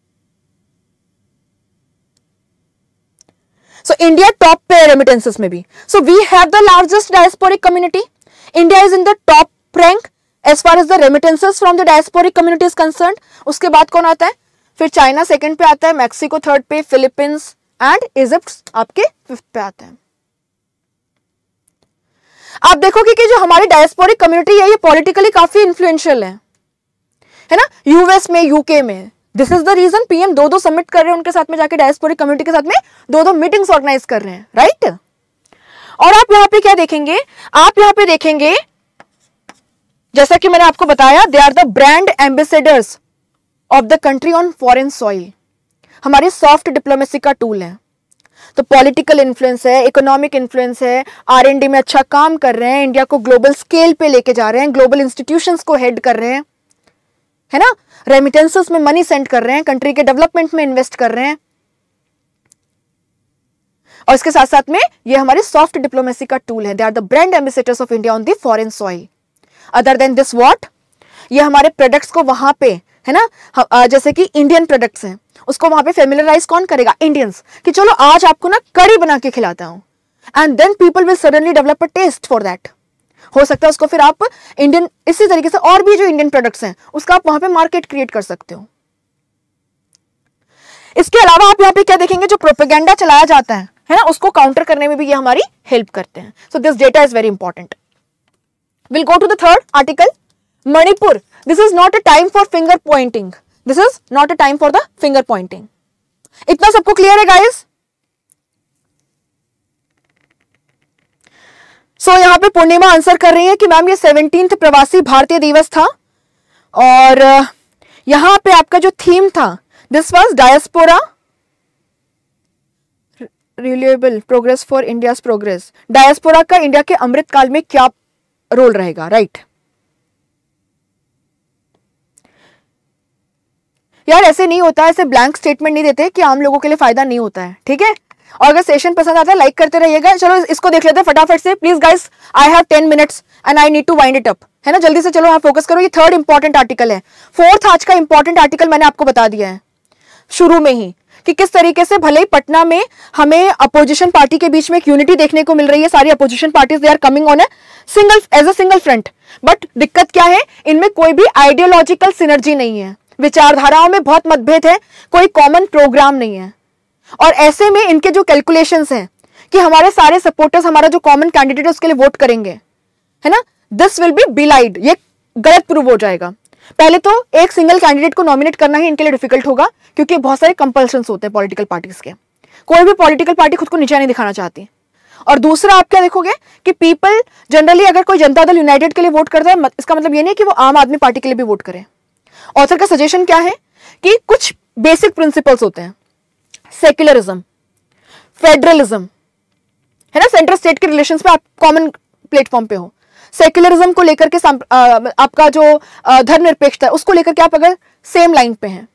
So India top पे है remittances में भी। So we have the largest diasporic community. India is in the top rank as far as the remittances from the diasporic community is concerned. उसके बाद कौन आता है? फिर चाइना सेकंड पे आता है, मैक्सिको थर्ड पे, फिलीपींस एंड इजिप्ट आपके फिफ्थ पे आता है। आप देखोगे कि जो हमारी डायस्पोरिक कम्युनिटी है ये पॉलिटिकली काफी इन्फ्लुएंशियल है, है ना? यूएस में, यूके में। This is the reason PM दो दो सबमिट कर रहे हैं, उनके साथ में जाके डायस्पोरिक कम्युनिटी के साथ में दो दो मीटिंग्स ऑर्गेनाइज कर रहे हैं, राइट? और आप यहां पे क्या देखेंगे? आप यहां पे देखेंगे, जैसा कि मैंने आपको बताया, they are the brand ambassadors of the country on foreign soil. हमारी सॉफ्ट डिप्लोमेसी का टूल है। तो पॉलिटिकल इन्फ्लुएंस है, इकोनॉमिक इन्फ्लुएंस है, आर एंड डी में अच्छा काम कर रहे हैं, इंडिया को ग्लोबल स्केल पे लेके जा रहे हैं, ग्लोबल इंस्टीट्यूशंस को हेड कर रहे हैं, है ना? रेमिटेंसेस में मनी सेंड कर रहे हैं, कंट्री के डेवलपमेंट में इन्वेस्ट कर रहे हैं। और इसके साथ साथ में ये हमारी सॉफ्ट डिप्लोमेसी का टूल है। They are the brand ambassadors of India on the foreign soil. Other than this what, ये हमारे प्रोडक्ट्स को वहां पे, है ना, जैसे कि इंडियन प्रोडक्ट्स हैं, उसको वहां पे फेमिलराइज कौन करेगा? इंडियंस। कि चलो आज आपको ना करी बना के खिलाता हूं, and then people will suddenly develop a taste for that. हो सकता है उसको फिर आप इंडियन, इसी तरीके से और भी जो इंडियन प्रोडक्ट्स हैं उसका आप वहां पे मार्केट क्रिएट कर सकते हो। इसके अलावा आप यहाँ पे क्या देखेंगे? जो प्रोपेगेंडा चलाया जाता है, है ना, उसको काउंटर करने में भी ये हमारी हेल्प करते हैं। So this data is very important. Will go to the third article, Manipur. This is not a time for finger pointing, this is not a time for the finger pointing. इतना सबको clear है guys? सो so, यहां पे पूर्णिमा answer कर रही है कि ma'am ये सेवनटीन्थ प्रवासी भारतीय दिवस था, और यहां पे आपका जो थीम था, this was diaspora reliable progress for India's progress. Diaspora का इंडिया के अमृत काल में क्या रोल रहेगा, राइट? यार ऐसे नहीं होता, ऐसे ब्लैंक स्टेटमेंट नहीं देते कि आम लोगों के लिए फायदा नहीं होता है, ठीक है? और अगर सेशन पसंद आता है लाइक करते रहिएगा। चलो इसको देख लेते हैं फटाफट से, please guys, I have ten minutes and I need to wind it up, है ना? जल्दी से चलो, आप फोकस करो। ये थर्ड इंपॉर्टेंट आर्टिकल है। फोर्थ आज का इंपॉर्टेंट आर्टिकल मैंने आपको बता दिया है शुरू में ही कि किस तरीके से भले ही पटना में हमें अपोजिशन पार्टी के बीच में एक यूनिटी देखने को मिल रही है, सारी opposition parties they are coming on a single as a single front, but दिक्कत क्या है? इनमें कोई भी आइडियोलॉजिकल सिनर्जी नहीं है, विचारधाराओं में बहुत मतभेद है, कोई कॉमन प्रोग्राम नहीं है। और ऐसे में इनके जो कैलकुलेशंस हैं कि हमारे सारे सपोर्टर्स हमारा जो कॉमन कैंडिडेट है उसके लिए वोट करेंगे, है ना, दिस विल बी बिलाइड, ये गलत प्रूव हो जाएगा। पहले तो एक सिंगल कैंडिडेट को नॉमिनेट करना ही इनके लिए डिफिकल्ट होगा, क्योंकि बहुत सारे कंपल्शंस होते हैं पॉलिटिकल पार्टीज के। कोई भी पॉलिटिकल पार्टी खुद को नीचा नहीं दिखाना चाहती। और दूसरा आप क्या देखोगे कि पीपल जनरली अगर कोई जनता दल यूनाइटेड के लिए वोट करता है, इसका मतलब ये नहीं कि वो आम आदमी पार्टी के लिए भी वोट करे। ऑथर का सजेशन क्या है कि कुछ बेसिक प्रिंसिपल्स होते हैं, सेक्युलरिज्म, फेडरलिज्म, है ना, सेंट्रल स्टेट के रिलेशंस पे आप कॉमन प्लेटफॉर्म पे हो। सेक्युलरिज्म को लेकर के आ, आपका जो धर्मनिरपेक्षता है उसको लेकर के आप अगर सेम लाइन पे हैं,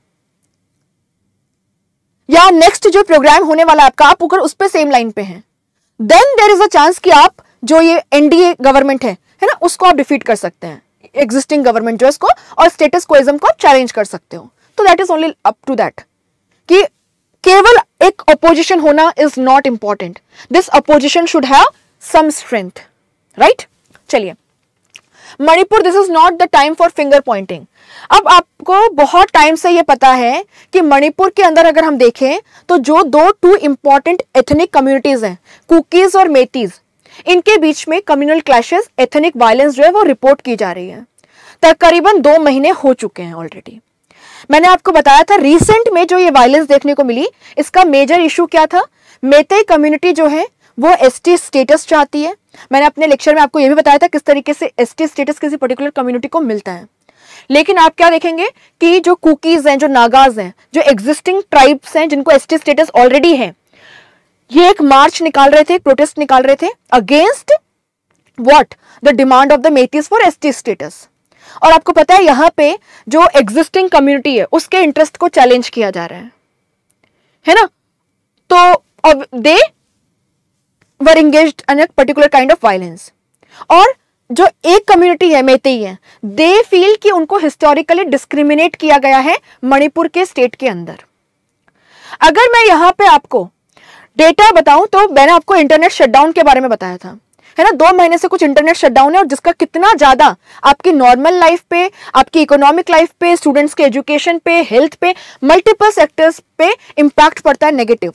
या नेक्स्ट जो प्रोग्राम होने वाला है आपका, आप अगर उस पे सेम लाइन पे हैं, then there is a chance कि आप जो ये एनडीए गवर्नमेंट है है ना, उसको आप डिफीट कर सकते हैं, एग्जिस्टिंग गवर्नमेंट जो है इसको, और स्टेटस कोइज्म को आप चैलेंज कर सकते हो। तो that is only up to that, कि केवल एक अपोजिशन होना is not important, this opposition should have some strength, right? चलिए, Manipur, this is not the time for finger pointing. अब आपको बहुत टाइम से ये पता है कि मणिपुर के अंदर अगर हम देखें तो जो दो टू इंपॉर्टेंट एथनिक कम्युनिटीज हैं, कुकीज और मेटीज, इनके बीच में कम्युनल क्लैशेस, एथनिक वायलेंस जो है वो रिपोर्ट की जा रही है। तकरीबन दो महीने हो चुके हैं ऑलरेडी। मैंने आपको बताया था रिसेंट में जो ये वायलेंस देखने को मिली, इसका मेजर इशू क्या था? मेते कम्युनिटी जो है वो एसटी स्टेटस चाहती है। मैंने अपने लेक्चर में आपको ये भी बताया था किस तरीके से एसटी स्टेटस किसी पर्टिकुलर कम्युनिटी को मिलता है। लेकिन आप क्या देखेंगे कि जो कुकीज हैं, जो नागाज हैं, जो एग्जिस्टिंग ट्राइब्स हैं जिनको एसटी स्टेटस ऑलरेडी है, ये एक मार्च निकाल रहे थे, एक प्रोटेस्ट निकाल रहे थे against what? The demand of the Meiteis for ST status. और आपको पता है यहां पे जो एग्जिस्टिंग कम्युनिटी है उसके इंटरेस्ट को चैलेंज किया जा रहा है, है ना? तो अब they were engaged in a particular kind of violence. और जो एक कम्युनिटी है, मेतेई है, दे फील कि उनको हिस्टोरिकली डिस्क्रिमिनेट किया गया है मणिपुर के स्टेट के अंदर। अगर मैं यहां पे आपको डेटा बताऊं तो मैंने आपको इंटरनेट शटडाउन के बारे में बताया था, है ना? दो महीने से कुछ इंटरनेट शटडाउन है और जिसका कितना ज्यादा आपकी नॉर्मल लाइफ पे, आपकी इकोनॉमिक लाइफ पे, स्टूडेंट्स के एजुकेशन पे, हेल्थ पे, मल्टीपल सेक्टर्स पे इंपैक्ट पड़ता है नेगेटिव।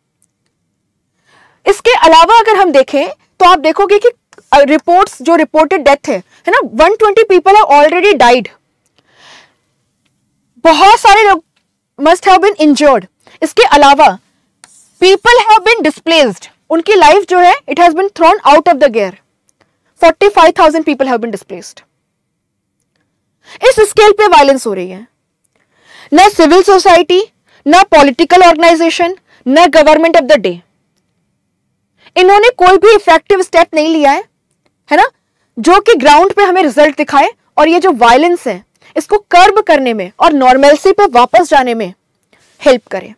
इसके अलावा अगर हम देखें तो आप देखोगे कि रिपोर्ट्स जो रिपोर्टेड डेथ है है ना, एक सौ बीस पीपल हैव ऑलरेडी डाइड, बहुत सारे लोग मस्ट हैव बीन इंजर्ड। इसके अलावा पीपल हैव बीन डिस्प्लेस्ड, उनकी लाइफ जो है it has been thrown out of the gear. पैंतालीस हज़ार पीपल हैव बीन डिस्प्लेस्ड। इस स्केल पे वायलेंस हो रही है। न सिविल सोसाइटी, न पॉलिटिकल ऑर्गेनाइजेशन, न गवर्नमेंट ऑफ द डे, इन्होंने कोई भी इफेक्टिव स्टेप नहीं लिया है, है ना, जो कि ग्राउंड पे हमें रिजल्ट दिखाए और ये जो वायलेंस है इसको कर्ब करने में और नॉर्मलसी पे वापस जाने में हेल्प करे।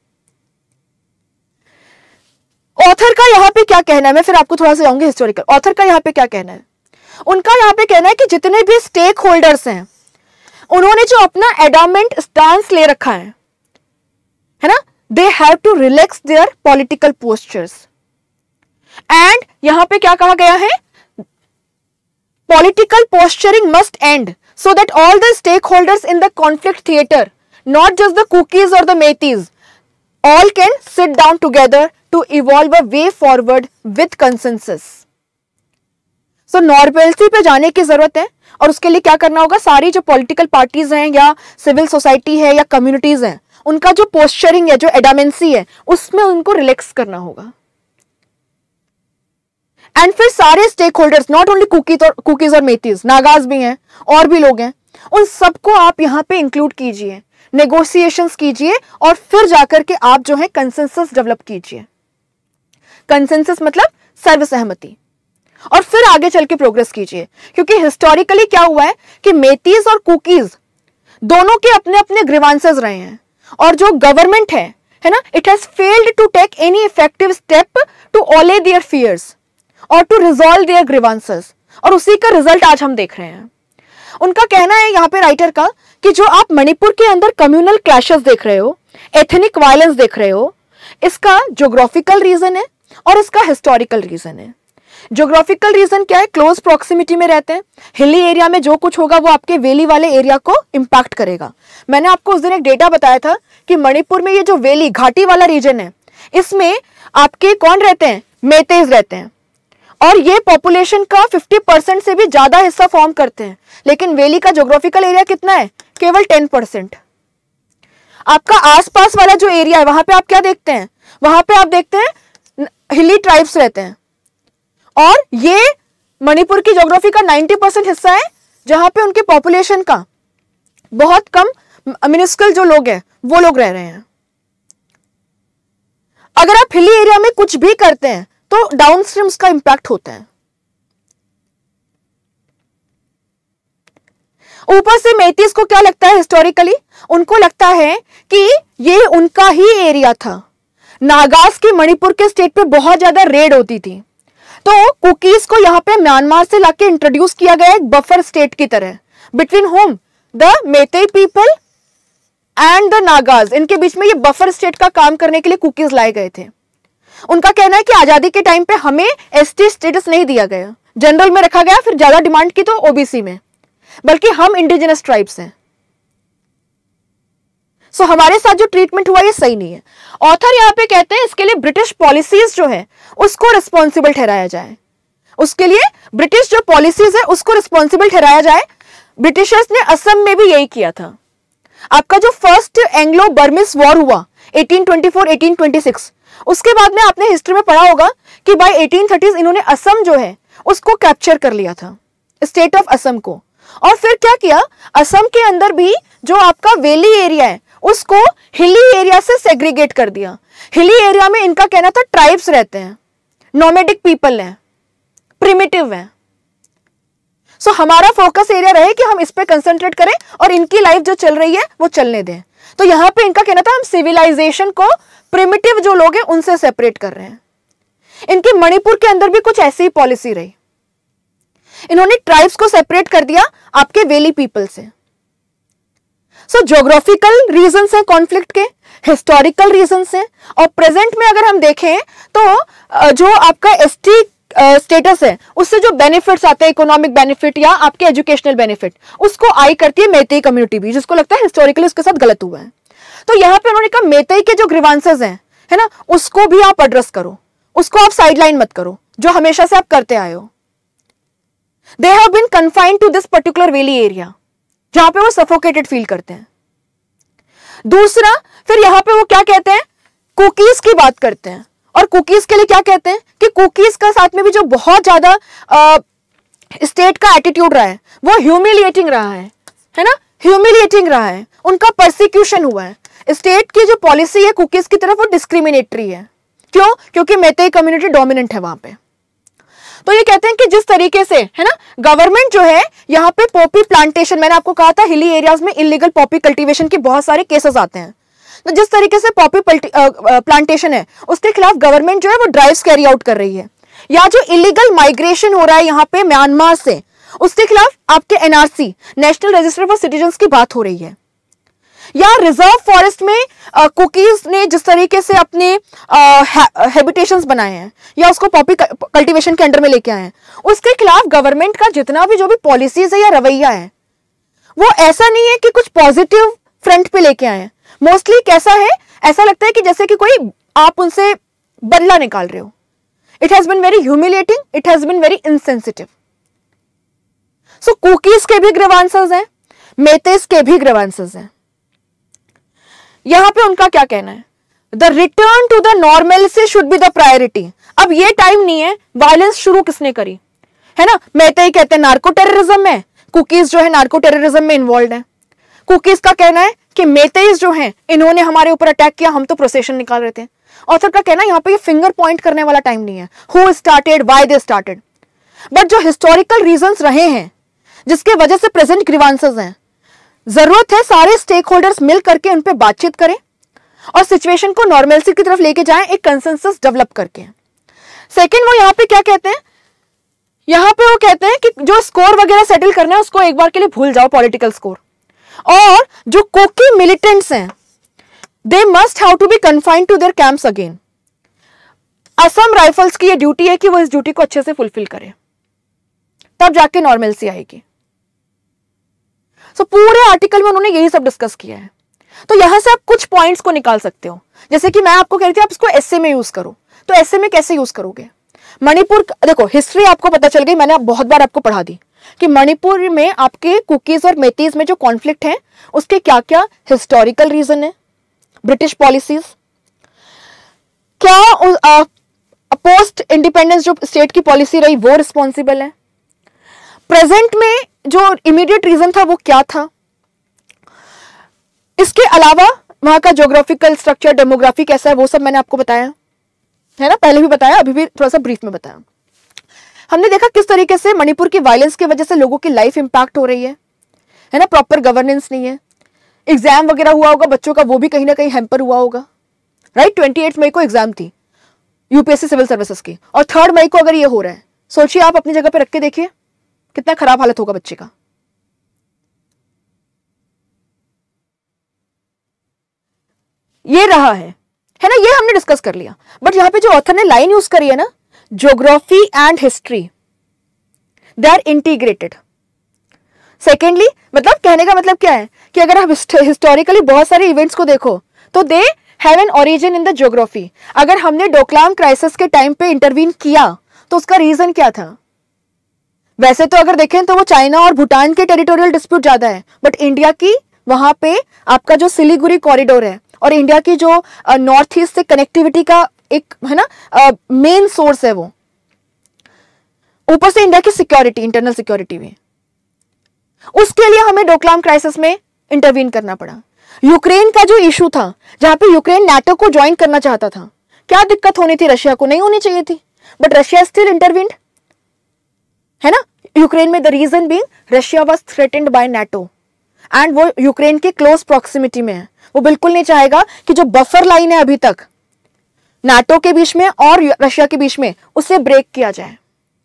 ऑथर का यहां पे क्या कहना है, मैं फिर आपको थोड़ा सा जाऊंगी हिस्टोरिकल। ऑथर का यहां पे क्या कहना है? उनका यहां पे कहना है कि जितने भी स्टेक होल्डर्स हैं उन्होंने जो अपना एडॉमेंट स्टांस ले रखा है, है ना, they have to relax their political postures. And यहां पे क्या कहा गया है? Political posturing must end so that all the stakeholders in the conflict theater, not just the Kukis or the Meiteis, all can sit down together to evolve a way forward with consensus. So normalcy पे जाने की जरूरत है और उसके लिए क्या करना होगा? सारी जो पॉलिटिकल पार्टीज हैं या सिविल सोसाइटी है या कम्युनिटीज हैं, उनका जो पोस्चरिंग है, जो एडामेंसी है, उसमें उनको रिलैक्स करना होगा। एंड फिर सारे stakeholders, not only Kukis और कुकीज और मेतीज, नागाज भी हैं और भी लोग हैं, उन सबको आप यहां पे इंक्लूड कीजिए, नेगोशिएशंस कीजिए और फिर जाकर के आप जो है कंसेंसस डेवलप कीजिए। कंसेंसस मतलब सर्वसहमति, और फिर आगे चल के प्रोग्रेस कीजिए। क्योंकि हिस्टोरिकली क्या हुआ है कि मेतीज और कुकीज दोनों के अपने अपने ग्रीवांसेस रहे हैं और जो गवर्नमेंट है है ना, it has failed to take any effective step to allay their fears और टू रिजॉल्व देयर ग्रीवांसेस, और उसी का रिजल्ट आज हम देख रहे हैं। उनका कहना है यहाँ पे राइटर का कि जो आप मणिपुर के अंदर कम्युनल क्लैशेस देख रहे हो, एथनिक वायलेंस देख रहे हो, इसका ज्योग्राफिकल रीजन है और इसका हिस्टोरिकल रीजन है। ज्योग्राफिकल रीजन क्या है? क्लोज प्रॉक्सिमिटी में रहते हैं, हिली एरिया में जो कुछ होगा वो आपके वैली वाले एरिया को इंपैक्ट करेगा। मैंने आपको उस दिन एक डेटा बताया था कि मणिपुर में ये जो वैली घाटी वाला रीजन है, इसमें आपके कौन रहते हैं? मेतेज रहते हैं, और ये पॉपुलेशन का पचास परसेंट से भी ज्यादा हिस्सा फॉर्म करते हैं। लेकिन वैली का ज्योग्राफिकल एरिया कितना है? केवल दस परसेंट। आपका आसपास वाला जो एरिया है वहां पे आप क्या देखते हैं? वहां पे आप देखते हैं हिली ट्राइब्स रहते हैं, और ये मणिपुर की ज्योग्राफी का नब्बे परसेंट हिस्सा है जहां पे उनके पॉपुलेशन का बहुत कम मिनिस्कल जो लोग हैं वो लोग रह रहे हैं। अगर आप हिली एरिया में कुछ भी करते हैं तो डाउनस्ट्रीम्स का इंपैक्ट होता है। ऊपर से मेतीस को क्या लगता है हिस्टोरिकली? उनको लगता है कि ये उनका ही एरिया था। नागास की मणिपुर के स्टेट पे बहुत ज्यादा रेड होती थी, तो कुकीज को यहां पे म्यांमार से लाके इंट्रोड्यूस किया गया एक बफर स्टेट की तरह between home the Meitei people and the Nagas. इनके बीच में ये बफर स्टेट का काम करने के लिए कुकीज लाए गए थे। उनका कहना है कि आजादी के टाइम पे हमें एसटी स्टेटस नहीं दिया गया, जनरल में रखा गया, फिर ज्यादा डिमांड की तो ओबीसी में, बल्कि हम इंडिजिनस ट्राइब्स हैं। सो so, हमारे साथ जो ट्रीटमेंट हुआ ये सही नहीं है। ऑथर यहाँ पे कहते हैं इसके लिए ब्रिटिश पॉलिसीज जो है उसको रिस्पॉन्सिबल ठहराया जाए, उसके लिए ब्रिटिश जो पॉलिसीज है उसको रिस्पॉन्सिबल ठहराया जाए। ब्रिटिशर्स ने असम में भी यही किया था। आपका जो फर्स्ट एंग्लो बर्मिस वॉर हुआ eighteen twenty four eighteen twenty six, उसके बाद में आपने हिस्ट्री में पढ़ा होगा कि बाय एटीन थर्टीज़ इन्होंने असम जो है उसको कैप्चर कर लिया था, स्टेट ऑफ असम को। और फिर क्या किया, असम के अंदर भी जो आपका वैली एरिया है उसको हिली एरिया से सेग्रीगेट कर दिया। हिली एरिया में इनका कहना था ट्राइब्स रहते हैं, नोमैडिक पीपल हैं, प्रिमिटिव हैं। सो so, हमारा फोकस एरिया रहे कि हम इस पे कंसंट्रेट करें और इनकी लाइफ जो चल रही है वो चलने दें। तो यहां पे इनका कहना था हम सिविलाइजेशन को प्रिमिटिव जो लोग हैं उनसे सेपरेट कर रहे हैं। इनके मणिपुर के अंदर भी कुछ ऐसी ही पॉलिसी रही, इन्होंने ट्राइब्स को सेपरेट कर दिया आपके वैली पीपल से। सो ज्योग्राफिकल रीजंस हैं कॉन्फ्लिक्ट के, हिस्टोरिकल रीजंस हैं, और प्रेजेंट में अगर हम देखें तो जो आपका एसटी स्टेटस है उससे जो बेनिफिट्स आते हैं, इकोनॉमिक बेनिफिट या आपके एजुकेशनल बेनिफिट, उसको आई करती है मैतेई कम्युनिटी भी, जिसको लगता है हिस्टोरिकली उसके साथ गलत हुआ है। तो यहां पे उन्होंने कहा मैतेई के जो ग्रीवांसेस हैं है ना, उसको भी आप एड्रेस करो, उसको आप साइडलाइन मत करो जो हमेशा से आप करते आए हो। They have been confined to this particular valley area जहां पे वो सफोकेटेड फील करते हैं। दूसरा, फिर यहां पे वो क्या कहते हैं, कुकीज की बात करते हैं, और कुकीज के लिए क्या कहते हैं कि कुकीज का साथ में भी जो बहुत ज्यादा स्टेट का एटीट्यूड रहा है वो ह्यूमिलिएटिंग रहा है है ना, ह्यूमिलिएटिंग रहा है, उनका परसिक्यूशन हुआ है। स्टेट की जो पॉलिसी है कुकीज की तरफ वो डिस्क्रिमिनेटरी है। क्यों? क्योंकि मैतेई कम्युनिटी डोमिनेंट है वहां पे। तो ये कहते हैं कि जिस तरीके से है ना गवर्नमेंट जो है यहाँ पे पॉपी प्लांटेशन, मैंने आपको कहा था हिली एरियाज में इलीगल पॉपी कल्टीवेशन के बहुत सारे केसेस आते हैं, तो जिस तरीके से पॉपी प्लांटेशन है उसके खिलाफ गवर्नमेंट जो है वो ड्राइव्स कैरी आउट कर रही है, या जो इलीगल माइग्रेशन हो रहा है यहाँ पे म्यांमार से, उसके खिलाफ आपके NRC national register for citizens की बात हो रही है, या रिजर्व फॉरेस्ट में कुकीज ने जिस तरीके से अपने हैबिटेशंस बनाए हैं या उसको पॉपी कल्टीवेशन के अंडर में लेके आए हैं, उसके खिलाफ गवर्नमेंट का जितना भी जो भी पॉलिसीज है या रवैया है वो ऐसा नहीं है कि कुछ पॉजिटिव फ्रंट पे लेके आए हैं। मोस्टली कैसा है, ऐसा लगता है कि जैसे कि कोई आप उनसे बदला निकाल रहे हो। It has been very humiliating, it has been very insensitive. So Kukis के भी ग्रीवांसेस हैं, मेतेज के भी ग्रीवांसेस हैं। यहां पे उनका क्या कहना है, the return to the normalcy should be the priority. अब ये टाइम नहीं है, वायलेंस शुरू किसने करी है ना, मेतेई कहते हैं नार्को टेररिज्म में, कुकीज जो है नार्को टेररिज्म में इन्वॉल्व है। कुकीज का कहना है कि मेतेईज जो हैं इन्होंने हमारे ऊपर अटैक किया, हम तो प्रोसेशन निकाल रहे थे। ऑथर का कहना है यहाँ पे ये फिंगर पॉइंट करने वाला टाइम नहीं है, who started, why they started, but जो हिस्टोरिकल रीजंस रहे हैं जिसके वजह से प्रेजेंट ग्रीवांसेस हैं, जरूरत है सारे स्टेक होल्डर्स मिल करके उन पे बातचीत करें और सिचुएशन को नॉर्मलसी की तरफ लेके जाएं, एक कंसेंसस डेवलप करके। सेकंड, वो यहाँ पे क्या कहते हैं, यहाँ पे वो कहते हैं कि जो स्कोर वगैरह सेटल करना है उसको एक बार के लिए भूल जाओ, पॉलिटिकल स्कोर, और जो कोकी मिलिटेंट्स हैं they must have to be confined to their camps again. Assam Rifles की ये ड्यूटी है कि वो इस ड्यूटी को अच्छे से फुलफिल करे, तब जाके नॉर्मलसी आएगी। सो so, पूरे आर्टिकल में उन्होंने यही सब डिस्कस किया है। तो यहां से आप कुछ पॉइंट्स को निकाल सकते हो, जैसे कि मैं आपको कह रही थी आप इसको एस्से में यूज करो, तो एस्से में कैसे यूज करोगे। मणिपुर, देखो हिस्ट्री आपको पता चल गई, मैंने बहुत बार आपको पढ़ा दी कि मणिपुर में आपके कुकीज और मेतीज में जो कॉन्फ्लिक्ट है उसके क्या क्या हिस्टोरिकल रीजन है, ब्रिटिश पॉलिसीज, क्या पोस्ट इंडिपेंडेंस जो स्टेट की पॉलिसी रही वो रिस्पॉन्सिबल है, प्रेजेंट में जो इमीडिएट रीजन था वो क्या था, इसके अलावा वहां का ज्योग्राफिकल स्ट्रक्चर, डेमोग्राफी कैसा है, वो सब मैंने आपको बताया है ना, पहले भी बताया, अभी भी थोड़ा सा ब्रीफ में बताया। हमने देखा किस तरीके से मणिपुर की वायलेंस की वजह से लोगों की लाइफ इंपैक्ट हो रही है है ना, प्रॉपर गवर्नेंस नहीं है, एग्जाम वगैरह हुआ होगा बच्चों का, वो भी कहीं ना कहीं हैम्पर हुआ होगा, राइट। ट्वेंटी एट मई को एग्जाम थी यूपीएससी सिविल सर्विसेज की, और थर्ड मई को अगर ये हो रहा है, सोचिए आप अपनी जगह पे रख के देखिए कितना खराब हालत होगा बच्चे का। ये रहा है है ना, ये हमने डिस्कस कर लिया। बट यहां पे जो ऑथर ने लाइन यूज करी है ना, geography and history they are integrated. Secondly, मतलब कहने का मतलब क्या है कि अगर आप हिस्टोरिकली बहुत सारे इवेंट्स को देखो तो they have an origin in the geography. अगर हमने डोकलाम क्राइसिस के टाइम पे इंटरवीन किया तो उसका रीजन क्या था? वैसे तो अगर देखें तो वो चाइना और भूटान के टेरिटोरियल डिस्प्यूट ज्यादा है, बट इंडिया की वहां पे आपका जो सिलीगुड़ी कॉरिडोर है और इंडिया की जो नॉर्थ ईस्ट से कनेक्टिविटी का एक है ना मेन सोर्स है, वो ऊपर से इंडिया की सिक्योरिटी, इंटरनल सिक्योरिटी भी, उसके लिए हमें डोकलाम क्राइसिस में इंटरवीन करना पड़ा। यूक्रेन का जो इशू था, जहां पे यूक्रेन नाटो को ज्वाइन करना चाहता था, क्या दिक्कत होनी थी? रशिया को नहीं होनी चाहिए थी, बट रशिया स्टिल इंटरवीन्ड, है ना, यूक्रेन में। The reason being Russia was threatened by NATO and वो यूक्रेन के क्लोज प्रॉक्सिमिटी में है। वो बिल्कुल नहीं चाहेगा कि जो बफर लाइन है अभी तक नाटो के बीच में और रशिया के बीच में, उसे ब्रेक किया जाए।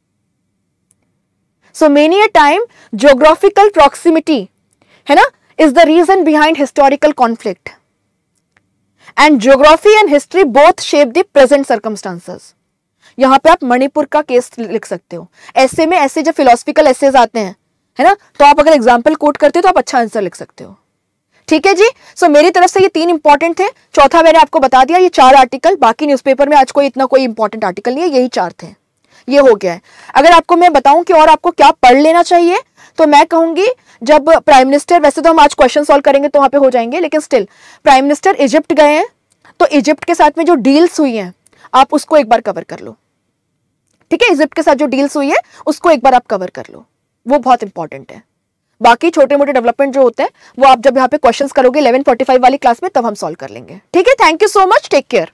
So many a time geographical proximity, है ना, is the reason behind historical conflict, and geography and history both shape the present circumstances। यहां पे आप मणिपुर का केस लिख सकते हो। ऐसे में ऐसे जो फिलोसफिकल एसेज आते हैं, है ना, तो आप अगर एग्जाम्पल कोट करते हो तो आप अच्छा आंसर लिख सकते हो। ठीक है जी। सो so, मेरी तरफ से ये तीन इंपॉर्टेंट थे, चौथा मैंने आपको बता दिया, ये चार आर्टिकल, बाकी न्यूज़पेपर में आज कोई इतना कोई इंपॉर्टेंट आर्टिकल नहीं है, यही चार थे, ये हो गया है। अगर आपको मैं बताऊं कि और आपको क्या पढ़ लेना चाहिए, तो मैं कहूंगी जब प्राइम मिनिस्टर, वैसे तो हम आज क्वेश्चन सॉल्व करेंगे तो वहां पे हो जाएंगे, लेकिन स्टिल प्राइम मिनिस्टर इजिप्ट गए हैं तो इजिप्ट के साथ में जो डील्स हुई हैं आप उसको एक बार कवर कर लो। ठीक है, इजिप्ट के साथ जो डील्स हुई है उसको एक बार आप कवर कर लो, वो बहुत इंपॉर्टेंट है। बाकी छोटे मोटे डेवलपमेंट जो होते हैं वो आप जब यहाँ पे क्वेश्चंस करोगे इलेवन फोर्टी फाइव वाली क्लास में, तब हम सॉल्व कर लेंगे। ठीक है, thank you so much, take care.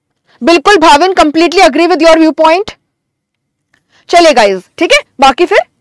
बिल्कुल Bhavin, completely agree with your view point. चलिए गाइज, ठीक है, बाकी फिर